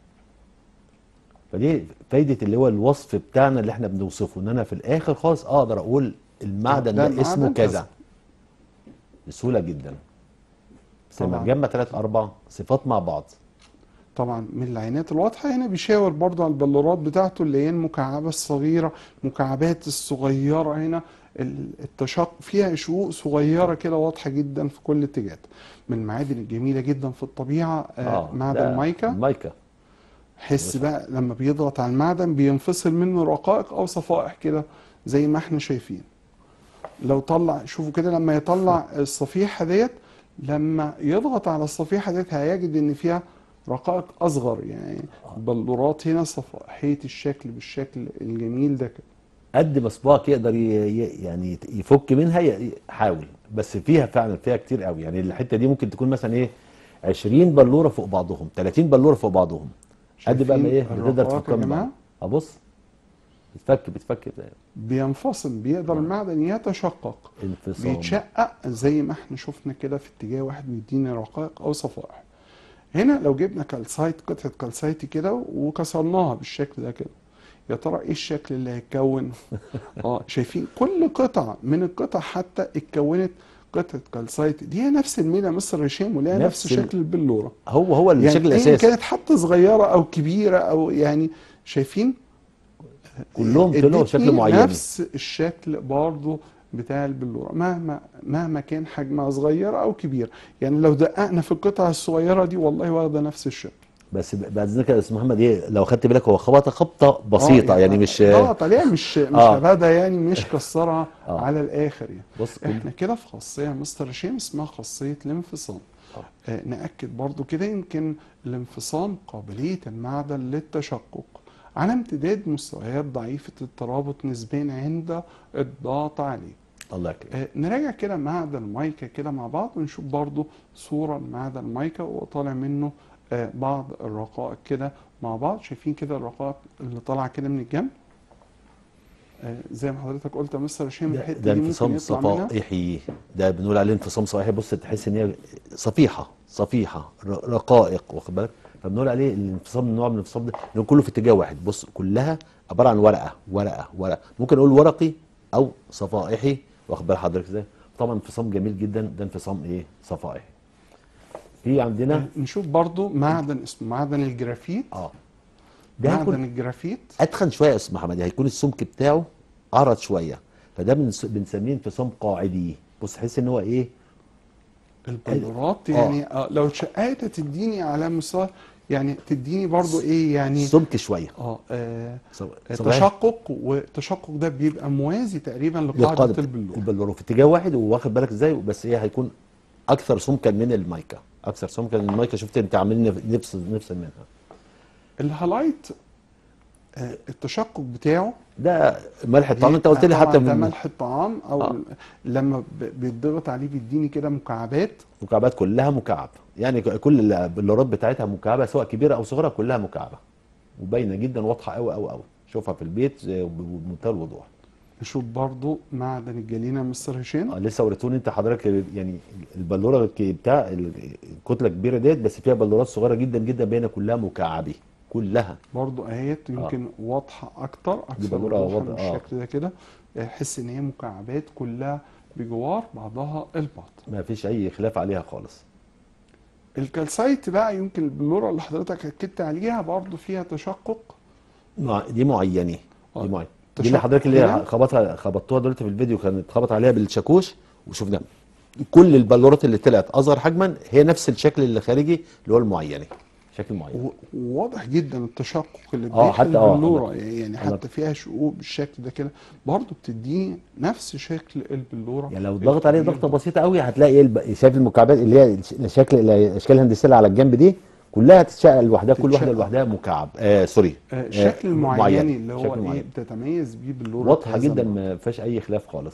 فدي فايده اللي هو الوصف بتاعنا اللي احنا بنوصفه، ان انا في الاخر خالص اقدر اقول آه، المعدن ده ده اسمه معدن كذا كذا. بسهوله جدا. بس لما طبعا تجمع ثلاث اربع صفات مع بعض. طبعا من العينات الواضحة هنا بيشاور برضو على البلورات بتاعته اللي هي المكعبة الصغيرة، المكعبات الصغيرة هنا، ال- التشق فيها شقوق صغيرة كده واضحة جدا في كل اتجاهات. من المعادن الجميلة جدا في الطبيعة آه، اه معدن ده المايكا. المايكا. حس بص بقى لما بيضغط على المعدن بينفصل منه رقائق او صفائح كده زي ما احنا شايفين. لو طلع، شوفوا كده لما يطلع الصفيحة ديت، لما يضغط على الصفيحة ديت هيجد ان فيها رقائق اصغر، يعني بلورات هنا صفائحية الشكل بالشكل الجميل ده كده. قد ما صباعك يقدر ي... ي- يعني يفك منها ي- يحاول، بس فيها فعلا فيها كتير قوي يعني. الحته دي ممكن تكون مثلا ايه عشرين بلوره فوق بعضهم، ثلاثين بلوره فوق بعضهم. قد بقى ما شايفين ايه بتقدر الرقائق يا تفكها من بعض. جماعة؟ ابص بتفك بتفك بينفصل، بيقدر آه. المعدن يتشقق، انفصام. بيتشقق زي ما احنا شفنا كده في اتجاه واحد بيدينا رقائق او صفائح. هنا لو جبنا كالسايت، قطعة كالسايت كده وكسرناها بالشكل ده كده، يا ترى ايه الشكل اللي هيتكون؟ اه شايفين كل قطعة من القطع حتى اتكونت قطعة كالسايت، دي هي نفس المينا مصر هشام، ولها نفس نفس ال... شكل البلورة، هو هو الشكل يعني ايا الاساسي. كانت حتى صغيرة او كبيرة او يعني شايفين كلهم طلعوا شكل ادتني معين. نفس الشكل برضو بتاع البلورة، مهما مهما كان حجمها صغير او كبير. يعني لو دققنا في القطع الصغيرة دي والله واخدة نفس الشكل. بس ب- بعد ذلك يا استاذ محمد ايه، لو خدت بالك هو خبطه خبطه بسيطه يعني مش ضغط عليها، مش مش اه هبدا يعني، مش كسرها اه على الاخر يعني. بص كل احنا كده في خاصيه مستر هشام اسمها خاصيه الانفصام. اه آه ناكد برضو كده، يمكن الانفصام قابليه المعدن للتشقق على امتداد مستويات ضعيفه الترابط نسبيا عند الضغط عليه. الله يكرمك. آه نراجع كده معدن المايكا كده مع بعض، ونشوف برضو صوره لمعدن المايكا وطالع منه آه بعض الرقائق كده مع بعض. شايفين كده الرقائق اللي طالعه كده من الجنب؟ آه، زي ما حضرتك قلت يا مستر هشام، ده الحته ده دي ممكن انفصام يطلع منها. صفائحي، ده بنقول عليه انفصام صفائحي. بص تحس ان هي صفيحه صفيحه ر- رقائق، واخد بالك؟ فبنقول عليه الانفصام، النوع من الانفصام ده انه كله في اتجاه واحد. بص كلها عباره عن ورقه ورقه ورقه، ممكن اقول ورقي او صفائحي، واخد بال حضرتك ازاي؟ طبعا انفصام جميل جدا، ده انفصام ايه؟ صفائحي. في عندنا آه، نشوف برضو معدن اسمه معدن الجرافيت. اه ده هيكون معدن الجرافيت اتخن شويه يا استاذ محمد، هيكون السمك بتاعه اعرض شويه، فده بنس- بنسميه انفصام قاعدي. بص تحس ان هو ايه؟ البلورات اه يعني آه، لو شقيت تديني على مستوى، يعني تديني برضو ايه يعني. سمك شويه اه آه، صب- آه، صباح تشقق، والتشقق ده بيبقى موازي تقريبا لقاعده للقاعده البلور. البلوره في اتجاه واحد، وواخد بالك ازاي؟ بس ايه، هيكون اكثر سمكا من المايكا، اكثر سمكا من المايكا. شفت انت عاملين نفس نفس منها. الهالايت آه، التشقق بتاعه ده ملح الطعام، انت قلت بيبقى لي طبعا حتى ده من ملح الطعام، او اه ال- لما ب- بيتضغط عليه بيديني كده مكعبات. مكعبات، كلها مكعب يعني، كل البلورات بتاعتها مكعبه سواء كبيره او صغيره، كلها مكعبه وباينه جدا، واضحه قوي قوي قوي. شوفها في البيت آه، بمنتهى الوضوح. نشوف برضو معدن الجلينة مستر هشام. اه لسه وريتوني انت حضرتك يعني البلوره الك- بتاع الكتله الكبيره ديت، بس فيها بلورات صغيره جدا جدا باينه، كلها مكعبه كلها. برضو اهيت اه يمكن واضحة اكتر، دي اكثر بلوره وضوحا وضع اه بالشكل ده كده. احس ان هي مكعبات كلها بجوار بعضها البعض. ما فيش اي خلاف عليها خالص. الكالسايت بقى، يمكن البلورة اللي حضرتك اكدت عليها برضو فيها تشقق. مع- دي معينه، دي اه معينه. دي اللي تشقق حضرتك اللي هنا. هي خبطها خبطتوها دلوقتي في الفيديو، كانت خبط عليها بالشاكوش وشفنا كل البلورات اللي طلعت اصغر حجما هي نفس الشكل اللي خارجي اللي هو المعينه، شكل معين. و- وواضح جدا التشقق اللي اه داخل حتى اه البلورة، الله يعني الله. حتى فيها شقوق بالشكل ده كده، برضو بتديني نفس شكل البلورة يعني لو ضغط عليه الكبير ضغطه ده. بسيطه قوي هتلاقي ايه الب... شايف المكعبات اللي هي الشكل الاشكال الهندسيه اللي على الجنب دي كلها تتشقق لوحدها، كل واحده تتشقق. لوحدها مكعب آه سوري آه، آه الشكل معين، المعيني اللي هو شكل ايه معين بتتميز بيه بلورة واضحه هذا جدا، النوع. ما فيهاش اي خلاف خالص.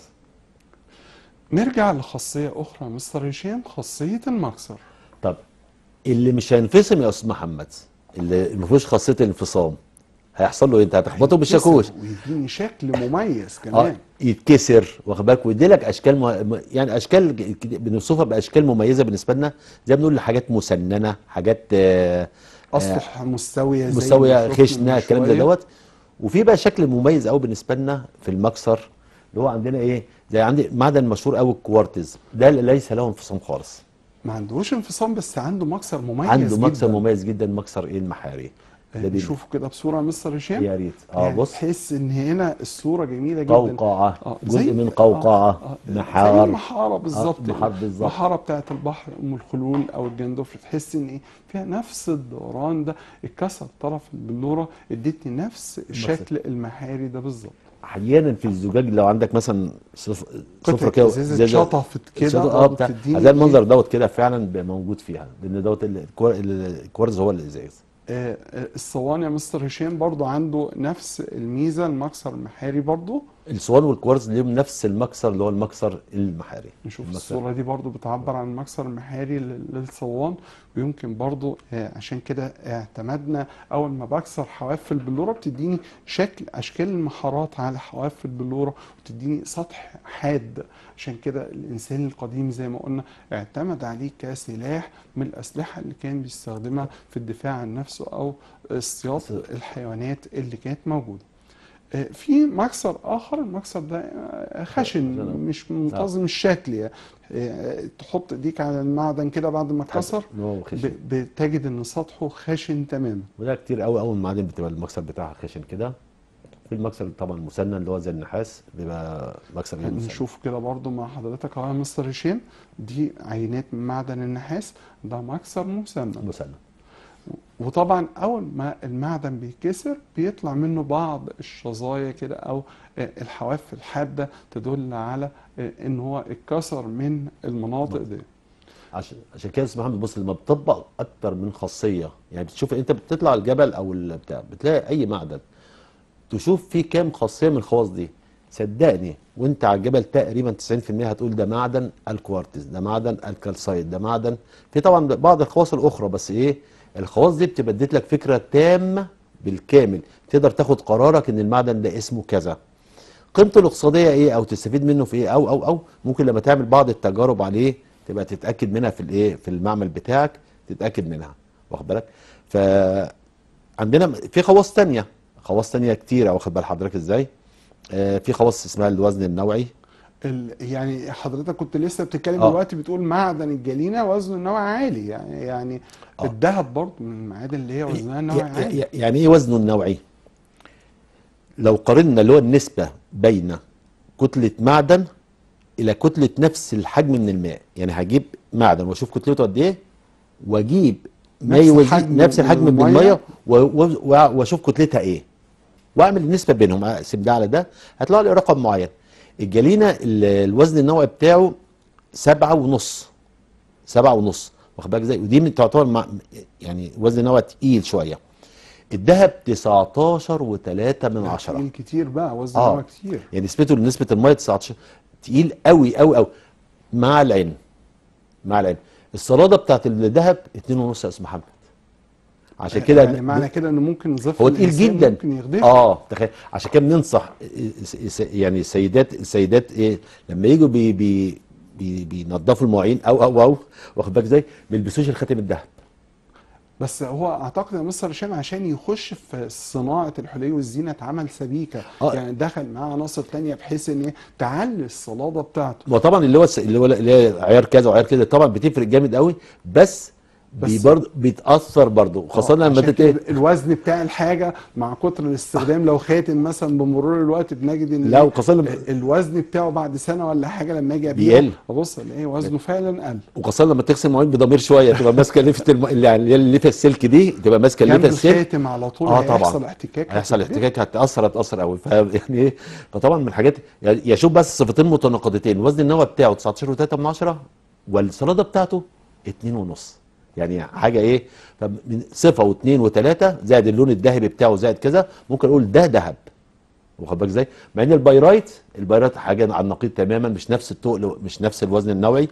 نرجع لخاصية أخرى مستر هشام، خاصية المكسر. طب اللي مش هينفصم يا استاذ محمد، اللي ما فيهوش خاصيه الانفصام، هيحصل له إيه؟ انت هتخبطه هيتكسر بالشاكوش ويديني شكل مميز اه كمان. يتكسر، واخد بالك؟ ويدي لك اشكال م... يعني اشكال ج- ج- بنوصفها باشكال مميزه بالنسبه لنا، زي ما بنقول حاجات مسننه، حاجات آه آه أسطح مستوية زي ما مستويه شفنا خشنه، من الكلام ده شوية. دوت. وفي بقى شكل مميز قوي بالنسبه لنا في المكسر، اللي هو عندنا ايه، زي عندي معدن مشهور قوي الكوارتز، ده اللي ليس له انفصام خالص. ما عندهوش انفصام، بس عنده مكسر عنده مميز مكسر جدا. مميز جدا، مكسر ايه؟ المحاري. آه، ده بيبقى نشوفه كده بصورة مستر هشام. يا ريت اه يعني بص، تحس ان هنا الصورة جميلة جدا. قوقعه، اه جزء زي من اه قوقعه، اه زي محار. المحارة اه بالظبط. محار بالظبط. المحارة بتاعت البحر ام الخلول او الجندوفلي، تحس ان ايه فيها نفس الدوران ده. اتكسر طرف البلورة، ادتني نفس الشكل المحاري ده بالظبط. احيانا في الزجاج لو عندك مثلا سف- سفره قطعة كده ازازة زي ده- شطفت كده شاطئ- اه برضه بتاع، بتديني هتلاقي المنظر ايه. دوت كده فعلا بيبقى موجود فيها، لان دوت ال- الكوار- ال- الكوارز هو الازاز. آه، آه، الصواني يا مستر هشام برضه عنده نفس الميزة، المكسر المحاري برضه. الصوان والكوارز ليهم نفس المكسر اللي هو المكسر المحاري. نشوف المكسر الصورة دي برضو بتعبر عن المكسر المحاري لل- للصوان. ويمكن برضو آه، عشان كده اعتمدنا أول ما بكسر حواف البلورة بتديني شكل أشكال المحارات على حواف البلورة، وتديني سطح حاد. عشان كده الإنسان القديم زي ما قلنا اعتمد عليه كسلاح من الأسلحة اللي كان بيستخدمها في الدفاع عن نفسه أو اصطياد الحيوانات اللي كانت موجودة. آه، في مكسر اخر، المكسر ده آه، خشن، مش منتظم الشكل يعني. آه، تحط ايديك على المعدن كده بعد ما اتكسر إن هو خشن. ب- بتجد ان سطحه خشن تماما. وده كتير قوي قوي المعادن بتبقى المكسر بتاعها خشن كده. في المكسر طبعا مسنن اللي هو زي النحاس، بيبقى مكسر غير مسنن. نشوف كده برضو مع حضرتك اهو يا مستر هشام، دي عينات من معدن النحاس، ده مكسر مسمى. مسنن. وطبعا اول ما المعدن بيتكسر بيطلع منه بعض الشظايا كده او الحواف الحاده تدل على ان هو اتكسر من المناطق دي. عشان عشان كده اسمها بص، لما بتطبق اكتر من خاصيه، يعني بتشوف انت بتطلع الجبل او البتاع بتلاقي اي معدن تشوف فيه كام خاصيه من الخواص دي، صدقني وانت على الجبل تقريبا تسعين في المية هتقول ده معدن الكوارتز، ده معدن الكالسايت، ده معدن. في طبعا بعض الخواص الاخرى، بس ايه الخواص دي بتبقى اديت لك فكره تامه بالكامل، تقدر تاخد قرارك ان المعدن ده اسمه كذا. قيمته الاقتصاديه ايه او تستفيد منه في ايه، او او او ممكن لما تعمل بعض التجارب عليه تبقى تتاكد منها في الايه في المعمل بتاعك، تتاكد منها، واخد بالك. فعندنا في خواص تانية، خواص تانية كتيره، واخد بال حضرتك ازاي. آه في خواص اسمها الوزن النوعي. ال- يعني حضرتك كنت لسه بتتكلم اه دلوقتي بتقول معدن الجلينه وزنه النوعي عالي، يعني يعني اه الذهب برضه من المعادن اللي هي وزنها ي- النوعي ي- عالي. ي- يعني ايه وزنه النوعي؟ لو قارنا اللي هو النسبه بين كتله معدن الى كتله نفس الحجم من الماء، يعني هجيب معدن واشوف كتلته قد ايه، واجيب ما نفس يوازي الحجم نفس من الحجم من الميه. الميه و- و- واشوف كتلتها ايه، واعمل النسبه بينهم، اقسم ده على ده هيطلع لي رقم معين. الجلينه ال- الوزن النوعي بتاعه سبعة ونص، سبعة ونص، واخد بالك ازاي، ودي من تعتبر مع يعني وزن نوعي تقيل شويه. الذهب تسعتاشر وتلاتة من ده عشرة. تقيل كتير بقى، وزن اه نوعي كتير. يعني نسبته لنسبه الميه تسعتاشر، تقيل قوي قوي قوي. مع العلم، مع العلم الصلاده بتاعت الذهب اتنين ونص يا استاذ محمد. عشان كده يعني ب- معنى كده انه ممكن ظفر هو تقيل الانسان جدا. ممكن يخدشه. اه تخيل، عشان كده بننصح س- س- يعني السيدات السيدات ايه لما يجوا بي بي بي بينضفوا المواعين او او او واخد بالك ازاي، ما يلبسوش الخاتم الذهب. بس هو اعتقد يا مستر هشام عشان يخش في صناعه الحلي والزينه اتعمل سبيكه، اه يعني دخل معاه عناصر تانية بحيث ان هي تعلي الصلاده بتاعته. وطبعا اللي هو الس- اللي هو اللي هي عيار كذا وعيار كذا طبعا بتفرق جامد قوي، بس بي بس برضه بيتاثر برضه، خاصه اه لما عشان تت كده ايه. الوزن بتاع الحاجه مع كتر الاستخدام لو خاتم مثلا بمرور الوقت بنجد ان لا ايه وخاصه لما الوزن بتاعه بعد سنه ولا حاجه لما اجي ابيعه بيقل، ابص الاقي وزنه فعلا قل. وخاصه لما تغسل مواعين بضمير شويه تبقى ماسكه لفه الم... اللي يعني اللفه السلك دي تبقى ماسكه لفه جنب السلك. الخاتم على طول اه هيحصل طبعا احتكاك هيحصل هتتبهدل. احتكاك، هتاثر هتاثر قوي، فيعني ايه. فطبعا من الحاجات يعني يشوف بس صفتين متناقضتين، وزن النوى بتاعه تسعتاشر وتلاتة من عشرة والصلاده بتاعته اتنين ونص، يعني حاجه ايه. فمن صفه واثنين وثلاثه زائد اللون الذهبي بتاعه زائد كذا ممكن اقول ده ذهب، واخد بالك ازاي. مع ان البايرايت البايرايت حاجه على النقيض تماما، مش نفس التقل، مش نفس الوزن النوعي،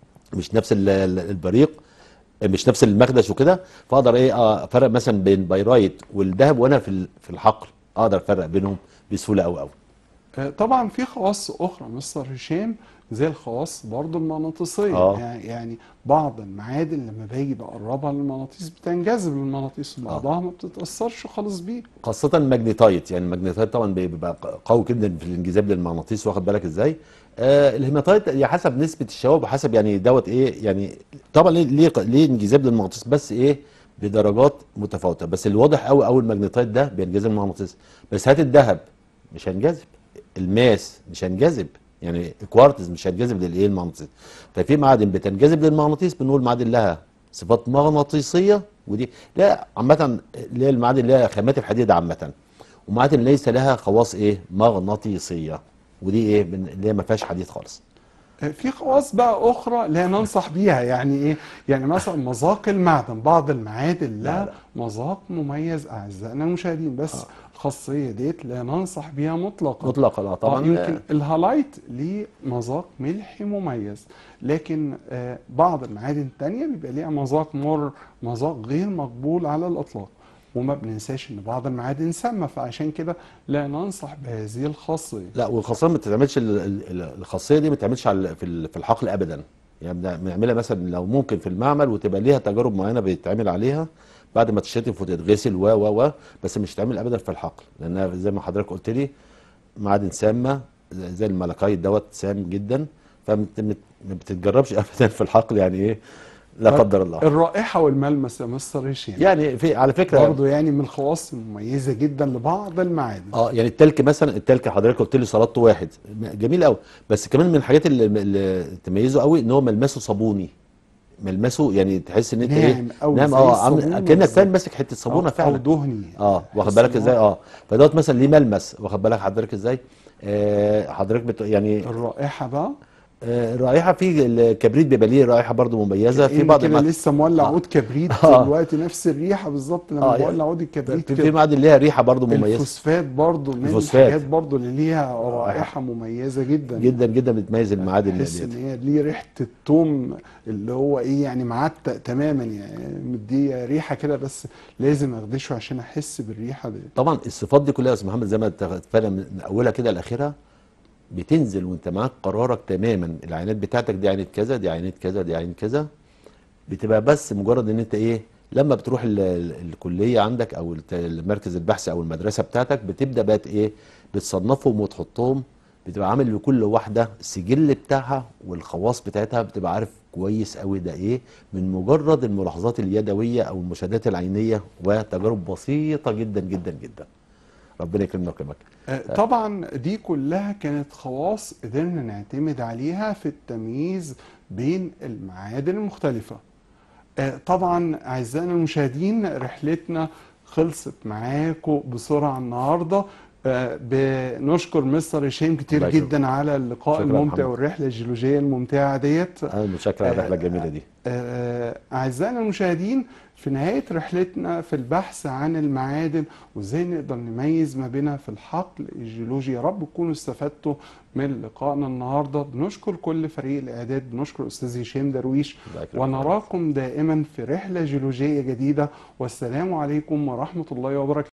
مش نفس ال- ال- البريق، مش نفس المخدش وكده. فاقدر ايه آه، افرق مثلا بين بايرايت والذهب وانا في ال- في الحقل، اقدر افرق بينهم بسهوله قوي قوي. آه، طبعا في خواص اخرى مستر هشام زي الخواص برضو المغناطيسيه، اه يعني يعني بعض المعادن لما باجي بقربها للمغناطيس بتنجذب للمغناطيس اه وبعضها ما بتتاثرش خالص بيه. خاصة الماجنيتايت، يعني الماجنيتايت طبعا بيبقى قوي جدا في الانجذاب للمغناطيس، واخد بالك ازاي. آه الهيماتايت هي حسب نسبة الشباب وحسب يعني دوت ايه، يعني طبعا ليه ليه ليه انجذاب للمغناطيس، بس ايه بدرجات متفاوتة. بس الواضح قوي قوي الماجنيتايت ده بينجذب للمغناطيس. بس هات الذهب مش هينجذب، الماس مش هينجذب، يعني الكوارتز مش هينجذب للايه المغناطيس. ففي معادن بتنجذب للمغناطيس بنقول معادن لها صفات مغناطيسيه، ودي لا عامه اللي هي المعادن اللي هي خامات الحديد عامه، ومعادن ليس لها خواص ايه مغناطيسيه، ودي ايه من- اللي هي ما فيهاش حديد خالص. في خواص بقى اخرى لا ننصح بيها، يعني ايه؟ يعني مثلا مذاق المعدن، بعض المعادن لا لها لا مذاق مميز اعزائنا المشاهدين، بس اه الخاصيه ديت لا ننصح بيها مطلقا. مطلقا اه اه طبعا يمكن لا. الهالايت ليه مذاق ملحي مميز، لكن آه بعض المعادن التانية بيبقى ليها مذاق مر، مذاق غير مقبول على الاطلاق. وما بننساش ان بعض المعادن سامه، فعشان كده لا ننصح بهذه الخاصيه. لا وخاصه ما بتتعملش ال- ال- ال- الخاصيه دي ما بتتعملش على في ال- في الحقل ابدا، يعني بن- بنعملها مثلا لو ممكن في المعمل، وتبقى ليها تجارب معينه بيتعمل عليها بعد ما تشتف وتتغسل و و و بس مش تعمل ابدا في الحقل، لانها زي ما حضرتك قلت لي معادن سامه، زي زي الملكايت دوت سام جدا، فما بتتجربش ابدا في الحقل، يعني ايه لا طيب قدر الله. الرائحه والملمس يا مستر هشام يعني في على فكره برضه يعني من الخواص المميزه جدا لبعض المعادن. اه يعني التلك مثلا، التلك حضرتك قلت لي صلاته واحد جميل قوي، بس كمان من الحاجات اللي, اللي تميزه قوي ان هو ملمسه صابوني، ملمسه يعني تحس ان انت ايه ناعم أوي ناعم، زي اه عامل الصابونة كانك بالظبط. فعلا ماسك حته صابونه أو, فعلا. أو دهني. اه واخد تحس بالك إن ازاي؟ هو اه فدوت مثلا ليه ملمس، واخد بالك حضرتك ازاي؟ آه حضرتك بت... يعني الرائحة بقى آه الرائحه في الكبريت بيبقى ليه رائحه برضو مميزه في كأن بعض كده المعادن. لسه مولع اه عود كبريت اه دلوقتي، نفس الريحة بالظبط لما اه يعني بولع عود الكبريت في في كده. معادن ليها ريحه برضو مميزه. الفوسفات برضو من الفوسفات الحاجات برضو اللي ليها رائحه رائحة مميزة جدا جدا يعني. جدا بتميز المعادن تحس ديت. ان هي ليه ريحة التوم اللي هو ايه يعني معتق تماما يعني، مديه ريحة كده، بس لازم اخدشه عشان احس بالريحة دي. طبعا الصفات دي كلها يا استاذ محمد زي ما اتفقنا من اولها كده لاخرها، بتنزل وانت معاك قرارك تماما. العينات بتاعتك دي عينة كذا، دي عينة كذا، دي عينة كذا. بتبقى بس مجرد ان انت ايه لما بتروح ال ال الكليه عندك او الت- المركز البحثي او المدرسه بتاعتك، بتبدا بقى ايه بتصنفهم وتحطهم. بتبقى عامل لكل واحده السجل بتاعها والخواص بتاعتها، بتبقى عارف كويس قوي ده ايه من مجرد الملاحظات اليدويه او المشاهدات العينيه وتجارب بسيطه جدا جدا جدا. ربنا يكرمنا ويكرمك. آه، طبعا دي كلها كانت خواص قدرنا نعتمد عليها في التمييز بين المعادن المختلفة. آه، طبعا أعزائنا المشاهدين رحلتنا خلصت معاكم بسرعة النهاردة. آه، بنشكر مستر هشام كتير الله يكرمك. جدا على اللقاء شكرا يا الممتع محمد. والرحلة الجيولوجية الممتعة ديت. انا متشكر على الرحله الجميله دي. آه، أعزائنا المشاهدين في نهاية رحلتنا في البحث عن المعادن وإزاي نقدر نميز ما بينها في الحقل الجيولوجي، يا رب تكونوا استفدتوا من لقائنا النهاردة. بنشكر كل فريق الإعداد، بنشكر أستاذ هشام درويش، الله يكرمك. ونراكم دائما في رحلة جيولوجية جديدة، والسلام عليكم ورحمة الله وبركاته.